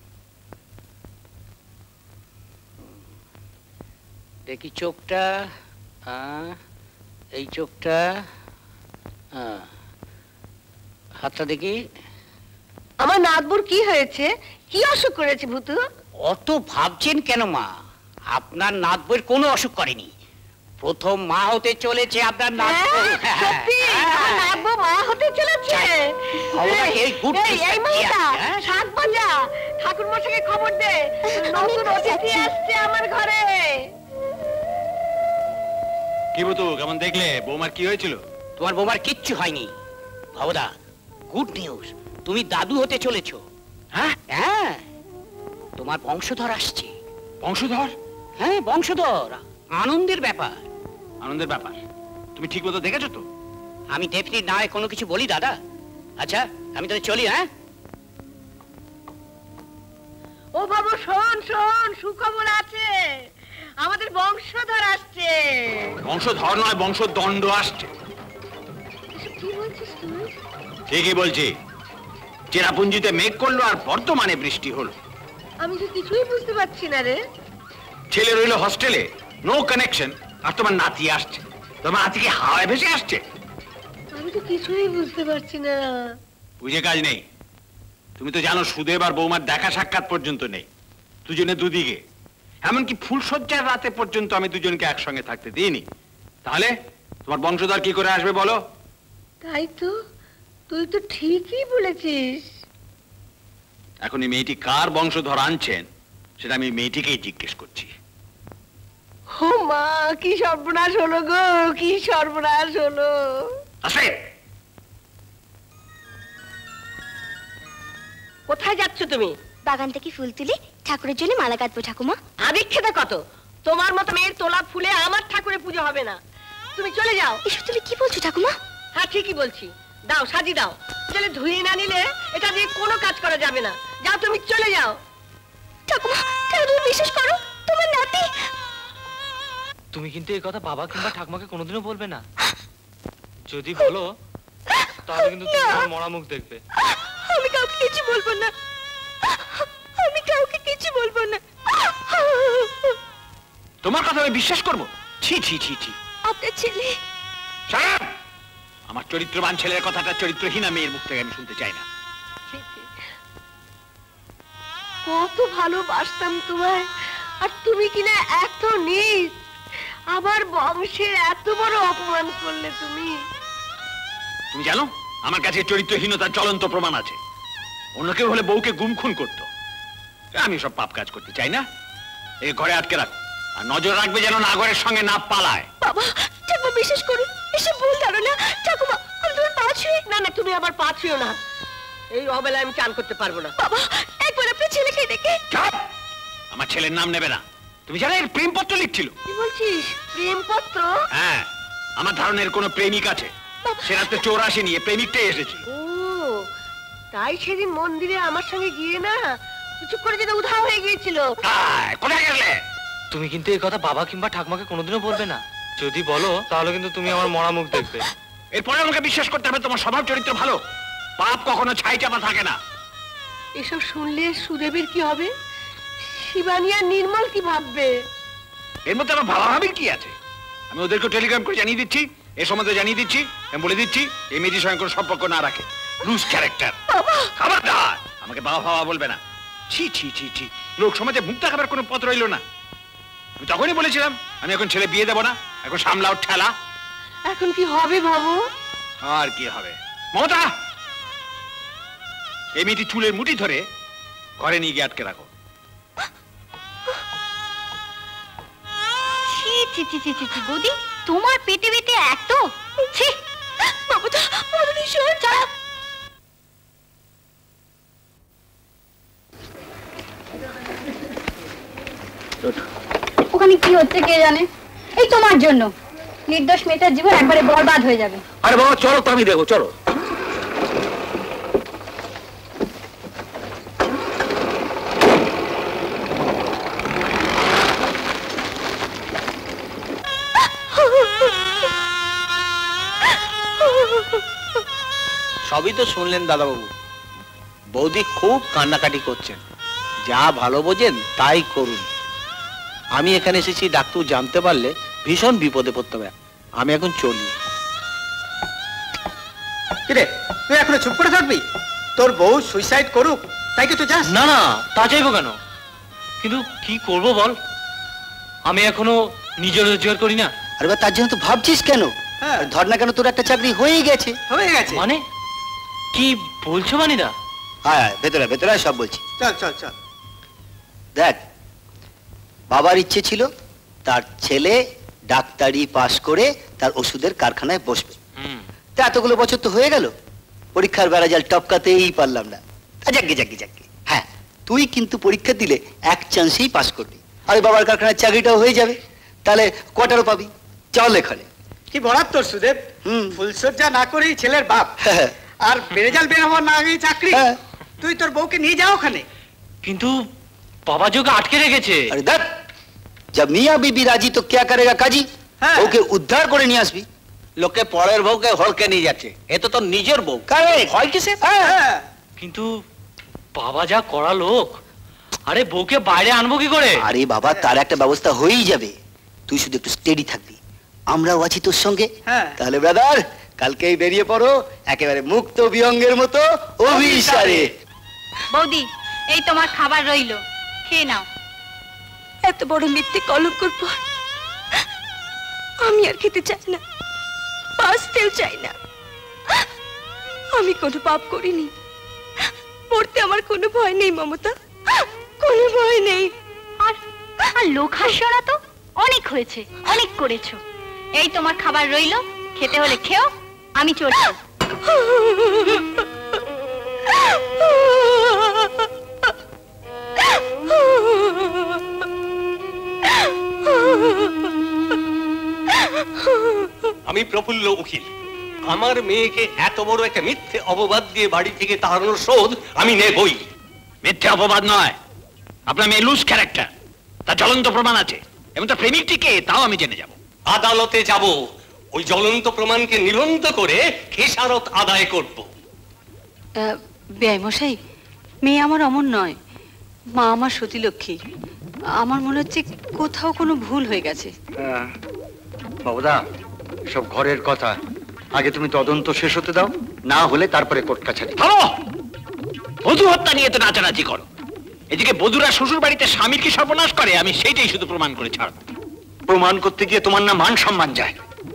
দেখি চোখটা, আহ, এই চোখটা, আহ, হাতটা দেখি। আমার নাতবুর কি হয়েছে? কি অসুখ করেছে ভূতু? অত ভাবছেন কেন মা? আপনার নাতবইয়ের কোনো অসুখ করেনি। প্রথম মা হতে চলেছে আপনার নাতবউ। সত্যি আমার নাতবু মা হতে চলেছে? খবরটা এই গুড এই, এই মহিলা, শাক বাজা, ঠাকুর মশাইকে খবর দে, নতুন অতিথি আসছে আমার ঘরে। কি ভুতু, কেমন দেখলে? বৌমার কি হয়েছিল? তোমার বৌমার কিচ্ছু হয়নি ভবদা। গুড নিউজ, তুমি দাদু হতে চলেছো। হ্যাঁ হ্যাঁ, তোমার বংশধর আসছে। বংশধর? হ্যাঁ বংশধর, আনন্দের ব্যাপার। আনন্দের ব্যাপার? তুমি ঠিক মতো দেখেছো তো? আমি ডেফিনিট না হয় কোনো কিছু বলি দাদা। আচ্ছা আমি তাহলে চলি। হ্যাঁ ও বাবু শোন শোন, সুখবর আছে, আমাদের বংশধর আসছে। বংশধর নয়, বংশদণ্ড আসছে। কি বলছিস তুই? ঠিকই বলছি। চেরাপুঞ্জিতে মেঘ করলো আর বর্তমানে বৃষ্টি হলো। আমি তো কিছুই বুঝতে পারছি না রে। ছেলে রইল হস্টেলে, নো কানেকশন, আর তোমার নাতি আসছে। তোমার নাতি কি হাওয়ায় ভেসে আসছে? আমি তো কিছুই বুঝতে পারছি না। বুঝে কাজ নেই। তুমি তো জানো সুদেব আর বৌমার দেখা সাক্ষাৎ পর্যন্ত নেই, দুজনে দুদিকে। এমনকি ফুলসজ্জার রাতে পর্যন্ত আমি দুজনকে একসঙ্গে থাকতে দিইনি। তাহলে তোমার বংশধর কি করে আসবে বলো? তাই তো, তুই তো ঠিকই বলেছিস। এখন এই মেয়েটি কার বংশধর আনছেন সেটা আমি মেয়েটিকেই জিজ্ঞেস করছি। ও মা, কি সর্বনাশ হলো গো, কি সর্বনাশ হলো। আসে, কোথায় যাচ্ছ তুমি? বাগান থেকে ফুল তুলে ঠাকুরের জন্য মালা গাঁথবো ঠাকুমা। আদিক্ষেতা কত, তোমার মতো মেয়ের তোলা ফুলে আমার ঠাকুরের পুজো হবে না। তুমি চলে যাও। এসব তুমি কি বলছো ঠাকুমা? হ্যাঁ ঠিকই বলছি, দাও সাজি দাও, চলে ধুয়ে না নিলে এটা দিয়ে কোনো কাজ করা যাবে না। যাও তুমি চলে যাও। ঠাকুমা তুমি বিশ্বাস করো, তোমার নাতি। তুমি কিন্তু এই কথা বাবা কিংবা ঠাকুমাকে কোনোদিনও বলবে না। যদি বলো তাহলে কিন্তু তুমি আমার মরা মুখ দেখবে। আমি কাউকে কিছু বলবো না, আমি কাউকে কিছু বলবো না। তোমার কথা আমি বিশ্বাস করবো? ছি ছি ছি ছি। আপনার ছেলে। আমার চরিত্রবান ছেলের কথাটা চরিত্রহীনা মেয়ের মুখ থেকে আমি শুনতে চাই না। কত ভালোবাসতাম তোমায়, আর তুমি কিনা এত নীচ, আবার বংশের এত বড় অপমান করলে তুমি। তুমি জানো আমার কাছে চরিত্রহীনতার জ্বলন্ত প্রমাণ আছে। অন্য কেউ হলে বউকে গুম খুন করতো, আমি সব পাপ কাজ করতে চাই না। এই ঘরে আটকে রাখ, আর নজর রাখবে যেন নাগরের সঙ্গে না পালায়। বাবা ঠাকুমা বিশ্বাস করুন, এসব ভুল ধারণা। ঠাকুমা আমি তোমার পা ছুঁয়ে। না না, তুমি আবার পা ছুঁয়ো না, এই অবেলায় আমি চান করতে পারবো না। বাবা একবার আপনার ছেলেকে দেখে। আমার ছেলের নাম নেবে না। তুমি জানো এর প্রেমপত্র লিখছিল? কি বলছিস, প্রেমপত্র? হ্যাঁ, আমার ধারণের কোনো প্রেমিক আছে। সে রাতে চোর আসেনি, প্রেমিকটাই এসেছিল। ও তাই সেদিন মন্দিরে আমার সঙ্গে গিয়ে না কিছু করে যেন উধাও হয়ে গিয়েছিল। কোথায় গেলে? তুমি কিন্তু এই কথা বাবা কিংবা ঠাকুমাকে কোনোদিনও বলবে না। যদি বলো তাহলে কিন্তু তুমি আমার মরা মুখ দেখবে। এরপরে আমাকে বিশ্বাস করতে হবে তোমার স্বভাব চরিত্র ভালো। পাপ কখনো ছাই চাপা থাকে না। এসব শুনলে সুদেবের কি হবে, শিবানী আর নির্মল কি ভাববে? এর মধ্যে আমার ভাবাভাবির কি আছে? আমি ওদেরকে টেলিগ্রাম করে জানিয়ে দিচ্ছি, এ সম্বন্ধে জানিয়ে দিচ্ছি, আমি বলে দিচ্ছি এই মেয়েটির সঙ্গে কোনো সম্পর্ক না রাখে। Loose character. খবরদার আমাকে বাবা বাবা বলবে না। ছি ছি ছি ছি, লোক সমাজে মুখ দেখাবার কোনো পথ রইল না। আমি তখনই বলেছিলাম আমি এখন ছেলে বিয়ে দেবো না, এখন সামলাও ঠেলা। এখন কি হবে ভাবো? আর কি হবে? মমতা, এই মেয়েটি চুলের মুঠি ধরে ঘরে নিয়ে গিয়ে আটকে রাখো। ছি ছি ছি ছি ছি বৌদি, তোমার পেটে পেটে এত ছি। মমতা মমতা শোন, ছাড়া। ওখানে কি হচ্ছে কে জানে। এই তোমার জন্য নির্দোষ মেয়েটার জীবন একবারে বরবাদ হয়ে যাবে। আরে বাবা চলো তো, আমি দেখো, চলো। সবই তো শুনলেন দাদাবাবু, বৌদি খুব কান্নাকাটি করছেন। যা ভালো বোঝেন তাই করুন। আমি এখানে এসেছি ডাক্তার জানতে পারলে ভীষণ বিপদে পড়তে হবে। আমি এখন চলি। কিরে তুই এখনো চুপ করে থাকবি? তোর বউ সুইসাইড করুক তাই কি তুই যাস? না না, তা চাইবো কেন? কিন্তু কি করব বল, আমি এখনো নিজে রোজগার করি না। আরে বা তার জন্য তো ভাবছিস কেন? ধর না কেন তোর একটা চাকরি হয়ে গেছে। হয়ে গেছে মানে কি বলছো মানিদা? হ্যাঁ ভেতরে ভেতরে সব বলছি। চল চল চল। দেখ, বাবার ইচ্ছে ছিল তার ছেলে ডাক্তারি পাশ করে তার ওষুধের কারখানায় বসবে। তা এতগুলো বছর তো হয়ে গেল, পরীক্ষার বেড়া জাল টপকাতেই পারলাম না। যাকে যাকে যাকে হ্যাঁ, তুই কিন্তু পরীক্ষা দিলে এক চান্সেই পাস করবি, আর বাবার কারখানার চাকরিটাও হয়ে যাবে। তাহলে কোয়ার্টারও পাবি। চল এখানে। কি বলার তোর সুদেব, ফুলসজ্জা না করেই ছেলের বাপ, আর রেজাল্ট বের হওয়ার না আগেই চাকরি। তুই তোর বউকে নিয়ে যা ওখানে। কিন্তু বাবা যোগে আটকে রেখেছে। আরে দেখ, जब मियाँ बीबी राजी तो क्या करेगा काजी? ওকে উদ্ধার করে নিয়ে আসবি। লোকে পরের বউকে হলকে নিয়ে যাচ্ছে, এ তো তোর নিজের বউ। হয় কিসে? কিন্তু বাবা যা করা লোক, আরে বউকে বাইরে আনবো কি করে? আরে বাবা, তার একটা ব্যবস্থা হয়েই যাবে। তুই শুধু একটু স্টেডি থাকবি, আমরাও আছি তোর সঙ্গে। তাহলে ব্রাদার, কালকেই বেরিয়ে পড়ো একেবারে মুক্ত বিহঙ্গের মতো অভিসারে। বৌদি এই তোমার খাবার রইলো, খেয়ে নাও। এত বড় মিথ্যে কলঙ্কর পর আমি আর খেতে চাই না, বাঁচতেও চাই না। আমি কোনো পাপ করিনি, মরতে আমার কোনো ভয় নেই মমতা, কোনো ভয় নেই। আর আর লোক হাসিও না তো, অনেক হয়েছে, অনেক করেছো। এই তোমার খাবার রইলো, খেতে হলে খেও, আমি চললাম। আমি প্রফুল্ল উকিল। আমার মেয়েকে এত বড় একটা মিথ্যে অপবাদ দিয়ে বাড়ি থেকে তাড়ানোর শোধ আমি নেবই। মিথ্যে অপবাদ নয়, আপনার মেয়ে লুজ ক্যারেক্টার, তার জ্বলন্ত প্রমাণ আছে, এবং তার প্রেমিকটিকে তাও আমি জেনে যাব। আদালতে যাব, ওই জ্বলন্ত প্রমাণকে নিবন্ধ করে খেসারত আদায় করব। বেয়াই মশাই, মেয়ে আমার অমন নয়, মা আমার সতীলক্ষ্মী। আমার মনে হচ্ছে কোথাও কোনো ভুল হয়ে গেছে। বাবুদা, সব ঘরের কথা, আগে তুমি তদন্ত শেষ হতে দাও, না হলে তারপরে কোর্ট কাছারি। থামো, বধূ হত্যা নিয়ে তো নাচানাচি করো। এদিকে বধূরা শ্বশুর বাড়িতে স্বামীর কি সর্বনাশ করে, আমি সেইটাই শুধু প্রমাণ করে ছাড়ব। প্রমাণ করতে গিয়ে তোমার না মান সম্মান যায়।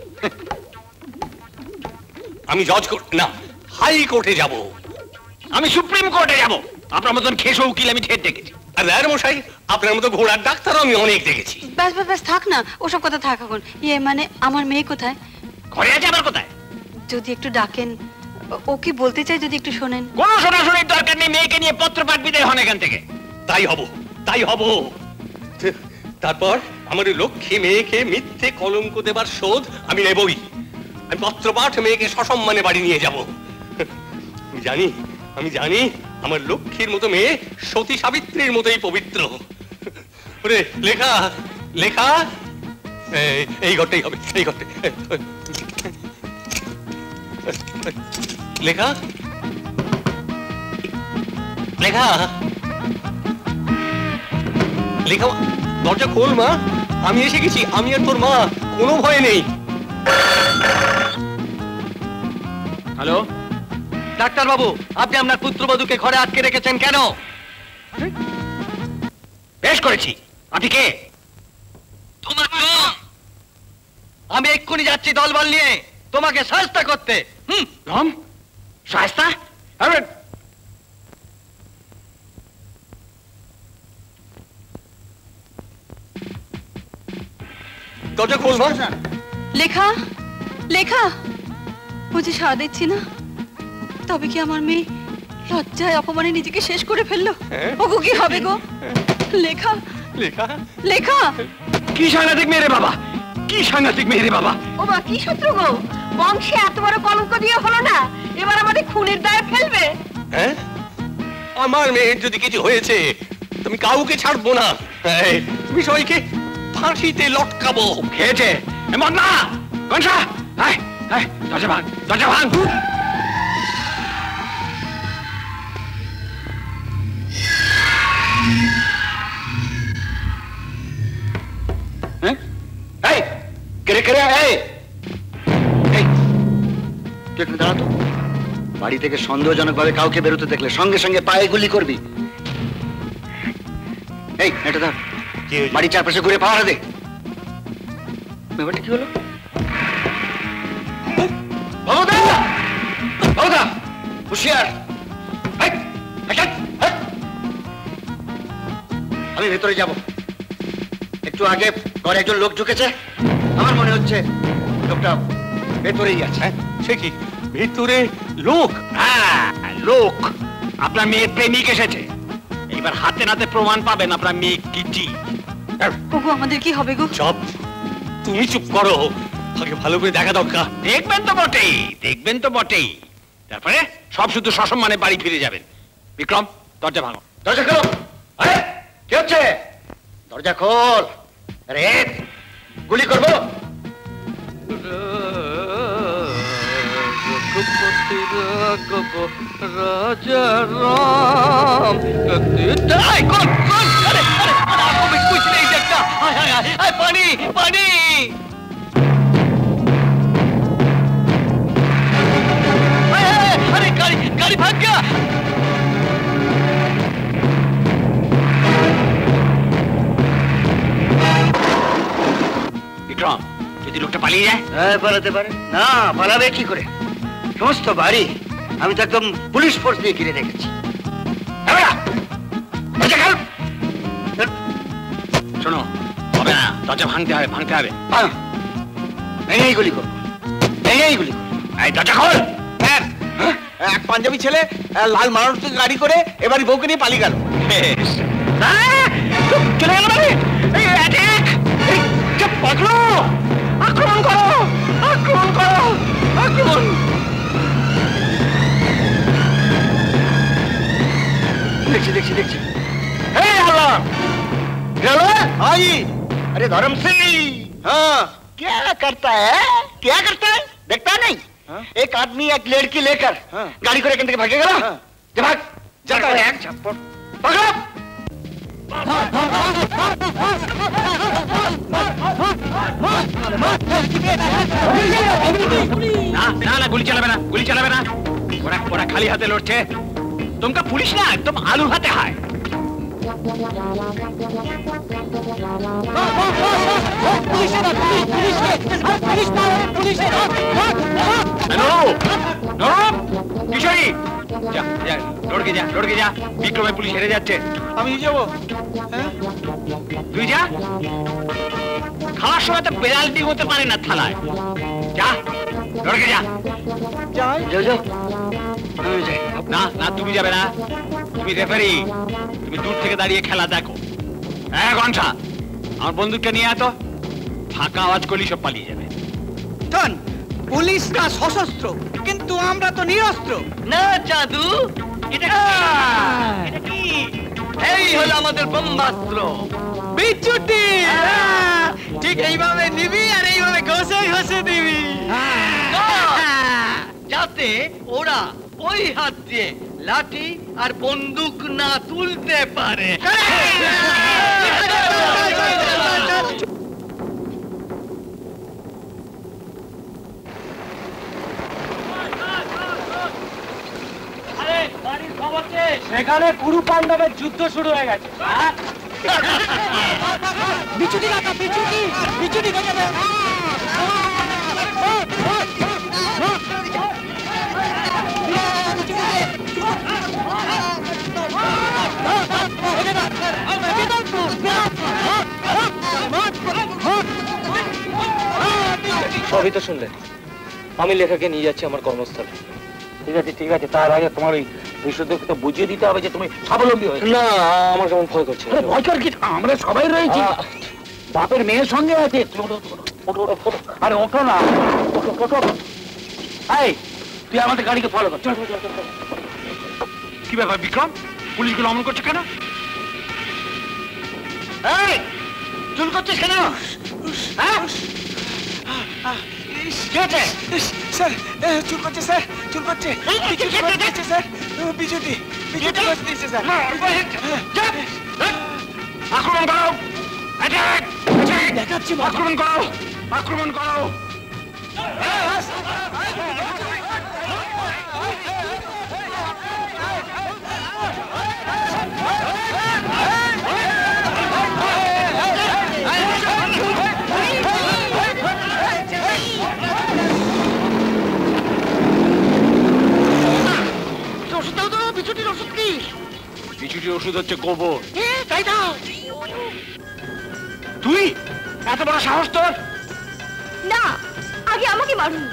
আমি জজ কোর্ট না, হাই কোর্টে যাব। আমি সুপ্রিম কোর্টে যাব। আপনার মতন খেসো উকিল আমি ঢের দেখেছি। আর রায়ের মশাই, আপনার মতো ঘোড়ার ডাক্তারও আমি অনেক দেখেছি। ব্যাস ব্যাস ব্যাস, থাক না ওসব কথা, থাক এখন। ইয়ে মানে আমার মেয়ে কোথায়? ঘরে আছে। আবার কোথায়? যদি একটু ডাকেন, ও কি বলতে চাই যদি একটু শোনেন। কোনো শোনাশোনির দরকার নেই, মেয়েকে নিয়ে পত্র পাঠ বিদায় হন এখান থেকে। তাই হব, তাই হব। তারপর আমার লক্ষ্মী মেয়েকে মিথ্যে কলঙ্ক দেবার শোধ আমি নেবই। আমি পত্রপাঠ মেয়েকে সসম্মানে বাড়ি নিয়ে যাব। আমি জানি, আমি জানি আমার লক্ষ্মীর মতো মেয়ে সতী সাবিত্রীর মতোই পবিত্র। ওরে লেখা, লেখা, এই ঘরটাই হবে, এই ঘরটাই। লেখা, লেখা, লেখা, দরজা খোল মা, আমি এসে গেছি, আমি আর তোর মা, কোনো ভয় নেই। হ্যালো ডাক্তার বাবু, আপনি আপনার পুত্রবধূকে ঘরে আটকে রেখেছেন কেন? বেশ করেছি। আপনি কে? তোমার আমি এক্ষুনি যাচ্ছি দলবল নিয়ে তোমাকে শাস্তা করতে। হুম, রাম শাস্তা? দরজা খোল মা। লেখা, লেখা, বুঝি সাড়া দিচ্ছি না? তবে কি আমার মেয়ে লজ্জায় অপমানে নিজেকে শেষ করে ফেললো? ওগো কি হবে গো? লেখা, লেখা, লেখা। কি সাংঘাতিক মেয়ে রে বাবা, কি সাংঘাতিক মেয়ে রে বাবা। ও মা, কি শত্রু গো? বংশে এত বড় কলঙ্ক দিয়ে হলো না, এবার আমাদের খুনের দায়ে ফেলবে। হ্যাঁ, আমার মেয়ের যদি কিছু হয়েছে তুমি কাউকে ছাড়বো না, তুমি সবাইকে ফাঁসিতে লটকাবো। খেয়েছে এমন না কনসা, আয় আয়, দরজা ভাঙ, দরজা ভাঙ। এই কেড়ে কেড়ে, এই এই তুই একটু দাঁড়া তো। বাড়ি থেকে সন্দেহজনক ভাবে কাউকে বেরোতে দেখলে সঙ্গে সঙ্গে পায়ে গুলি করবি। এই এটা ধর, বাড়ির চারপাশে ঘুরে পাহারা দে। ব্যাপারটা কি হলো? বাবুদা, বাবুদা, হুঁশিয়ার। আমি ভেতরে যাব। একটু আগে ঘরে একজন লোক ঢুকেছে, আমার মনে হচ্ছে লোকটা ভেতরেই আছে। সে কি ভেতরে লোক? হ্যাঁ লোক, আপনার মেয়ের প্রেমিক এসেছে। এবার হাতে নাতে প্রমাণ পাবেন আপনার মেয়ে কিটি। ওগো আমাদের কি হবে গো? চুপ, তুমি চুপ করো, আগে ভালো করে দেখা দরকার। দেখবেন তো বটেই, দেখবেন তো বটেই। তারপরে সব শুধু সসম্মানে বাড়ি ফিরে যাবেন। বিক্রম, দরজা ভাঙো। দরজা খোলো। আরে কি হচ্ছে? দরজা খোল। আরে গুলি করবো। রাজা রাম, পানি পানি। আরে গাড়ি গাড়ি ভাগ গয়া। পালিয়ে যায়? হ্যাঁ পালাতে পারে না, পালাবে কি করে? সমস্ত বাড়ি আমি তো একদম পুলিশ ফোর্স দিয়ে ঘিরে রেখেছি। শোনো, হবে না, দরজা ভাঙতে হবে, ভাঙতে হবে। ভেঙেই গুলি করবো, ভেঙেই গুলি করবো। এই দরজা খোল। এক পাঞ্জাবি ছেলে আহ, লাল মারুতি গাড়ি করে এবারই বউকে নিয়ে পালিয়ে গেল। চলে গেল মানে? এই অ্যাটাক! এই চুপ, পাগলো! আক্রমণ করো! আক্রমণ করো! আক্রমণ! দেখছি দেখছি দেখছি। এই আল্লাহ! हेलो हाँ जी, अरे धर्म सिंह हाँ क्या करता है, क्या करता है देखता नहीं? हाँ? एक आदमी एक लड़की लेकर हाँ? गाड़ी को लेकर भागेगा ना? हाँ? जब भाग जाता है एक छप्पर पकड़ो। ना ना ना गुली चलावे ना, गुली चलावे ना। ओरा ओरा खाली हाथे लौटছে। तुमका पुलिस ना, तुम आलू हाथे हाय। কিশোরী যা যা দৌড়কে যা দৌড়কে যা বিক্রমে পুলিশ হেরে যাচ্ছে। আমি যাবো। তুই যা, খাওয়ার সময় তো পেনাল্টি হতে পারে না থালায়। যা দৌড়কে যা। যাই যাও যাও। না না তুমি যাবে না, তুমি রেফারি, তুমি দূর থেকে দাঁড়িয়ে খেলা দেখো। হ্যাঁ ঘন্টা, আমার বন্দুকটা নিয়ে এত ফাঁকা আওয়াজ করলি সব পালিয়ে যাবে। পুলিশরা সশস্ত্র কিন্তু আমরা তো নিরস্ত্র। না জাদু, এটা এটা কি? এই হলো আমাদের ব্রহ্মাস্ত্র বিচ্যুতি। ঠিক এইভাবে নিবি আর এইভাবে ঘষে ঘষে দিবি যাতে ওরা ওই হাত দিয়ে লাঠি আর বন্দুক না তুলতে পারে। সেখানে কুরু পাণ্ডবের যুদ্ধ শুরু হয়ে গেছে। বিচুটি লাগা, বিচুটি বিচুটি বাজাবে। সবই তো শুনলেন, আমি লেখাকে নিয়ে যাচ্ছি আমার কর্মস্থলে। ঠিক আছে ঠিক আছে, তার আগে তোমার ওই বিশুদ্ধকে তো বুঝিয়ে দিতে হবে যে তুমি স্বাবলম্বী হয়েছো। না, আমার যেমন ভয় করছে। ভয় কর কি, আমরা সবাই রয়েছি, বাপের মেয়ের সঙ্গে আছে। আরে ওঠো না, ওঠো ওঠো। এই তুই আমাদের গাড়িকে ফলো কর। কি ব্যাপার বিক্রম, পুলিশগুলো অমন করছে কেন? এই চুল করছিস কেন? হ্যাঁ স্যার চুল করছে, স্যার চুল করছে, স্যার বিজুটি বিজুটি করছে দিচ্ছে স্যার। আক্রমণ করো, দেখাচ্ছি, আক্রমণ করো, আক্রমণ করো। বিচুটির ওষুধ হচ্ছে গোবর। তাই দাও। তুই এত বড় সাহস তোর? না, আগে আমাকে মারুন।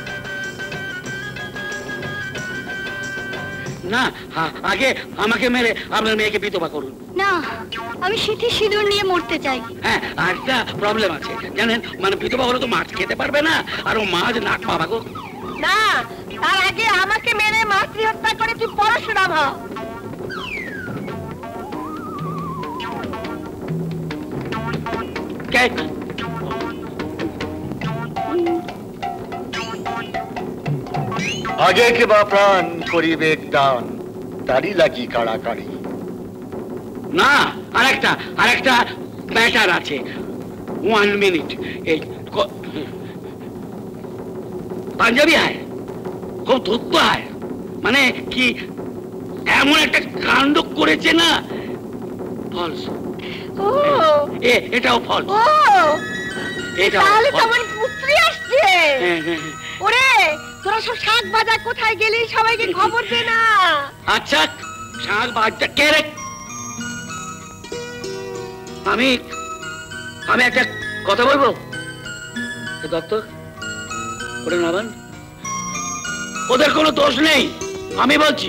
না, আগে আমাকে মেরে আপনার মেয়েকে বিধবা করুন। না, আমি সিঁথি সিঁদুর নিয়ে মরতে চাই। হ্যাঁ, আরেকটা প্রবলেম আছে জানেন, মানে বিধবা হলে তো মাছ খেতে পারবে না, আর ও মাছ নাক পাবা গো। না, তার আগে আমাকে মেরে মাতৃ হত্যা করে তুই পড়াশোনা ভাব। আগে কে বা প্রাণ করিবে দান, তারই লাগি কাড়াকাড়ি। না, আরেকটা আরেকটা ম্যাটার আছে। One minute. এই পাঞ্জাবি আয়, খুব ধূপ আয়, মানে কি এমন একটা কাণ্ড করেছে না, ফলস। এটাও ফলস। তাহলে তো আমার পুত্রী রে ওরে তোরা সব শাক ভাজা কোথায় গেলি সবাইকে খবর দে না। আচ্ছা শাক ভাজা কে রে? আমি আমি একটা কথা বলবো দত্ত, ওরে নাবান, ওদের কোনো দোষ নেই, আমি বলছি।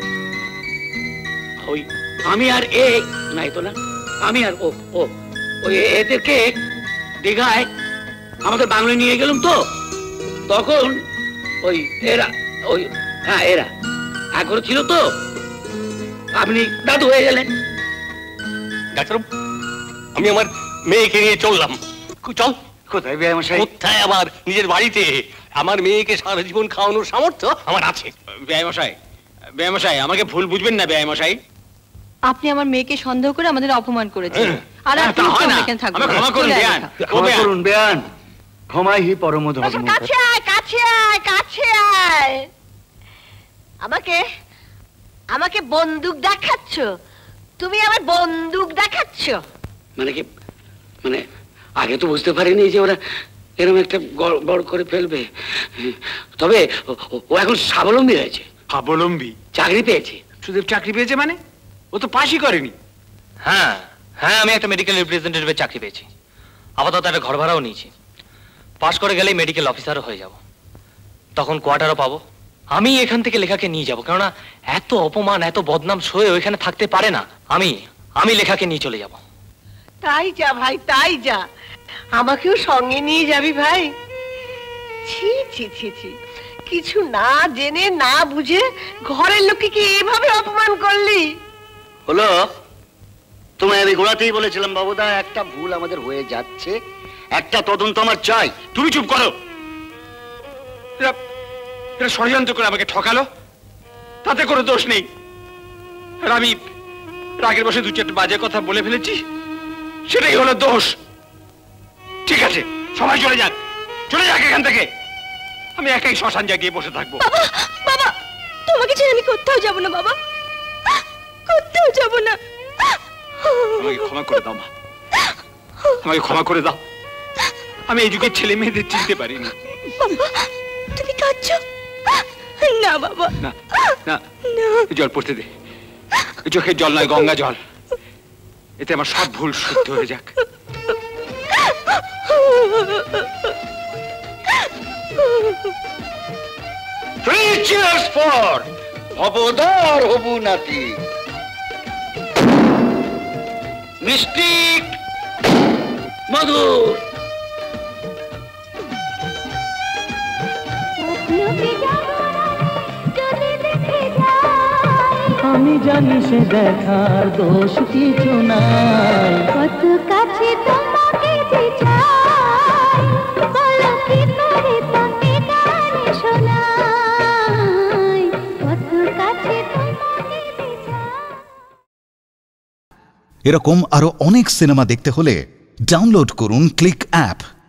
ওই আমি আর এ নাই তো না, আমি আর ও ও ওই এদেরকে দীঘায় আমাদের বাংলায় নিয়ে গেলাম তো, তখন ওই এরা ওই হ্যাঁ এরা এখন ছিল তো, আপনি দাদু হয়ে গেলেন। ডাক্তার আমি আমার মেয়েকে নিয়ে চললাম। চল। কোথায় বেয়ামশাই? কোথায় আবার? নিজের বাড়িতে। আমার মেয়েকে সারা জীবন খাওয়ানোর সামর্থ্য আমার আছে। বেয়ামশাই, বেয়ামশাই আমাকে ভুল বুঝবেন না বেয়ামশাই। আপনি আমার মেয়েকে সন্দেহ করে আমাদের অপমান করেছেন, আর আপনি এখানে থাকবেন। ক্ষমা করুন বেয়ান, ক্ষমা করুন বেয়ান, ক্ষমাই হি পরম ধর্ম। কাছে আয় কাছে আয় কাছে আয়। আমাকে আমাকে বন্দুক দেখাচ্ছ? তুমি আমার বন্দুক দেখাচ্ছ? মানে কি, মানে আগে তো বুঝতে পারিনি যে ওরা এরকম একটা বড় করে ফেলবে। তবে ও এখন স্বাবলম্বী হয়েছে। স্বাবলম্বী? চাকরি পেয়েছে। সুদেব চাকরি পেয়েছে মানে? ও তো পাশই করেনি। হ্যাঁ হ্যাঁ আমি একটা মেডিকেল রিপ্রেজেন্টেটিভের চাকরি পেয়েছি, আপাতত একটা ঘর ভাড়াও নিয়েছি। পাশ করে গেলেই মেডিকেল অফিসারও হয়ে যাব, তখন কোয়ার্টারও পাবো। আমি এখান থেকে লেখাকে নিয়ে যাব, কেননা এত অপমান এত বদনাম সয়ে ওইখানে থাকতে পারে না। আমি আমি লেখাকে নিয়ে চলে যাব। তাই যা ভাই তাই যা, আমাকেও সঙ্গে নিয়ে যাবি ভাই? ছি ছি ছি ছি, কিছু না জেনে না বুঝে ঘরের লোককে কি এভাবে অপমান করলি? হলো তোমায় আমি গোড়াতেই বলেছিলাম বাবুদা, একটা ভুল আমাদের হয়ে যাচ্ছে, একটা তদন্ত আমার চাই। তুমি চুপ করো। এরা ষড়যন্ত্র করে আমাকে ঠকালো, তাতে কোনো দোষ নেই। আর আমি রাগের বসে দু চারটে বাজে কথা বলে ফেলেছি, সেটাই হলো দোষ। ঠিক আছে সবাই চলে যাক, চলে যাক এখান থেকে। আমি একাই শ্মশান জাগিয়ে বসে থাকবো। বাবা বাবা তোমাকে ছেড়ে আমি কোথাও যাব না বাবা, কোথাও যাব না। আমাকে ক্ষমা করে দাও মা, আমাকে ক্ষমা করে দাও। আমি এই যুগের ছেলে মেয়েদের চিনতে পারিনি। তুমি কাঁদছো? না বাবা না না, জল পড়তে দে। চোখের জল নয়, গঙ্গা জল। এতে আমার সব ভুল শুদ্ধ হয়ে যাক। Three cheers for ভবদার হবু নাতি মিষ্টি মধুর। আমি জানি সে দেখার দোষ কিছু নাই। কত কাছে তোমাকে যে চাই, বলো কি করে তাকে গানে শোনাই। কত কাছে তোমাকে যে চাই। এরকম আরো অনেক সিনেমা দেখতে হলে ডাউনলোড করুন ক্লিক অ্যাপ।